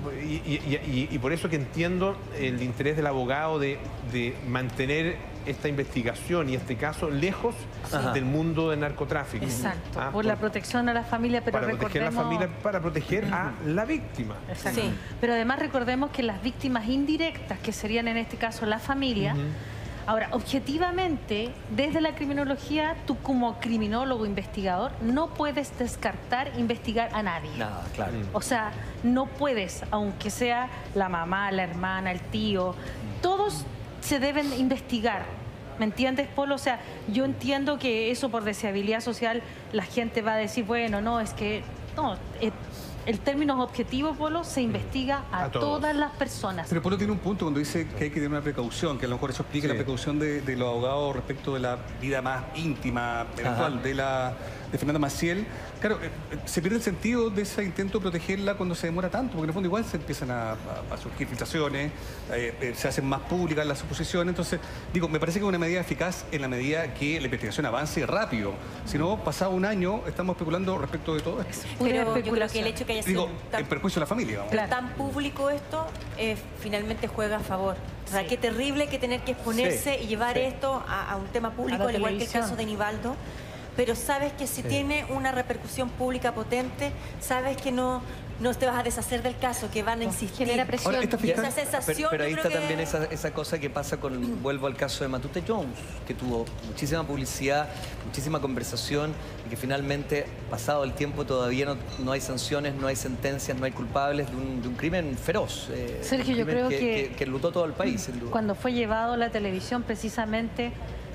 y por eso que entiendo el interés del abogado de mantener esta investigación y este caso lejos del mundo del narcotráfico. Exacto, por la protección a la familia, pero para proteger a la familia, para proteger a la víctima. Exacto. Sí. Pero además recordemos que las víctimas indirectas, que serían en este caso la familia, ahora, objetivamente, desde la criminología, tú como criminólogo investigador no puedes descartar investigar a nadie. Nada, claro. O sea, no puedes, aunque sea la mamá, la hermana, el tío, todos se deben investigar. ¿Me entiendes, Polo? O sea, yo entiendo que eso por deseabilidad social la gente va a decir, bueno, no, es que... No, el término objetivo, Polo, se investiga a todas las personas. Pero Polo tiene un punto cuando dice que hay que tener una precaución, que a lo mejor eso explica la precaución de los abogados respecto de la vida más íntima, eventual, de Fernanda Maciel. Claro, se pierde el sentido de ese intento de protegerla cuando se demora tanto, porque en el fondo igual se empiezan a surgir filtraciones, se hacen más públicas las suposiciones. Entonces, digo, me parece que es una medida eficaz en la medida que la investigación avance rápido. Si no, pasado un año, estamos especulando respecto de todo esto. Pero yo creo que el hecho que haya sido en perjuicio de la familia, vamos. Tan público esto, finalmente juega a favor. O sea, qué terrible que tener que exponerse y llevar esto a un tema público, al igual que el caso de Nivaldo. Pero sabes que si tiene una repercusión pública potente, sabes que no te vas a deshacer del caso, que van a insistir. Genera presión. Ahora, y esa sensación, pero ahí está también esa cosa que pasa con, vuelvo al caso de Matute Jones, que tuvo muchísima publicidad, muchísima conversación, y que finalmente, pasado el tiempo, todavía no hay sanciones, no hay sentencias, no hay culpables de un crimen feroz. Sergio, yo creo que enlutó todo el país, sin duda. Cuando fue llevado a la televisión, precisamente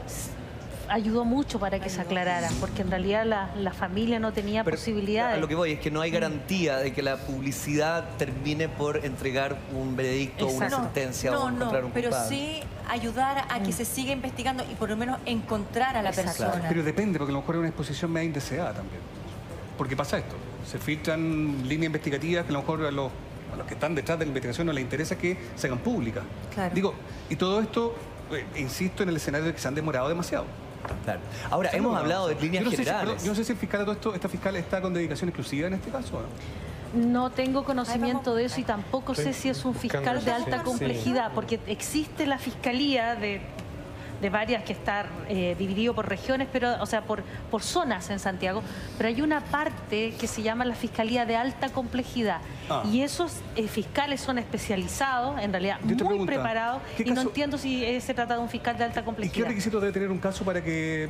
ayudó mucho para que se aclarara, porque en realidad la familia no tenía posibilidades. A lo que voy es que no hay garantía de que la publicidad termine por entregar un veredicto o una sentencia o encontrar un culpable. Pero sí ayudar a que se siga investigando y por lo menos encontrar a la persona. Pero depende, porque a lo mejor es una exposición media indeseada también. Porque pasa esto, se filtran líneas investigativas que a lo mejor a los que están detrás de la investigación no les interesa que se hagan públicas. Claro. Digo, y todo esto, insisto, en el escenario de que se han demorado demasiado. Claro. Ahora, hemos hablado de líneas generales. Yo no sé si el fiscal de todo esto, esta fiscal está con dedicación exclusiva en este caso, ¿no? No tengo conocimiento de eso y tampoco sé si es un fiscal de alta complejidad, porque existe la fiscalía de varias que está dividido por regiones, pero, o sea, por zonas en Santiago, pero hay una parte que se llama la Fiscalía de Alta Complejidad. Y esos fiscales son especializados, en realidad muy preparados, y no entiendo si se trata de un fiscal de alta complejidad. ¿Y qué requisitos debe tener un caso para que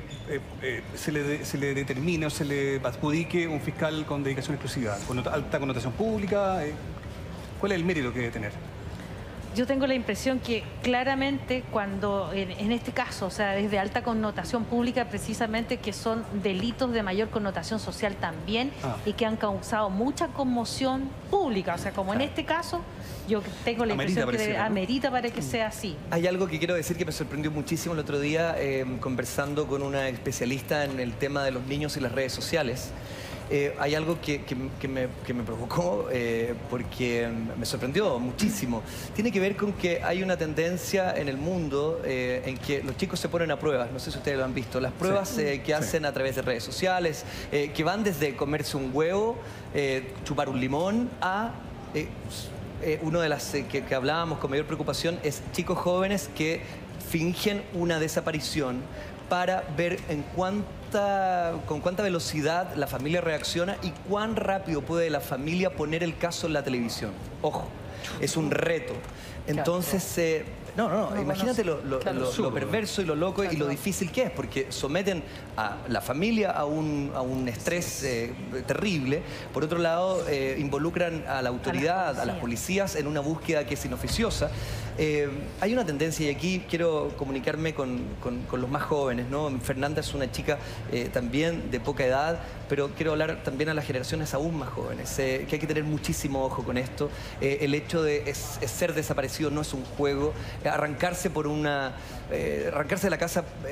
se le determine o se le adjudique un fiscal con dedicación exclusiva? ¿Con alta connotación pública? ¿Cuál es el mérito que debe tener? Yo tengo la impresión que claramente cuando, en este caso, o sea, desde alta connotación pública, precisamente que son delitos de mayor connotación social también y que han causado mucha conmoción pública. O sea, como en este caso, yo tengo la impresión que amerita para que sea así. Hay algo que quiero decir que me sorprendió muchísimo el otro día conversando con una especialista en el tema de los niños y las redes sociales. Hay algo que me provocó porque me sorprendió muchísimo. Tiene que ver con que hay una tendencia en el mundo en que los chicos se ponen a pruebas. No sé si ustedes lo han visto. Las pruebas que hacen a través de redes sociales, que van desde comerse un huevo, chupar un limón, a... uno de las que hablábamos con mayor preocupación es chicos jóvenes que fingen una desaparición para ver con cuánta velocidad la familia reacciona y cuán rápido puede la familia poner el caso en la televisión. Ojo, es un reto. Entonces, imagínate lo perverso y lo loco y lo difícil que es, porque someten a la familia a un estrés terrible. Por otro lado, involucran a la autoridad, a las policías, en una búsqueda que es inoficiosa. Hay una tendencia, y aquí quiero comunicarme con los más jóvenes, ¿no? Fernanda es una chica también de poca edad, pero quiero hablar también a las generaciones aún más jóvenes, que hay que tener muchísimo ojo con esto. El hecho de ser desaparecido no es un juego. Arrancarse de la casa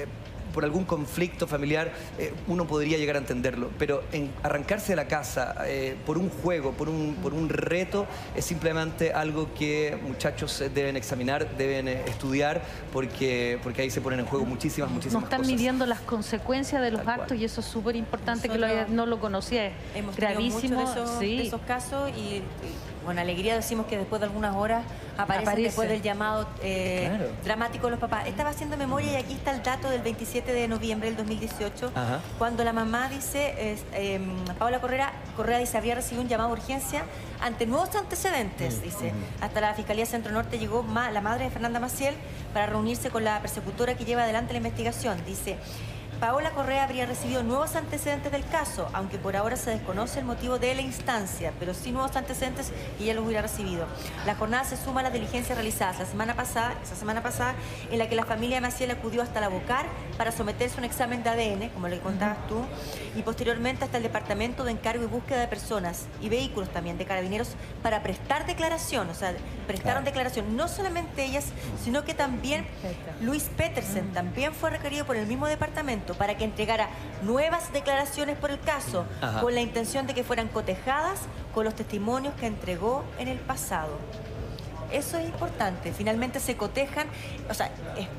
por algún conflicto familiar, uno podría llegar a entenderlo. Pero en arrancarse de la casa por un juego, por un reto, es simplemente algo que muchachos deben examinar, deben estudiar, porque ahí se ponen en juego muchísimas no están cosas. midiendo las consecuencias de los actos y eso es súper importante que no lo conocía. Es gravísimo. Muchos de esos casos y con alegría decimos que después de algunas horas aparece después del llamado dramático de los papás. Estaba haciendo memoria y aquí está el dato del 27 de noviembre del 2018, cuando la mamá dice, Paola Correa dice, habría recibido un llamado de urgencia ante nuevos antecedentes, dice. Hasta la Fiscalía Centro Norte llegó la madre de Fernanda Maciel para reunirse con la persecutora que lleva adelante la investigación. Dice, Paola Correa habría recibido nuevos antecedentes del caso, aunque por ahora se desconoce el motivo de la instancia, pero sí nuevos antecedentes y ella los hubiera recibido. La jornada se suma a las diligencias realizadas esa semana pasada, en la que la familia de Maciel acudió hasta la Bocar para someterse a un examen de ADN, como le contabas tú, y posteriormente hasta el Departamento de Encargo y Búsqueda de Personas y Vehículos también de Carabineros para prestar declaración, o sea, prestaron declaración, no solamente ellas, sino que también Luis Petersen también fue requerido por el mismo departamento para que entregara nuevas declaraciones por el caso, con la intención de que fueran cotejadas con los testimonios que entregó en el pasado. Eso es importante, finalmente se cotejan, o sea,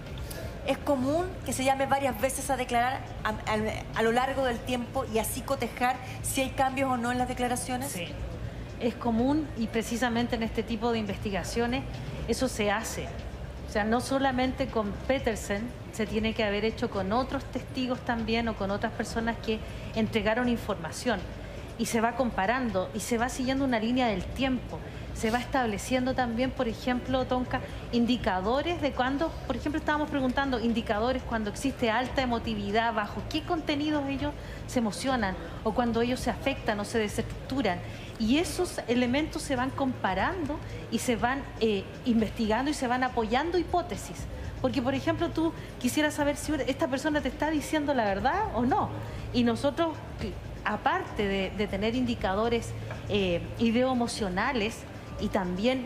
es común que se llame varias veces a declarar a lo largo del tiempo y así cotejar si hay cambios o no en las declaraciones. Sí, es común y precisamente en este tipo de investigaciones eso se hace. O sea, no solamente con Petersen, se tiene que haber hecho con otros testigos también o con otras personas que entregaron información. Y se va comparando y se va siguiendo una línea del tiempo. Se va estableciendo también, por ejemplo, Tonka, indicadores de cuando, por ejemplo, estábamos preguntando, indicadores cuando existe alta emotividad, bajo qué contenidos ellos se emocionan o cuando ellos se afectan o se desestructuran. Y esos elementos se van comparando y se van investigando y se van apoyando hipótesis. Porque, por ejemplo, tú quisieras saber si esta persona te está diciendo la verdad o no. Y nosotros, aparte de tener indicadores ideoemocionales y también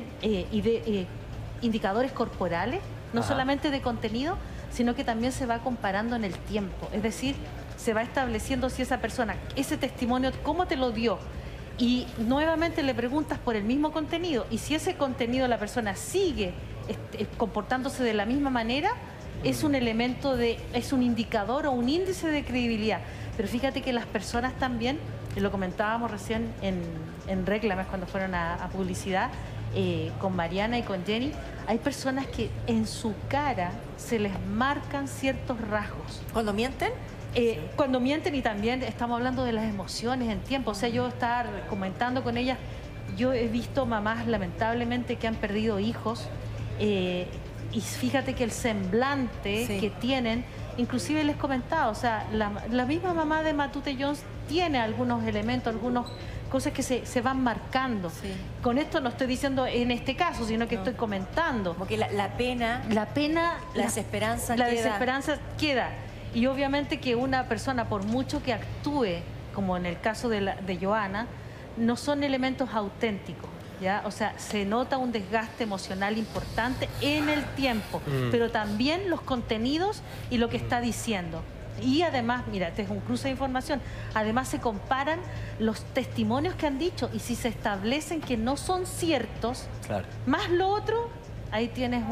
indicadores corporales, no solamente de contenido, sino que también se va comparando en el tiempo. Es decir, se va estableciendo si esa persona, ese testimonio, cómo te lo dio. Y nuevamente le preguntas por el mismo contenido. Y si ese contenido la persona sigue comportándose de la misma manera, es un elemento es un indicador o un índice de credibilidad. Pero fíjate que las personas también, lo comentábamos recién en Réclames cuando fueron a publicidad, con Mariana y con Jenny, hay personas que en su cara se les marcan ciertos rasgos. ¿Cuando mienten? Cuando mienten, y también estamos hablando de las emociones en tiempo. O sea, yo estar comentando con ellas, yo he visto mamás lamentablemente que han perdido hijos y fíjate que el semblante que tienen, inclusive les comentaba, o sea, la misma mamá de Matute Jones tiene algunos elementos, algunas cosas que se van marcando. Con esto no estoy diciendo en este caso, sino que estoy comentando. Porque la pena, la desesperanza queda. Y obviamente que una persona, por mucho que actúe, como en el caso de Johanna, no son elementos auténticos, ¿ya? O sea, se nota un desgaste emocional importante en el tiempo, pero también los contenidos y lo que está diciendo. Y además, mira, este es un cruce de información, además se comparan los testimonios que han dicho y si se establecen que no son ciertos, más lo otro, ahí tienes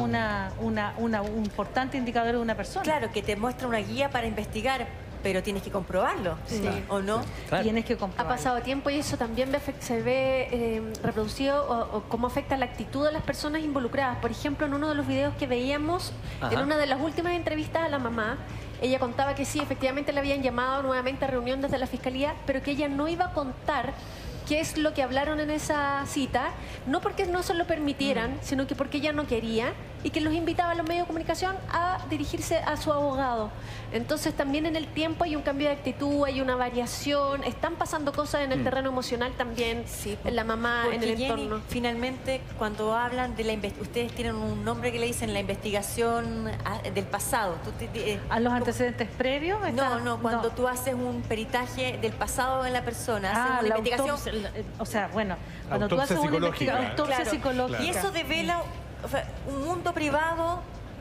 un importante indicador de una persona. Claro, que te muestra una guía para investigar, pero tienes que comprobarlo, ¿o no? Tienes que comprobarlo. Ha pasado tiempo y eso también se ve reproducido o cómo afecta la actitud de las personas involucradas. Por ejemplo, en uno de los videos que veíamos, en una de las últimas entrevistas a la mamá, ella contaba que sí, efectivamente le habían llamado nuevamente a reunión desde la Fiscalía, pero que ella no iba a contar qué es lo que hablaron en esa cita, no porque no se lo permitieran, sino que porque ella no quería y que los invitaba a los medios de comunicación a dirigirse a su abogado. Entonces también en el tiempo hay un cambio de actitud, hay una variación, están pasando cosas en el terreno emocional también, en la mamá, en el entorno. Jenny, finalmente, cuando hablan de la investigación, ustedes tienen un nombre que le dicen la investigación del pasado. ¿A los antecedentes previos? No, cuando tú haces un peritaje del pasado de la persona, haces una investigación... Autopsia, o sea, bueno, cuando tú haces una autopsia psicológica. Y eso devela un mundo privado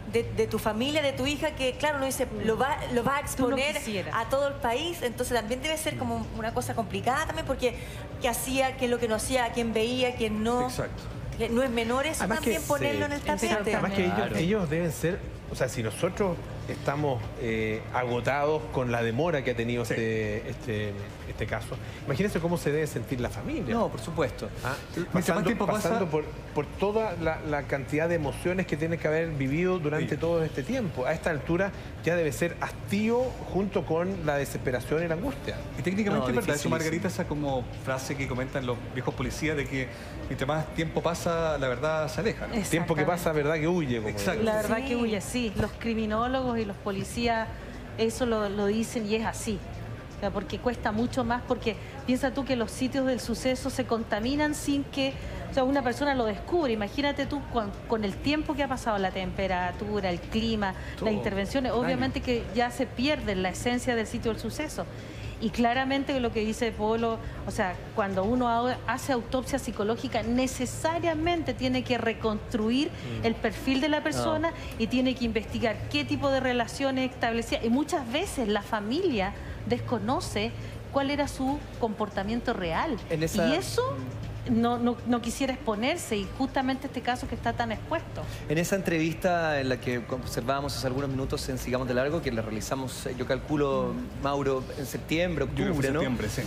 de tu familia, de tu hija, que claro, uno dice, lo va a exponer a todo el país, entonces también debe ser como una cosa complicada también, porque qué hacía, qué es lo que no hacía, a quién veía, quién no. Exacto. No es menor eso también ponerlo en el tapete. Además que ellos deben ser, o sea, si nosotros estamos agotados con la demora que ha tenido este caso, imagínense cómo se debe sentir la familia. No, por supuesto. Pasando por toda la cantidad de emociones que tiene que haber vivido durante todo este tiempo. A esta altura ya debe ser hastío junto con la desesperación y la angustia. Y técnicamente es verdad eso, Margarita, esa como frase que comentan los viejos policías de que mientras más tiempo pasa, la verdad se aleja, ¿no? Tiempo que pasa, verdad que huye. Exacto. La verdad que huye, sí. Los criminólogos y los policías eso lo dicen y es así. O sea, porque cuesta mucho más, porque piensa tú que los sitios del suceso se contaminan sin que una persona lo descubre. Imagínate tú con el tiempo que ha pasado, la temperatura, el clima, las intervenciones, obviamente que ya se pierde la esencia del sitio del suceso. Y claramente lo que dice Polo, o sea, cuando uno hace autopsia psicológica, necesariamente tiene que reconstruir el perfil de la persona y tiene que investigar qué tipo de relaciones establecía. Y muchas veces la familia desconoce cuál era su comportamiento real. Y eso no quisiera exponerse, y justamente este caso que está tan expuesto. En esa entrevista en la que observábamos hace algunos minutos en Sigamos de Largo, que la realizamos, yo calculo, Mauro, en septiembre, octubre, ¿no? Sí.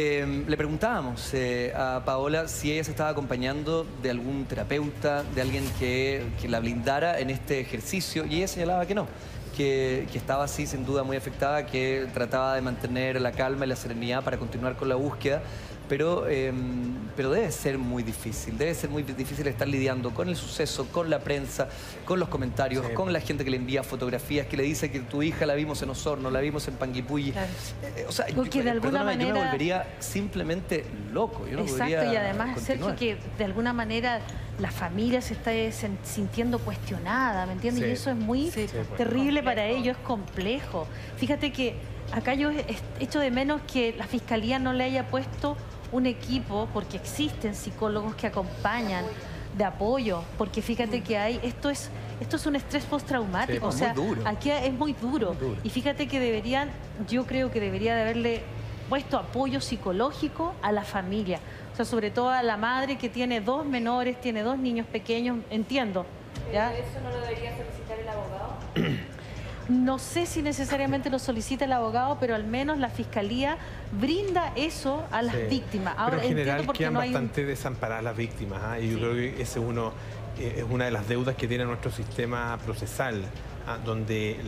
Le preguntábamos a Paola si ella se estaba acompañando de algún terapeuta, de alguien que la blindara en este ejercicio, y ella señalaba que no. Que estaba así, sin duda, muy afectada, que trataba de mantener la calma y la serenidad para continuar con la búsqueda, pero debe ser muy difícil estar lidiando con el suceso, con la prensa, con los comentarios, con la gente que le envía fotografías, que le dice que tu hija la vimos en Osorno, la vimos en Panguipulli. Claro. O sea, porque de alguna manera... yo me volvería simplemente loco. Yo no Exacto, y además, Sergio, que de alguna manera la familia se está sintiendo cuestionada, ¿me entiendes? Y eso es muy terrible para ellos, es complejo. Fíjate que acá yo echo de menos que la Fiscalía no le haya puesto un equipo, porque existen psicólogos que acompañan, de apoyo, porque fíjate que esto es un estrés postraumático, o sea, aquí es muy duro. Y fíjate que yo creo que debería de haberle puesto apoyo psicológico a la familia, o sea, sobre todo a la madre que tiene 2 menores, tiene 2 niños pequeños, entiendo. ¿Ya? ¿Pero eso no lo debería solicitar el abogado? No sé si necesariamente lo solicita el abogado, pero al menos la Fiscalía brinda eso a las víctimas. Ahora, pero en general quedan no hay bastante desamparadas las víctimas, y yo creo que ese es una de las deudas que tiene nuestro sistema procesal, donde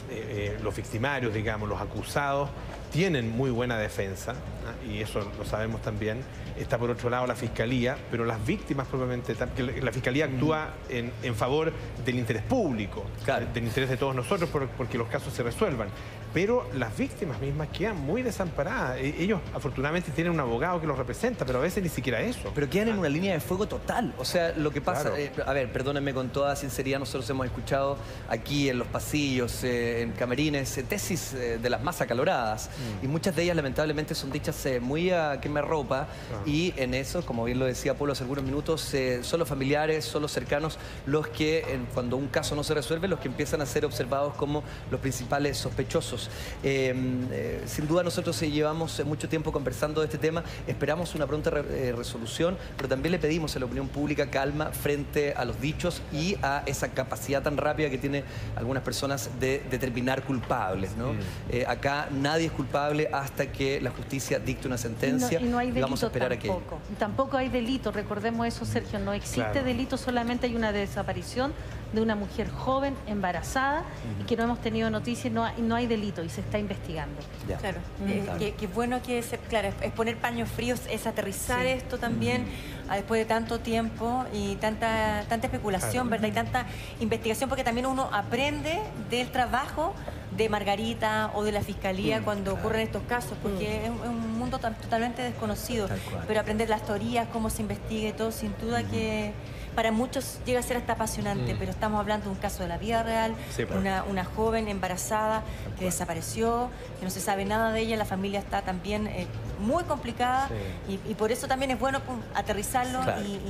los victimarios, digamos, los acusados, tienen muy buena defensa, y eso lo sabemos también. Está por otro lado la Fiscalía, pero las víctimas propiamente, que la Fiscalía actúa en favor del interés público, del interés de todos nosotros, porque los casos se resuelvan. Pero las víctimas mismas quedan muy desamparadas. Ellos afortunadamente tienen un abogado que los representa, pero a veces ni siquiera eso. Pero quedan en una línea de fuego total. O sea, lo que pasa... a ver, perdónenme con toda sinceridad, nosotros hemos escuchado aquí en los pasillos, en camerines, tesis de las más acaloradas. Y muchas de ellas lamentablemente son dichas muy a quemarropa. Y en eso, como bien lo decía Polo hace algunos minutos, son los familiares, son los cercanos los que, cuando un caso no se resuelve, los que empiezan a ser observados como los principales sospechosos. Sin duda nosotros llevamos mucho tiempo conversando de este tema, esperamos una pronta resolución, pero también le pedimos a la opinión pública calma frente a los dichos y a esa capacidad tan rápida que tienen algunas personas de determinar culpables, ¿no? Acá nadie es culpable hasta que la justicia dicte una sentencia, y no hay delito, vamos a esperar tampoco. Tampoco hay delito, recordemos eso, Sergio, no existe delito, solamente hay una desaparición de una mujer joven, embarazada, y que no hemos tenido noticias, no hay delito y se está investigando. Claro, que bueno que es poner paños fríos, es aterrizar esto también después de tanto tiempo y tanta especulación, ¿verdad? Y tanta investigación, porque también uno aprende del trabajo de Margarita o de la Fiscalía cuando ocurren estos casos, porque es un mundo totalmente desconocido, pero aprender las teorías, cómo se investiga y todo, sin duda que para muchos llega a ser hasta apasionante, pero estamos hablando de un caso de la vida real, una joven embarazada que desapareció, que no se sabe nada de ella, la familia está también muy complicada, y por eso también es bueno aterrizarlo y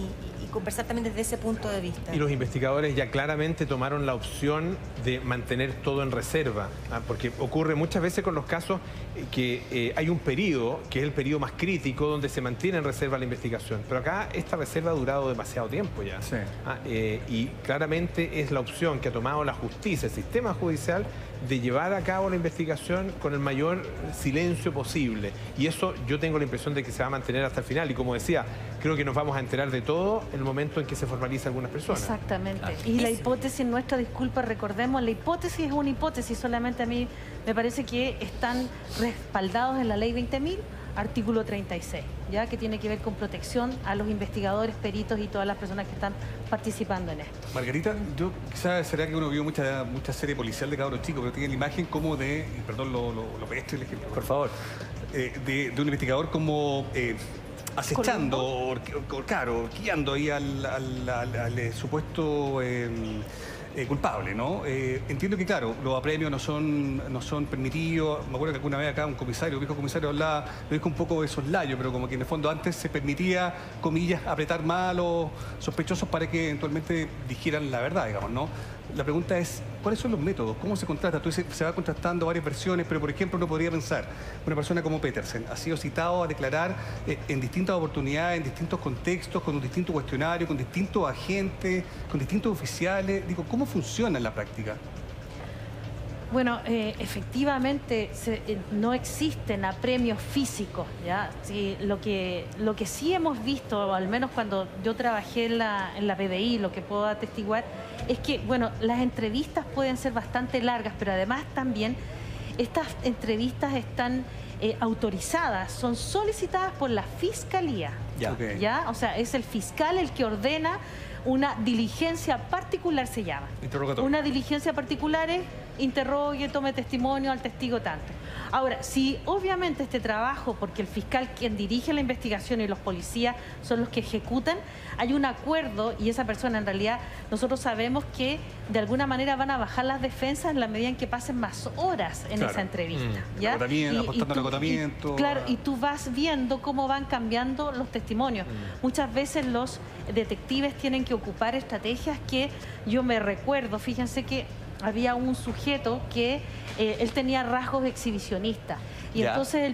conversar también desde ese punto de vista. Y los investigadores ya claramente tomaron la opción de mantener todo en reserva, porque ocurre muchas veces con los casos que hay un periodo, que es el periodo más crítico, donde se mantiene en reserva la investigación. Pero acá esta reserva ha durado demasiado tiempo ya. Sí. Y claramente es la opción que ha tomado la justicia, el sistema judicial, de llevar a cabo la investigación con el mayor silencio posible. Y eso yo tengo la impresión de que se va a mantener hasta el final. Y como decía, creo que nos vamos a enterar de todo en el momento en que se formaliza algunas personas. Exactamente. Y la hipótesis nuestra, disculpa, recordemos, la hipótesis es una hipótesis, solamente a mí me parece que están respaldados en la ley 20.000, artículo 36, ¿ya? Que tiene que ver con protección a los investigadores, peritos y todas las personas que están participando en esto. Margarita, yo quizás será que uno vio mucha serie policial de cabros chicos, pero tiene la imagen como de, perdón, lo pedestre el ejemplo, por favor, de un investigador como acechando, claro, horquillando ahí al supuesto culpable, ¿no? Entiendo que, claro, los apremios no son permitidos. Me acuerdo que alguna vez acá un comisario, un viejo comisario hablaba, lo dijo un poco de soslayo, pero como que en el fondo antes se permitía, comillas, apretar más a los sospechosos para que eventualmente dijeran la verdad, digamos, ¿no? La pregunta es, ¿cuáles son los métodos? ¿Cómo se contrata? Tú dices, se va contrastando varias versiones, pero por ejemplo uno podría pensar, una persona como Petersen ha sido citado a declarar en distintas oportunidades, en distintos contextos, con un distinto cuestionario, con distintos agentes, con distintos oficiales. Digo, ¿cómo funciona en la práctica? Bueno, efectivamente no existen apremios físicos, ¿ya? Sí, lo que sí hemos visto, o al menos cuando yo trabajé en la PDI, lo que puedo atestiguar, es que, bueno, las entrevistas pueden ser bastante largas, pero además también estas entrevistas están autorizadas, son solicitadas por la Fiscalía, ¿ya? O sea, es el fiscal el que ordena una diligencia particular, se llama. Una diligencia particular es interrogue, tome testimonio al testigo tanto. Ahora, si obviamente este trabajo, porque el fiscal quien dirige la investigación y los policías son los que ejecutan, hay un acuerdo y esa persona en realidad, nosotros sabemos que de alguna manera van a bajar las defensas en la medida en que pasen más horas en esa entrevista. ¿Ya? Apostando al acotamiento. Claro, y tú vas viendo cómo van cambiando los testimonios. Muchas veces los detectives tienen que ocupar estrategias que yo me recuerdo, fíjense que había un sujeto que él tenía rasgos exhibicionistas. Y entonces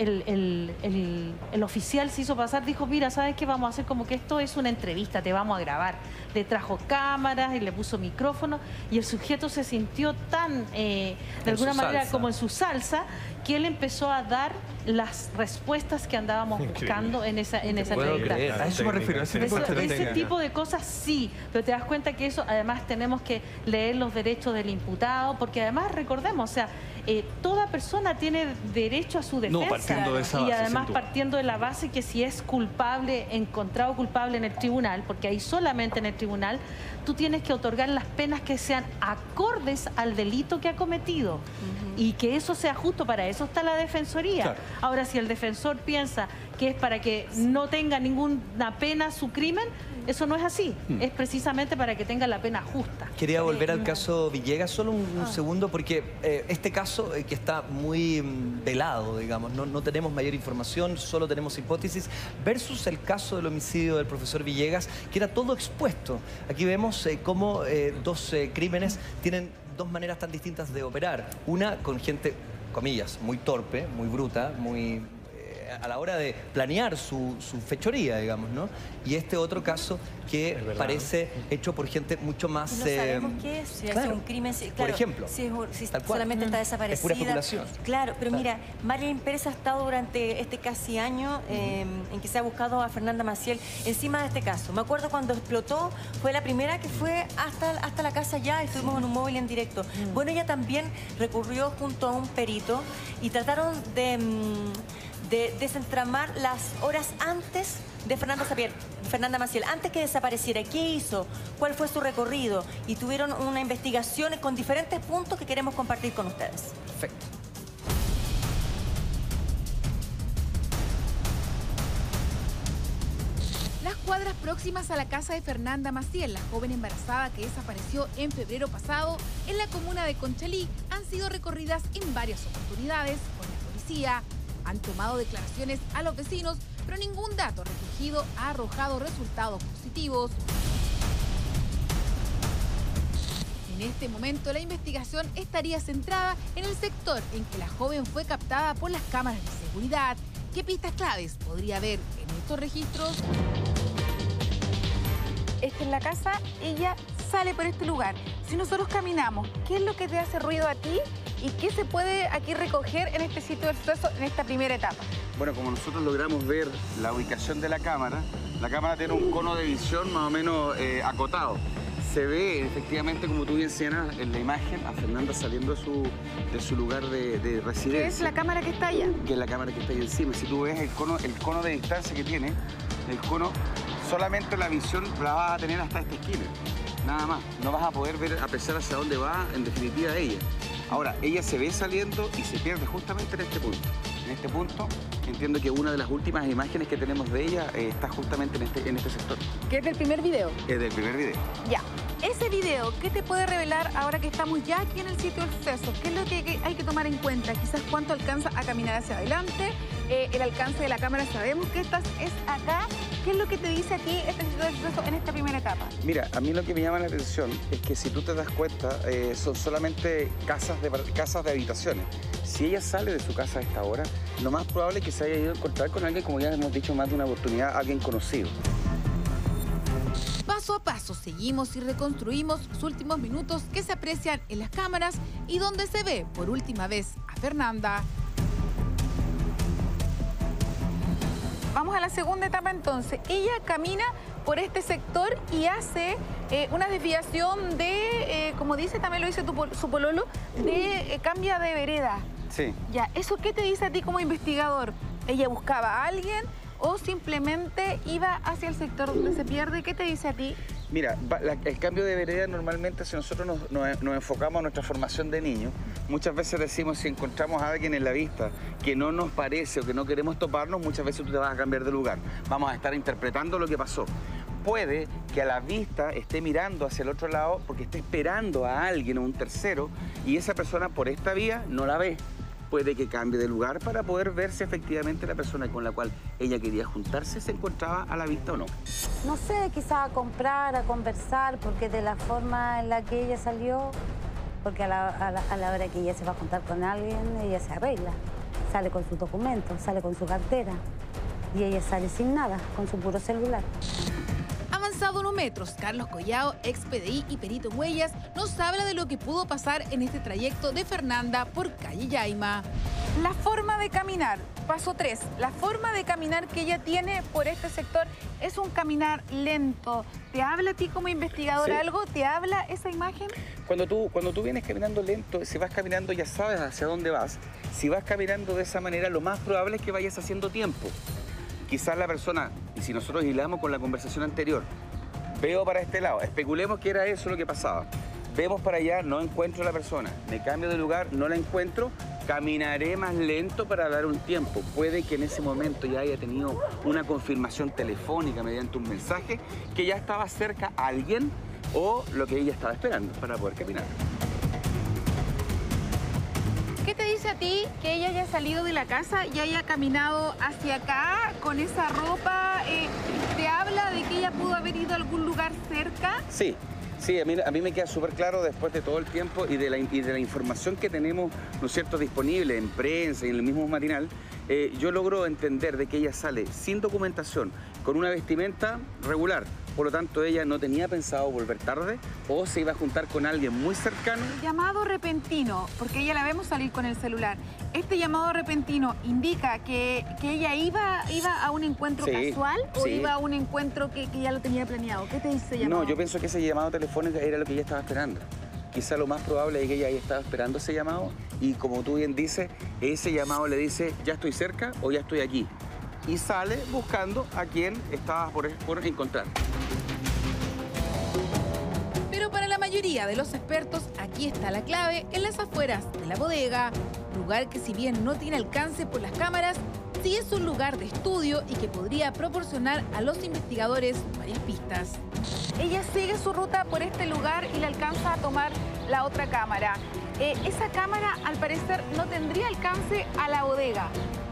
el oficial se hizo pasar, dijo, mira, ¿sabes qué? Vamos a hacer como que esto es una entrevista, te vamos a grabar. Le trajo cámaras y le puso micrófono y el sujeto se sintió tan, de alguna manera, como en su salsa, que él empezó a dar las respuestas que andábamos buscando en esa entrevista. A eso me refiero, ese tipo de cosas sí, pero te das cuenta que eso, además tenemos que leer los derechos del imputado, porque además recordemos, o sea, toda persona tiene derecho a su defensa. Partiendo de esa base, y además partiendo de la base que si es culpable, encontrado culpable en el tribunal, porque ahí solamente en el tribunal, tú tienes que otorgar las penas que sean acordes al delito que ha cometido y que eso sea justo. Para eso está la Defensoría. Claro. Ahora, si el defensor piensa que es para que no tenga ninguna pena su crimen, eso no es así. Es precisamente para que tenga la pena justa. Quería volver al caso Villegas solo un segundo, porque este caso que está muy velado, digamos, no tenemos mayor información, solo tenemos hipótesis, versus el caso del homicidio del profesor Villegas, que era todo expuesto. Aquí vemos cómo dos crímenes tienen dos maneras tan distintas de operar. Una con gente, comillas, muy torpe, muy bruta, muy a la hora de planear su fechoría, digamos, ¿no? Y este otro caso que parece hecho por gente mucho más... No sabemos qué es, si es un crimen, claro, por ejemplo, si solamente está desaparecida. Es pura especulación. Claro, pero mira, Marlene Pérez ha estado durante este casi año en que se ha buscado a Fernanda Maciel encima de este caso. Me acuerdo cuando explotó, fue la primera que fue hasta la casa ya, estuvimos en un móvil en directo. Bueno, ella también recurrió junto a un perito y trataron de desentramar las horas antes de Fernanda Maciel, antes que desapareciera. ¿Qué hizo? ¿Cuál fue su recorrido? Y tuvieron una investigación con diferentes puntos que queremos compartir con ustedes. Perfecto. Las cuadras próximas a la casa de Fernanda Maciel, la joven embarazada que desapareció en febrero pasado en la comuna de Conchalí, han sido recorridas en varias oportunidades por la policía. Han tomado declaraciones a los vecinos, pero ningún dato recogido ha arrojado resultados positivos. dispositivos. En este momento, la investigación estaría centrada en el sector en que la joven fue captada por las cámaras de seguridad. ¿Qué pistas claves podría haber en estos registros? Esta es la casa, ella sale por este lugar. Si nosotros caminamos, ¿qué es lo que te hace ruido a ti y qué se puede aquí recoger en este sitio del suceso en esta primera etapa? Bueno, como nosotros logramos ver la ubicación de la cámara tiene un cono de visión más o menos acotado. Se ve efectivamente, como tú bien señalas en la imagen, a Fernanda saliendo de su lugar de residencia. ¿Qué es la cámara que está allá? Que es la cámara que está ahí encima. Si tú ves el cono de distancia que tiene, el cono, solamente la visión la vas a tener hasta esta esquina. Nada más. No vas a poder apreciar hacia dónde va, en definitiva, ella. Ahora, ella se ve saliendo y se pierde justamente en este punto. En este punto, entiendo que una de las últimas imágenes que tenemos de ella está justamente en este sector. ¿Qué es del primer video? Es del primer video. Ya. Ese video, ¿qué te puede revelar ahora que estamos ya aquí en el sitio del suceso? ¿Qué es lo que hay que tomar en cuenta? Quizás cuánto alcanza a caminar hacia adelante, el alcance de la cámara, sabemos que esta es acá. ¿Qué es lo que te dice a ti este sitio del suceso en esta primera etapa? Mira, a mí lo que me llama la atención es que si tú te das cuenta, son solamente casas de habitaciones. Si ella sale de su casa a esta hora, lo más probable es que se haya ido a encontrar con alguien, como ya hemos dicho más de una oportunidad, alguien conocido. Paso a paso seguimos y reconstruimos los últimos minutos que se aprecian en las cámaras y donde se ve por última vez a Fernanda. Vamos a la segunda etapa entonces. Ella camina por este sector y hace una desviación de, como dice, también lo dice su pololo, de cambia de vereda. Sí. Ya, ¿eso qué te dice a ti como investigador? ¿Ella buscaba a alguien o simplemente iba hacia el sector donde se pierde? ¿Qué te dice a ti? Mira, el cambio de vereda normalmente, si nosotros nos enfocamos a nuestra formación de niños, muchas veces decimos, si encontramos a alguien en la vista que no nos parece o que no queremos toparnos, muchas veces tú te vas a cambiar de lugar. Vamos a estar interpretando lo que pasó. Puede que a la vista esté mirando hacia el otro lado porque esté esperando a alguien o un tercero y esa persona por esta vía no la ve. Puede que cambie de lugar para poder ver si efectivamente la persona con la cual ella quería juntarse se encontraba a la vista o no. No sé, quizás a comprar, a conversar, porque de la forma en la que ella salió, porque a la hora que ella se va a juntar con alguien, ella se arregla. Sale con sus documentos, sale con su cartera y ella sale sin nada, con su puro celular. Avanzado unos metros, Carlos Collao, ex PDI y perito en huellas, nos habla de lo que pudo pasar en este trayecto de Fernanda por calle Yaima. La forma de caminar, paso 3, la forma de caminar que ella tiene por este sector es un caminar lento. ¿Te habla a ti como investigador Sí. algo? ¿Te habla esa imagen? Cuando tú vienes caminando lento, si vas caminando ya sabes hacia dónde vas. Si vas caminando de esa manera, lo más probable es que vayas haciendo tiempo. Quizás la persona, y si nosotros hilamos con la conversación anterior, veo para este lado, especulemos que era eso lo que pasaba. Vemos para allá, no encuentro a la persona, me cambio de lugar, no la encuentro, caminaré más lento para dar un tiempo. Puede que en ese momento ya haya tenido una confirmación telefónica mediante un mensaje que ya estaba cerca a alguien o lo que ella estaba esperando para poder caminar. ¿Qué te dice a ti que ella haya salido de la casa y haya caminado hacia acá con esa ropa? ¿Te habla de que ella pudo haber ido a algún lugar cerca? Sí, a mí me queda súper claro después de todo el tiempo y de la información que tenemos, ¿no es cierto?, disponible en prensa y en el mismo matinal, yo logro entender de que ella sale sin documentación, con una vestimenta regular. Por lo tanto, ella no tenía pensado volver tarde o se iba a juntar con alguien muy cercano. Llamado repentino, porque ella la vemos salir con el celular. ¿Este llamado repentino indica que ella iba a un encuentro casual o iba a un encuentro que ya lo tenía planeado? ¿Qué te dice llamado? No, yo pienso que ese llamado telefónico era lo que ella estaba esperando. Quizá lo más probable es que ella estaba esperando ese llamado y, como tú bien dices, ese llamado le dice, ya estoy cerca o ya estoy aquí. Y sale buscando a quien estaba por encontrar. Pero para la mayoría de los expertos, aquí está la clave en las afueras de la bodega, lugar que si bien no tiene alcance por las cámaras, sí es un lugar de estudio y que podría proporcionar a los investigadores varias pistas. Ella sigue su ruta por este lugar y le alcanza a tomar la otra cámara. Esa cámara, al parecer, no tendría alcance a la bodega.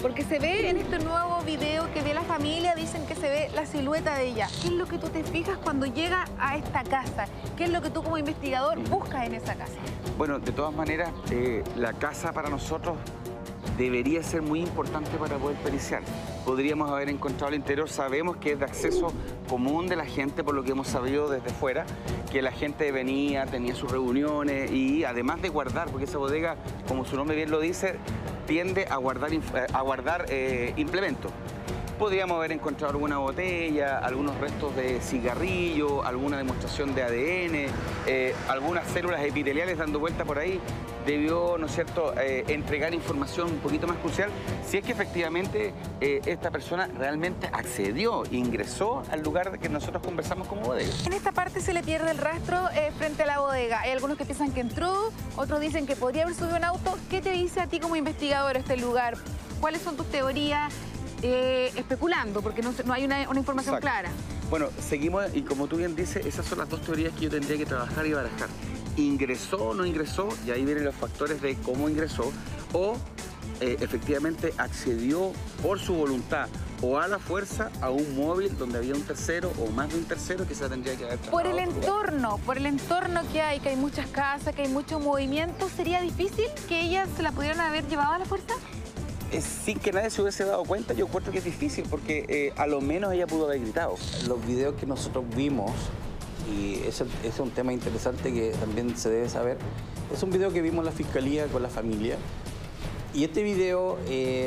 Porque se ve en este nuevo video que ve la familia, dicen que se ve la silueta de ella. ¿Qué es lo que tú te fijas cuando llega a esta casa? ¿Qué es lo que tú como investigador buscas en esa casa? Bueno, de todas maneras, la casa para nosotros debería ser muy importante para poder periciar. Podríamos haber encontrado el interior, sabemos que es de acceso común de la gente, por lo que hemos sabido desde fuera, que la gente venía, tenía sus reuniones y además de guardar, porque esa bodega, como su nombre bien lo dice, tiende a guardar implementos. Podríamos haber encontrado alguna botella, algunos restos de cigarrillo, alguna demostración de ADN, algunas células epiteliales dando vuelta por ahí. Debió, ¿no es cierto?, entregar información un poquito más crucial si es que efectivamente esta persona realmente accedió, ingresó al lugar que nosotros conversamos como bodega. En esta parte se le pierde el rastro frente a la bodega. Hay algunos que piensan que entró, otros dicen que podría haber subido un auto. ¿Qué te dice a ti como investigador este lugar? ¿Cuáles son tus teorías? Especulando, porque no hay una información clara. Bueno, seguimos y como tú bien dices, esas son las dos teorías que yo tendría que trabajar y barajar. ¿Ingresó o no ingresó? Y ahí vienen los factores de cómo ingresó. O efectivamente accedió por su voluntad o a la fuerza a un móvil donde había un tercero o más de un tercero que se tendría que haber trasladado. Por el entorno que hay muchas casas, que hay mucho movimiento, ¿sería difícil que ellas se la pudieran haber llevado a la fuerza? Sin que nadie se hubiese dado cuenta, yo encuentro que es difícil porque a lo menos ella pudo haber gritado. Los videos que nosotros vimos, y ese es un tema interesante que también se debe saber, es un video que vimos en la fiscalía con la familia. Y este video,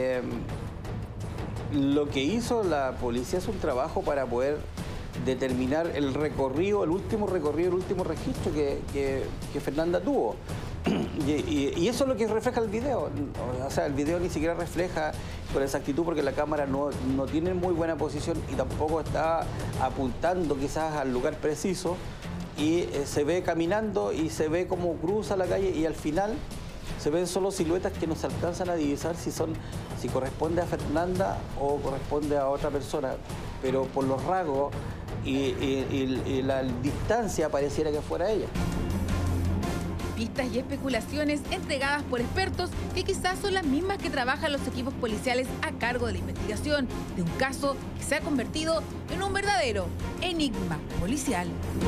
lo que hizo la policía es un trabajo para poder determinar el recorrido, el último registro que Fernanda tuvo. Y eso es lo que refleja el video. O sea, el video ni siquiera refleja con exactitud porque la cámara no tiene muy buena posición y tampoco está apuntando quizás al lugar preciso. Y se ve caminando y se ve cómo cruza la calle y al final se ven solo siluetas que no se alcanzan a divisar si corresponde a Fernanda o corresponde a otra persona. Pero por los rasgos y la distancia pareciera que fuera ella. Pistas y especulaciones entregadas por expertos que quizás son las mismas que trabajan los equipos policiales a cargo de la investigación de un caso que se ha convertido en un verdadero enigma policial.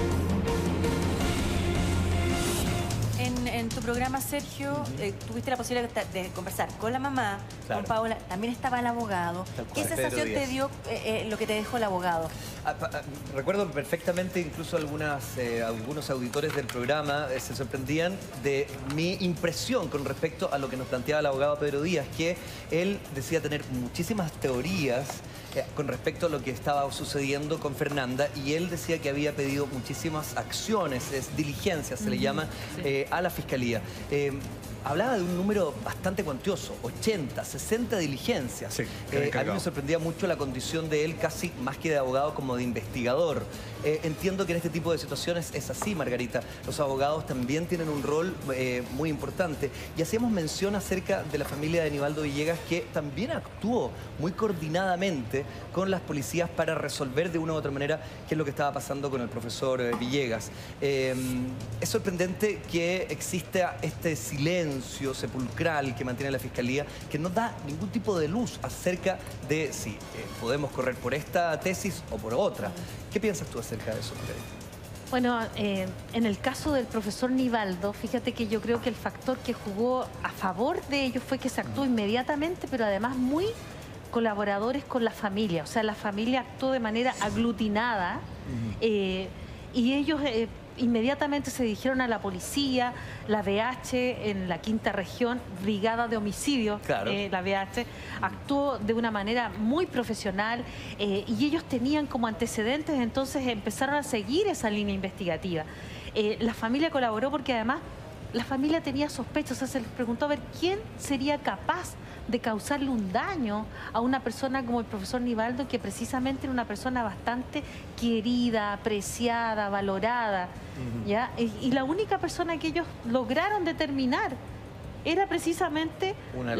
En tu programa, Sergio, tuviste la posibilidad de conversar con la mamá, con Paola, también estaba el abogado. ¿Qué sensación te dio lo que te dejó el abogado? Recuerdo perfectamente, incluso algunos auditores del programa se sorprendían de mi impresión con respecto a lo que nos planteaba el abogado Pedro Díaz, que él decía tener muchísimas teorías con respecto a lo que estaba sucediendo con Fernanda y él decía que había pedido muchísimas acciones, diligencias se le llama, a la Fiscalía. Hablaba de un número bastante cuantioso, 80, 60 diligencias. Sí, a mí me sorprendía mucho la condición de él, casi más que de abogado, como de investigador. Entiendo que en este tipo de situaciones es así, Margarita. Los abogados también tienen un rol muy importante. Y hacíamos mención acerca de la familia de Aníbaldo Villegas, que también actuó muy coordinadamente con las policías para resolver de una u otra manera qué es lo que estaba pasando con el profesor Villegas. Es sorprendente que exista este silencio sepulcral que mantiene la Fiscalía, que no da ningún tipo de luz acerca de si podemos correr por esta tesis o por otra. ¿Qué piensas tú acerca de eso, Margarita? Bueno, en el caso del profesor Nivaldo, fíjate que yo creo que el factor que jugó a favor de ellos fue que se actuó inmediatamente, pero además muy colaboradores con la familia. O sea, la familia actuó de manera aglutinada y ellos inmediatamente se dirigieron a la policía, la BH en la 5ª región, Brigada de Homicidios, la BH, actuó de una manera muy profesional y ellos tenían como antecedentes, entonces empezaron a seguir esa línea investigativa. La familia colaboró porque además la familia tenía sospechas, o sea, se les preguntó a ver quién sería capaz de causarle un daño a una persona como el profesor Nivaldo, que precisamente era una persona bastante querida, apreciada, valorada, ¿ya? Y la única persona que ellos lograron determinar era precisamente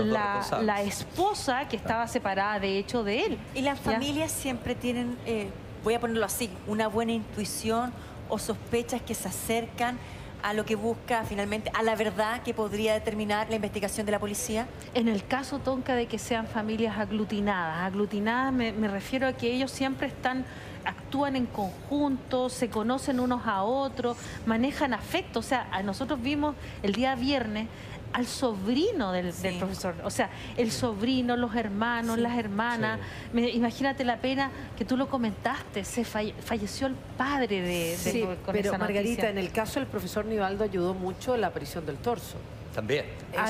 la esposa que estaba separada, de hecho, de él. Y las familias siempre tienen, voy a ponerlo así, una buena intuición o sospechas que se acercan a lo que busca finalmente, a la verdad que podría determinar la investigación de la policía? En el caso, Tonka, de que sean familias aglutinadas me refiero a que ellos siempre actúan en conjunto, se conocen unos a otros, manejan afecto. O sea, nosotros vimos el día viernes al sobrino del profesor, o sea, el sobrino, los hermanos, las hermanas. Imagínate la pena que tú lo comentaste, falleció el padre con pero esa Margarita, noticia. en el caso del profesor Nivaldo ayudó mucho la aparición del torso. También.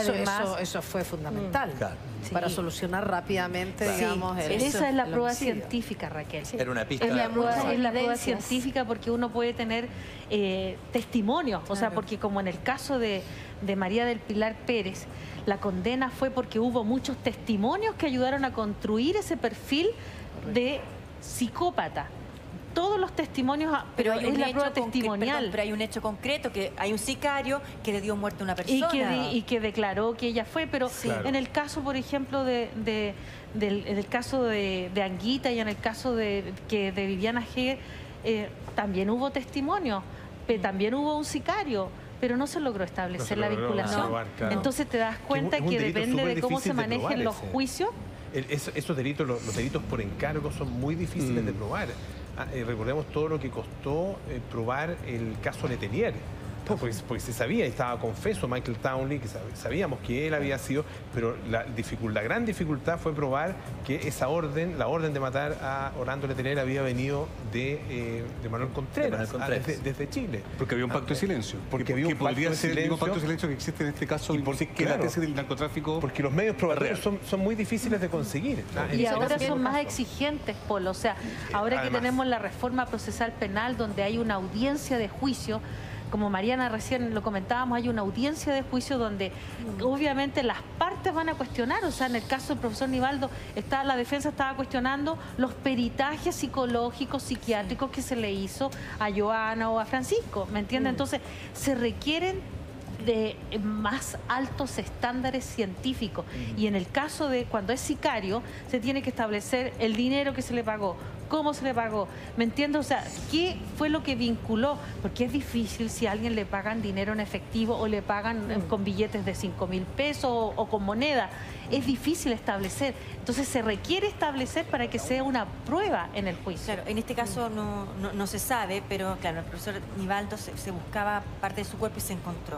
Eso fue fundamental para solucionar rápidamente, digamos, esa es la prueba homicidio. científica, Raquel. Era una pista. Es la prueba científica, porque uno puede tener testimonios, o sea, porque como en el caso de María del Pilar Pérez, la condena fue porque hubo muchos testimonios que ayudaron a construir ese perfil de psicópata. Todos los testimonios, pero es la prueba testimonial. Pero hay un hecho concreto, que hay un sicario que le dio muerte a una persona. Y que declaró que ella fue, pero en el caso, por ejemplo, en el caso de Anguita y en el caso de Viviana G, también hubo testimonio, también hubo un sicario, pero no se logró establecer la vinculación. Entonces te das cuenta que depende de cómo se manejen los juicios. Esos delitos, los delitos por encargo son muy difíciles de probar. Recordemos todo lo que costó probar el caso Letelier. Porque se sabía, y estaba confeso Michael Townley, que sabíamos que él había sido, pero la gran dificultad fue probar que esa orden, la orden de matar a Orlando Letelier, había venido de Manuel Contreras, desde Chile. Porque había un pacto de silencio. Porque había un podría ser el mismo pacto de silencio que existe en este caso, y que la tesis del narcotráfico. Porque los medios probatorios son muy difíciles de conseguir. Y ahora son más exigentes, Polo. O sea, ahora que tenemos la reforma procesal penal, donde hay una audiencia de juicio, como Mariana recién lo comentábamos, hay una audiencia de juicio donde obviamente las partes van a cuestionar. O sea, en el caso del profesor Nivaldo, la defensa estaba cuestionando los peritajes psicológicos, psiquiátricos que se le hizo a Joana o a Francisco, ¿me entiende? Entonces, se requieren de más altos estándares científicos. Y en el caso de cuando es sicario, se tiene que establecer el dinero que se le pagó, cómo se le pagó, ¿me entiendes? O sea, ¿qué fue lo que vinculó? Porque es difícil si a alguien le pagan dinero en efectivo o le pagan con billetes de 5.000 pesos o con moneda. Es difícil establecer. Entonces se requiere establecer para que sea una prueba en el juicio. Claro, en este caso no se sabe, pero claro, el profesor Nivaldo se buscaba parte de su cuerpo y se encontró.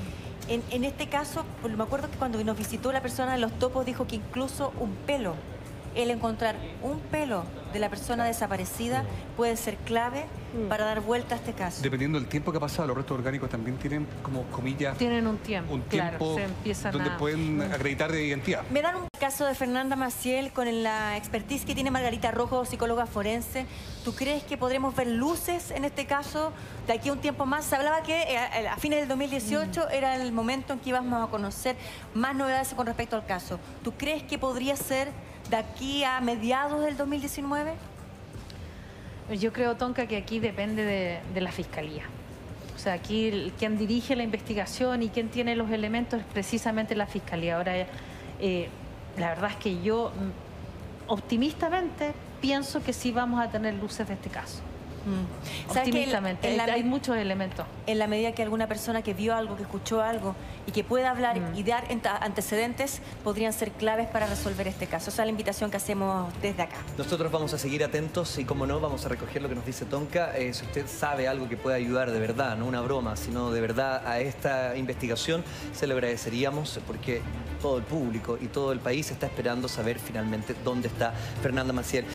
En este caso, me acuerdo que cuando nos visitó la persona de los topos dijo que incluso un pelo, el encontrar un pelo de la persona desaparecida puede ser clave para dar vuelta a este caso. Dependiendo del tiempo que ha pasado, los restos orgánicos también tienen, como comillas, tienen un tiempo claro, se empiezan donde pueden acreditar de identidad. Me dan un caso de Fernanda Maciel con la expertise que tiene Margarita Rojo, psicóloga forense. ¿Tú crees que podremos ver luces en este caso de aquí a un tiempo más? Se hablaba que a fines del 2018 era el momento en que íbamos a conocer más novedades con respecto al caso. ¿Tú crees que podría ser de aquí a mediados del 2019? Yo creo, Tonka, que aquí depende de la Fiscalía. O sea, aquí quien dirige la investigación y quien tiene los elementos es precisamente la Fiscalía. Ahora, la verdad es que yo optimistamente pienso que sí vamos a tener luces de este caso. Optimistamente, hay muchos elementos. En la medida que alguna persona que vio algo, que escuchó algo y que pueda hablar y dar antecedentes, podrían ser claves para resolver este caso. Esa es la invitación que hacemos desde acá. Nosotros vamos a seguir atentos y, como no, vamos a recoger lo que nos dice Tonka. Si usted sabe algo que pueda ayudar de verdad, no una broma, sino de verdad a esta investigación, se lo agradeceríamos, porque todo el público y todo el país está esperando saber finalmente dónde está Fernanda Maciel.